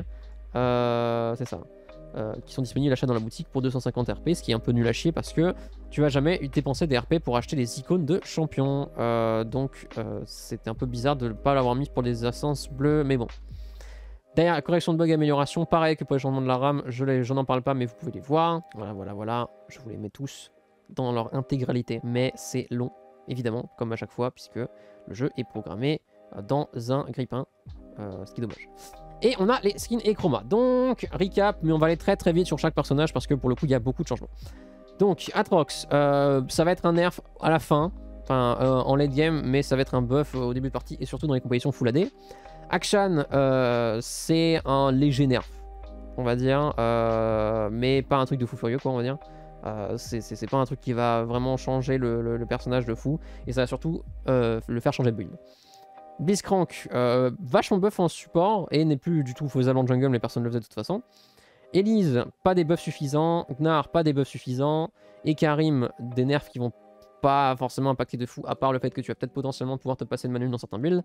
Euh, c'est ça. Euh, qui sont disponibles à l'achat dans la boutique pour deux cent cinquante R P, ce qui est un peu nul à chier parce que tu vas jamais dépenser des R P pour acheter les icônes de champions. Euh, donc euh, c'était un peu bizarre de ne pas l'avoir mis pour les essences bleues, mais bon. Derrière, correction de bug, amélioration, pareil que pour les changements de la RAM, je n'en parle pas, mais vous pouvez les voir. Voilà, voilà, voilà. Je vous les mets tous dans leur intégralité, mais c'est long, évidemment, comme à chaque fois, puisque le jeu est programmé dans un grippin, euh, ce qui est dommage. Et on a les skins et chroma. Donc, recap, mais on va aller très très vite sur chaque personnage parce que pour le coup, il y a beaucoup de changements. Donc, Atrox, euh, ça va être un nerf à la fin, enfin euh, en late game, mais ça va être un buff au début de partie et surtout dans les compositions full A D. Akshan, euh, c'est un léger nerf, on va dire, euh, mais pas un truc de fou furieux, quoi, on va dire. Euh, c'est pas un truc qui va vraiment changer le, le, le personnage de fou, et ça va surtout euh, le faire changer de build. Blitzcrank, euh, vachement buff en support et n'est plus du tout faisable en jungle, mais personne ne le faisait de toute façon. Elise, pas des buffs suffisants. Gnar, pas des buffs suffisants. Et Karim, des nerfs qui vont pas forcément impacter de fou, à part le fait que tu vas peut-être potentiellement pouvoir te passer de manuel dans certains builds.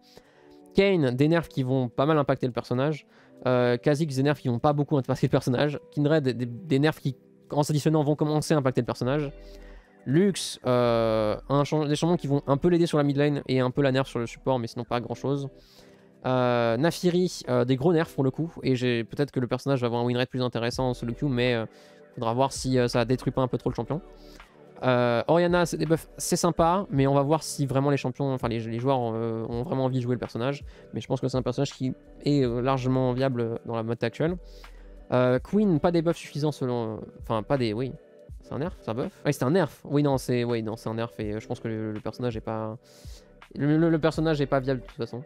Kane, des nerfs qui vont pas mal impacter le personnage. Euh, Kha'Zix, des nerfs qui vont pas beaucoup impacter le personnage. Kindred, des, des nerfs qui, en s'additionnant, vont commencer à impacter le personnage. Lux, euh, un des changements qui vont un peu l'aider sur la mid lane et un peu la nerf sur le support, mais sinon pas grand chose. Euh, Naafiri, euh, des gros nerfs pour le coup, et peut-être que le personnage va avoir un win rate plus intéressant en solo queue, mais euh, faudra voir si euh, ça détruit pas un peu trop le champion. Euh, Orianna, c'est des buffs, c'est sympa, mais on va voir si vraiment les champions, enfin les, les joueurs euh, ont vraiment envie de jouer le personnage. Mais je pense que c'est un personnage qui est euh, largement viable dans la mode actuelle. Euh, Queen, pas des buffs suffisants selon, enfin pas des, oui. C'est un nerf, c'est un buff. Oui, c'est un nerf. Oui, non, c'est oui, non, c'est un nerf et je pense que le, le personnage est pas, le, le, le personnage est pas viable de toute façon.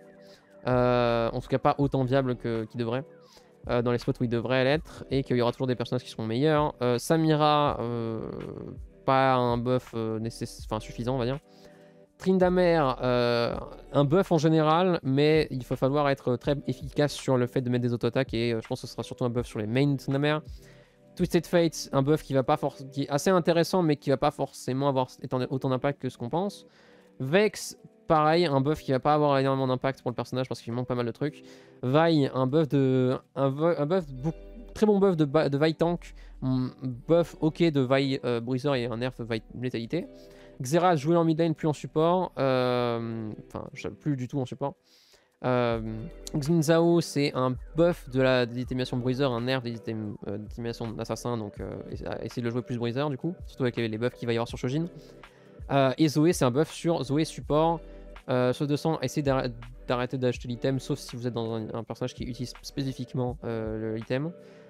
Euh, en tout cas, pas autant viable que qu'il devrait. Euh, dans les spots où il devrait l'être et qu'il y aura toujours des personnages qui seront meilleurs. Euh, Samira, euh, pas un buff euh, enfin suffisant, on va dire. Tryndamere, euh, un buff en général, mais il va falloir être très efficace sur le fait de mettre des auto-attaques et euh, je pense que ce sera surtout un buff sur les main Tryndamere. Twisted Fate, un buff qui va pas qui est assez intéressant mais qui va pas forcément avoir autant d'impact que ce qu'on pense. Vex, pareil, un buff qui va pas avoir énormément d'impact pour le personnage parce qu'il manque pas mal de trucs. Vi, un buff de... Un, un buff... Très bon buff de, de Vi Tank. Buff ok de Vi euh, Bruiser et un nerf de Vi Létalité. Xerath jouer en mid lane plus en support. Euh, enfin, plus du tout en support. Euh, Xin Zhao, c'est un buff de la légitimation Bruiser, un nerf de légitimation d'assassin. Donc, euh, essayer de le jouer plus Bruiser du coup. Surtout avec les, les buffs qu'il va y avoir sur Shojin. Euh, et Zoé, c'est un buff sur Zoé support. Euh, Sauf de sang, essayez d'arrêter d'acheter l'item, sauf si vous êtes dans un, un personnage qui utilise spécifiquement euh, l'item.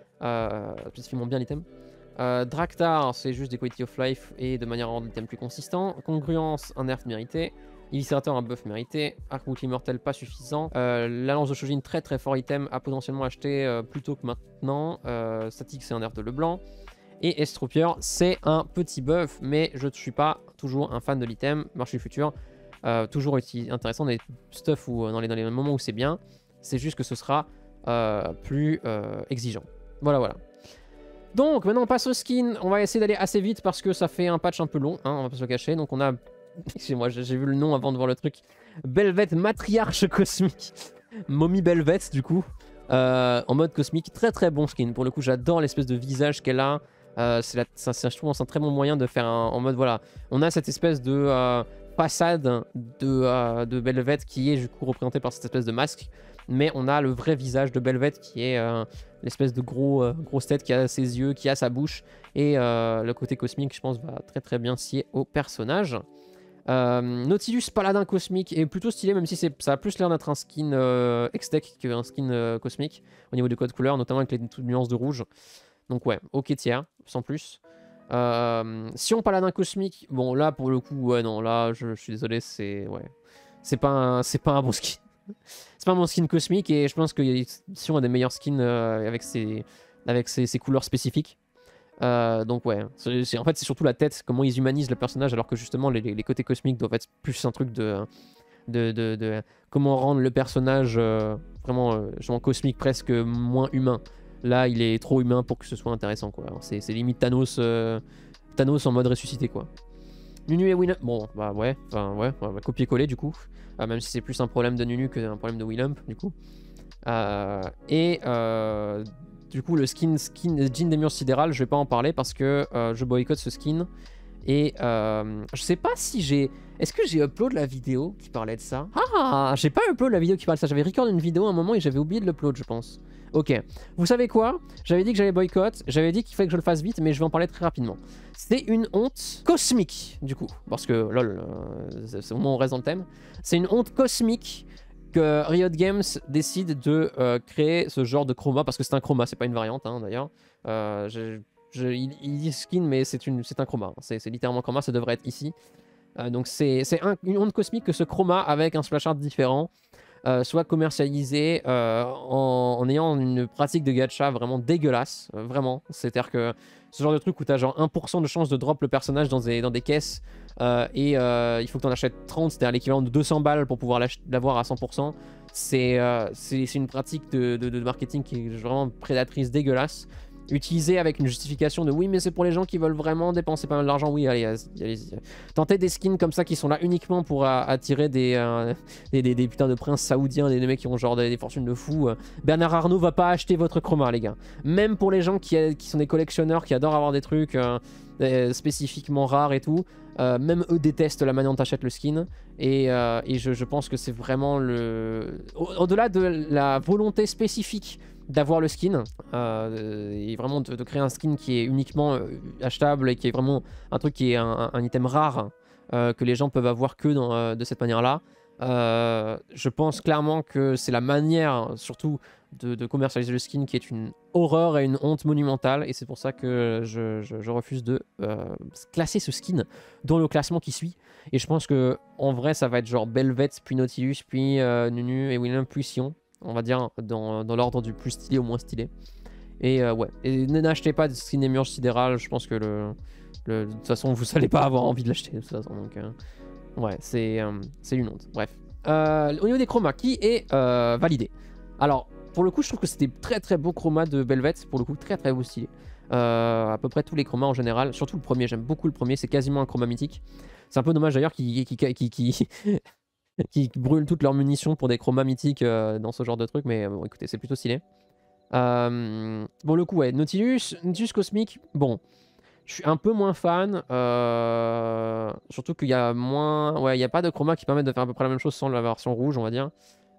Euh, spécifiquement bien l'item. Euh, Draktar, c'est juste des quality of life et de manière à rendre l'item plus consistant. Congruence, un nerf mérité. Illustrator, un buff mérité. Arc-boucle immortel, pas suffisant. Euh, la lance de Shojin, très très fort item à potentiellement acheter euh, plus tôt que maintenant. Euh, Statique, c'est un nerf de Leblanc. Et Estropier, c'est un petit buff, mais je ne suis pas toujours un fan de l'item. Marché futur, euh, toujours intéressant dans les stuff ou dans les, dans les moments où c'est bien. C'est juste que ce sera euh, plus euh, exigeant. Voilà, voilà. Donc, maintenant on passe au skin. On va essayer d'aller assez vite parce que ça fait un patch un peu long, hein, on va pas se le cacher. Donc on a... Excusez-moi, j'ai vu le nom avant de voir le truc. Belveth Matriarche Cosmique. Mommy Belveth, du coup. Euh, en mode cosmique. Très très bon skin. Pour le coup, j'adore l'espèce de visage qu'elle a. Euh, c'est je trouve c'est un très bon moyen de faire un, en mode voilà. On a cette espèce de euh, façade de, euh, de Belveth qui est du coup représentée par cette espèce de masque. Mais on a le vrai visage de Belveth qui est euh, l'espèce de gros, euh, grosse tête qui a ses yeux, qui a sa bouche. Et euh, le côté cosmique, je pense, va très très bien scier au personnage. Euh, Nautilus Paladin Cosmique est plutôt stylé, même si ça a plus l'air d'être un skin euh, X-Tech qu'un skin euh, cosmique au niveau du code couleur, notamment avec les toutes nuances de rouge. Donc ouais, ok tiers, sans plus. Euh, Sion Paladin Cosmique, bon là pour le coup, ouais non, là je, je suis désolé, c'est ouais, c'est pas, un, c'est pas un bon skin. C'est pas un bon skin cosmique et je pense que Sion a des meilleurs skins euh, avec, ses, avec ses, ses couleurs spécifiques. Euh, donc ouais, c'est, c'est, en fait c'est surtout la tête, comment ils humanisent le personnage alors que justement les, les côtés cosmiques doivent être plus un truc de... De, de, de comment rendre le personnage euh, vraiment euh, cosmique, presque moins humain. Là, il est trop humain pour que ce soit intéressant, quoi. C'est limite Thanos, euh, Thanos en mode ressuscité, quoi. Nunu et Willump, bon, bah ouais, enfin ouais, on va copier-coller du coup. Euh, même si c'est plus un problème de Nunu qu'un problème de Willump, du coup. Euh, et euh, du coup, le skin, skin Jean des murs sidérales, je vais pas en parler parce que euh, je boycotte ce skin. Et euh, je sais pas si j'ai... Est-ce que j'ai upload la vidéo qui parlait de ça? Ah, j'ai pas upload la vidéo qui parlait de ça. J'avais record une vidéo à un moment et j'avais oublié de l'upload, je pense. Ok. Vous savez quoi? J'avais dit que j'allais boycott. J'avais dit qu'il fallait que je le fasse vite, mais je vais en parler très rapidement. C'est une honte cosmique, du coup. Parce que, lol, euh, c'est au moment où on reste dans le thème. C'est une honte cosmique que Riot Games décide de euh, créer ce genre de chroma. Parce que c'est un chroma, c'est pas une variante, hein, d'ailleurs. Euh, Je, il, il dit skin, mais c'est un chroma. C'est littéralement chroma, ça devrait être ici. Euh, donc c'est une onde cosmique que ce chroma, avec un splash art différent, euh, soit commercialisé euh, en, en ayant une pratique de gacha vraiment dégueulasse. Euh, vraiment. C'est-à-dire que ce genre de truc où tu as genre un pour cent de chance de drop le personnage dans des, dans des caisses euh, et euh, il faut que tu en achètes trente, c'est-à-dire l'équivalent de deux cents balles pour pouvoir l'avoir à cent pour cent. C'est euh, une pratique de, de, de marketing qui est vraiment prédatrice, dégueulasse. Utilisé avec une justification de oui mais c'est pour les gens qui veulent vraiment dépenser pas mal d'argent. Oui allez, allez, allez tentez des skins comme ça qui sont là uniquement pour euh, attirer des, euh, des, des, des putains de princes saoudiens, des, des mecs qui ont genre des, des fortunes de fous. Bernard Arnault va pas acheter votre chroma les gars. Même pour les gens qui, qui sont des collectionneurs, qui adorent avoir des trucs euh, euh, spécifiquement rares et tout, euh, même eux détestent la manière dont t'achètes le skin. Et, euh, et je, je pense que c'est vraiment le... Au-delà de la volonté spécifique d'avoir le skin euh, et vraiment de, de créer un skin qui est uniquement euh, achetable et qui est vraiment un truc qui est un, un item rare euh, que les gens peuvent avoir que dans, euh, de cette manière là. Euh, je pense clairement que c'est la manière surtout de, de commercialiser le skin qui est une horreur et une honte monumentale, et c'est pour ça que je, je, je refuse de euh, classer ce skin dans le classement qui suit. Et je pense que en vrai ça va être genre Belveth puis Nautilus puis euh, Nunu et William puis Sion, on va dire dans, dans l'ordre du plus stylé au moins stylé. Et euh, ouais, et n'achetez pas de skin émerge sidéral, je pense que le, le, de toute façon vous allez pas avoir envie de l'acheter de toute façon, donc euh, ouais, c'est euh, une honte. Bref, euh, au niveau des chromas, qui est euh, validé. Alors pour le coup je trouve que c'était très très beau chroma de Belveth, pour le coup très très beau stylé. Euh, à peu près tous les chromas en général, surtout le premier, j'aime beaucoup le premier, c'est quasiment un chroma mythique. C'est un peu dommage d'ailleurs qu'il... Qu qu qu qu qui brûlent toutes leurs munitions pour des chromas mythiques euh, dans ce genre de truc. Mais bon, écoutez, c'est plutôt stylé. Euh, bon, le coup, ouais, Nautilus, Nautilus Cosmique, bon, je suis un peu moins fan. Euh, surtout qu'il y a moins. Ouais, il n'y a pas de chroma qui permettent de faire à peu près la même chose sans la version rouge, on va dire.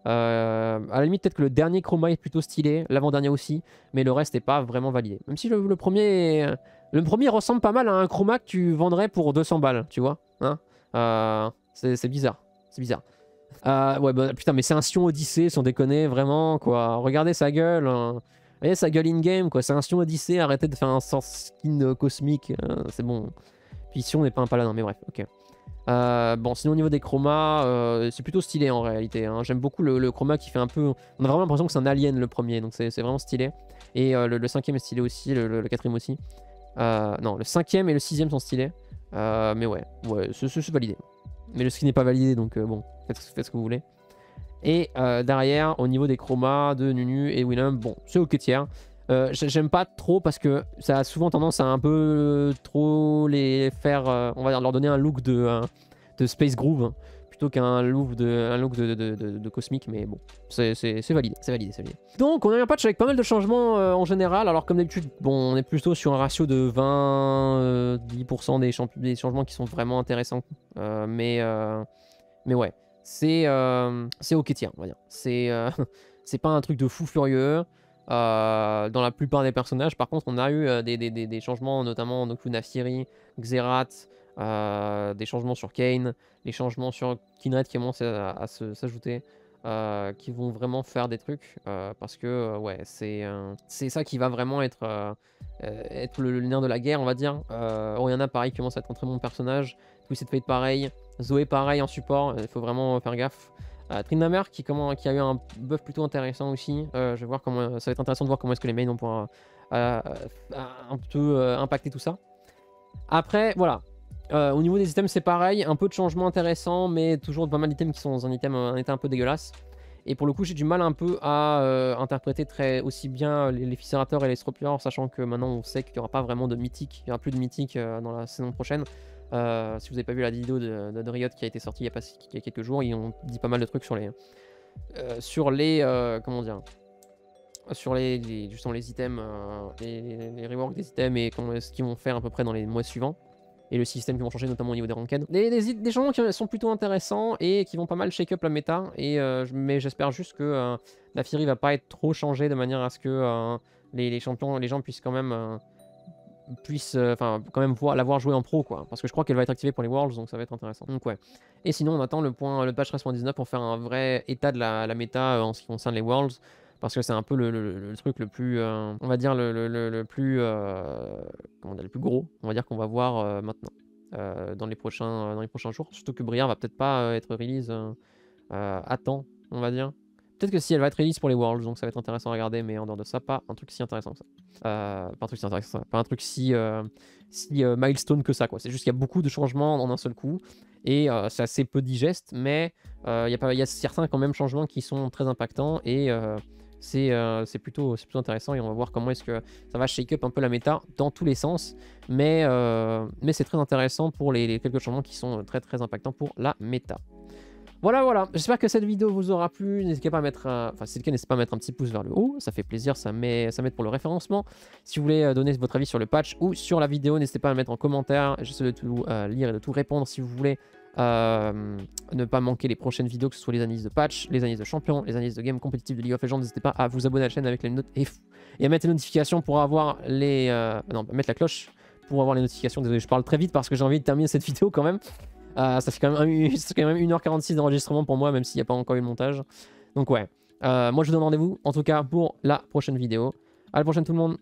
Euh, à la limite, peut-être que le dernier chroma est plutôt stylé, l'avant-dernier aussi, mais le reste n'est pas vraiment validé. Même si le, le premier. Le premier ressemble pas mal à un chroma que tu vendrais pour deux cents balles, tu vois. Hein euh, c'est bizarre. C'est bizarre. Euh, ouais, bah putain, mais c'est un Sion Odyssée, sans déconner, vraiment, quoi. Regardez sa gueule. Hein. Regardez sa gueule in-game, quoi. C'est un Sion Odyssée, arrêtez de faire un skin euh, cosmique. Euh, c'est bon. Puis Sion n'est pas un paladin, mais bref, ok. Euh, bon, sinon au niveau des chromas, euh, c'est plutôt stylé en réalité. Hein. J'aime beaucoup le, le chroma qui fait un peu. On a vraiment l'impression que c'est un alien le premier, donc c'est vraiment stylé. Et euh, le, le cinquième est stylé aussi, le, le, le quatrième aussi. Euh, non, le cinquième et le sixième sont stylés. Euh, mais ouais, ouais, c'est validé. Mais le skin n'est pas validé, donc euh, bon, faites, faites ce que vous voulez. Et euh, derrière, au niveau des chromas de Nunu et Willem, bon, c'est ok tiers. Euh, J'aime pas trop parce que ça a souvent tendance à un peu trop les faire, euh, on va dire, leur donner un look de, euh, de Space Groove hein, plutôt qu'un look de, un look de, de, de, de cosmique, mais bon, c'est validé, c'est validé, c'est validé. Donc on a eu un patch avec pas mal de changements euh, en général, alors comme d'habitude, bon, on est plutôt sur un ratio de vingt à dix pour cent des, des changements qui sont vraiment intéressants, euh, mais, euh, mais ouais, c'est euh, ok tiens, on va dire. C'est euh, c'est pas un truc de fou furieux. Euh, dans la plupart des personnages, par contre, on a eu euh, des, des, des, des changements, notamment donc Naafiri, Xerath, euh, des changements sur Kayn, les changements sur Kindred qui commencent à, à s'ajouter, euh, qui vont vraiment faire des trucs, euh, parce que euh, ouais, c'est euh, c'est ça qui va vraiment être, euh, être le, le nerf de la guerre, on va dire. Euh, Orianna, pareil, commence à être un très bon personnage. Twisted Fate, pareil. Zoé, pareil, en support, il faut vraiment faire gaffe. Euh, Tryndamere qui, comment, qui a eu un buff plutôt intéressant aussi. Euh, je vais voir comment, ça va être intéressant de voir comment est-ce que les mains vont pouvoir euh, euh, un peu euh, impacter tout ça. Après, voilà. Euh, au niveau des items, c'est pareil. Un peu de changements intéressants, mais toujours pas mal d'items qui sont dans un, item, un état un peu dégueulasse. Et pour le coup, j'ai du mal un peu à euh, interpréter très aussi bien les, les Ficérateurs et les Stropiors, sachant que maintenant on sait qu'il n'y aura pas vraiment de mythique. Il n'y aura plus de mythique euh, dans la saison prochaine. Euh, si vous n'avez pas vu la vidéo de, de, de Riot qui a été sortie il y a, pas, il y a quelques jours, ils ont dit pas mal de trucs sur les, euh, sur les, euh, comment dire, sur les, les justement les items, euh, les, les, les reworks des items et ce qu'ils vont faire à peu près dans les mois suivants. Et le système qui vont changer notamment au niveau des ranked. Des, des, des changements qui sont plutôt intéressants et qui vont pas mal shake up la méta. Et, euh, mais j'espère juste que euh, Naafiri va pas être trop changé de manière à ce que euh, les, les champions, les gens puissent quand même euh, puissent enfin euh, quand même voir, la voir jouer en pro quoi, parce que je crois qu'elle va être activée pour les Worlds, donc ça va être intéressant. Donc ouais. Et sinon on attend le point, le patch treize point dix-neuf pour faire un vrai état de la, la méta euh, en ce qui concerne les Worlds, parce que c'est un peu le, le, le truc le plus, euh, on va dire le, le, le, le plus, euh, comment dire, le plus gros, on va dire qu'on va voir euh, maintenant euh, dans les prochains, euh, dans les prochains jours. Surtout que Briar va peut-être pas euh, être release euh, euh, à temps, on va dire. Peut-être que si elle va être release pour les Worlds, donc ça va être intéressant à regarder, mais en dehors de ça, pas un truc si intéressant que ça. Euh, pas un truc si intéressant, pas un truc si, euh, si euh, milestone que ça, quoi. C'est juste qu'il y a beaucoup de changements en un seul coup, et euh, c'est assez peu digeste, mais euh, il y a pas, il y a certains quand même changements qui sont très impactants, et euh, c'est euh, plutôt, plutôt intéressant, et on va voir comment est-ce que ça va shake up un peu la méta dans tous les sens, mais, euh, mais c'est très intéressant pour les, les quelques changements qui sont très très impactants pour la méta. Voilà, voilà, j'espère que cette vidéo vous aura plu, n'hésitez pas à mettre, un... enfin si c'est le cas, n'hésitez pas à mettre un petit pouce vers le haut, ça fait plaisir, ça m'aide ça pour le référencement. Si vous voulez donner votre avis sur le patch ou sur la vidéo, n'hésitez pas à le mettre en commentaire, j'essaie de tout euh, lire et de tout répondre si vous voulez euh, ne pas manquer les prochaines vidéos, que ce soit les analyses de patch, les analyses de champions, les analyses de game compétitif de League of Legends, n'hésitez pas à vous abonner à la chaîne avec les notes et, et à mettre les notifications pour avoir les... Euh... non, mettre la cloche pour avoir les notifications, désolé je parle très vite parce que j'ai envie de terminer cette vidéo quand même. Euh, ça fait quand même, quand même une heure quarante-six d'enregistrement pour moi, même s'il n'y a pas encore eu le montage. Donc ouais, euh, moi je vous donne rendez-vous en tout cas pour la prochaine vidéo. À la prochaine tout le monde.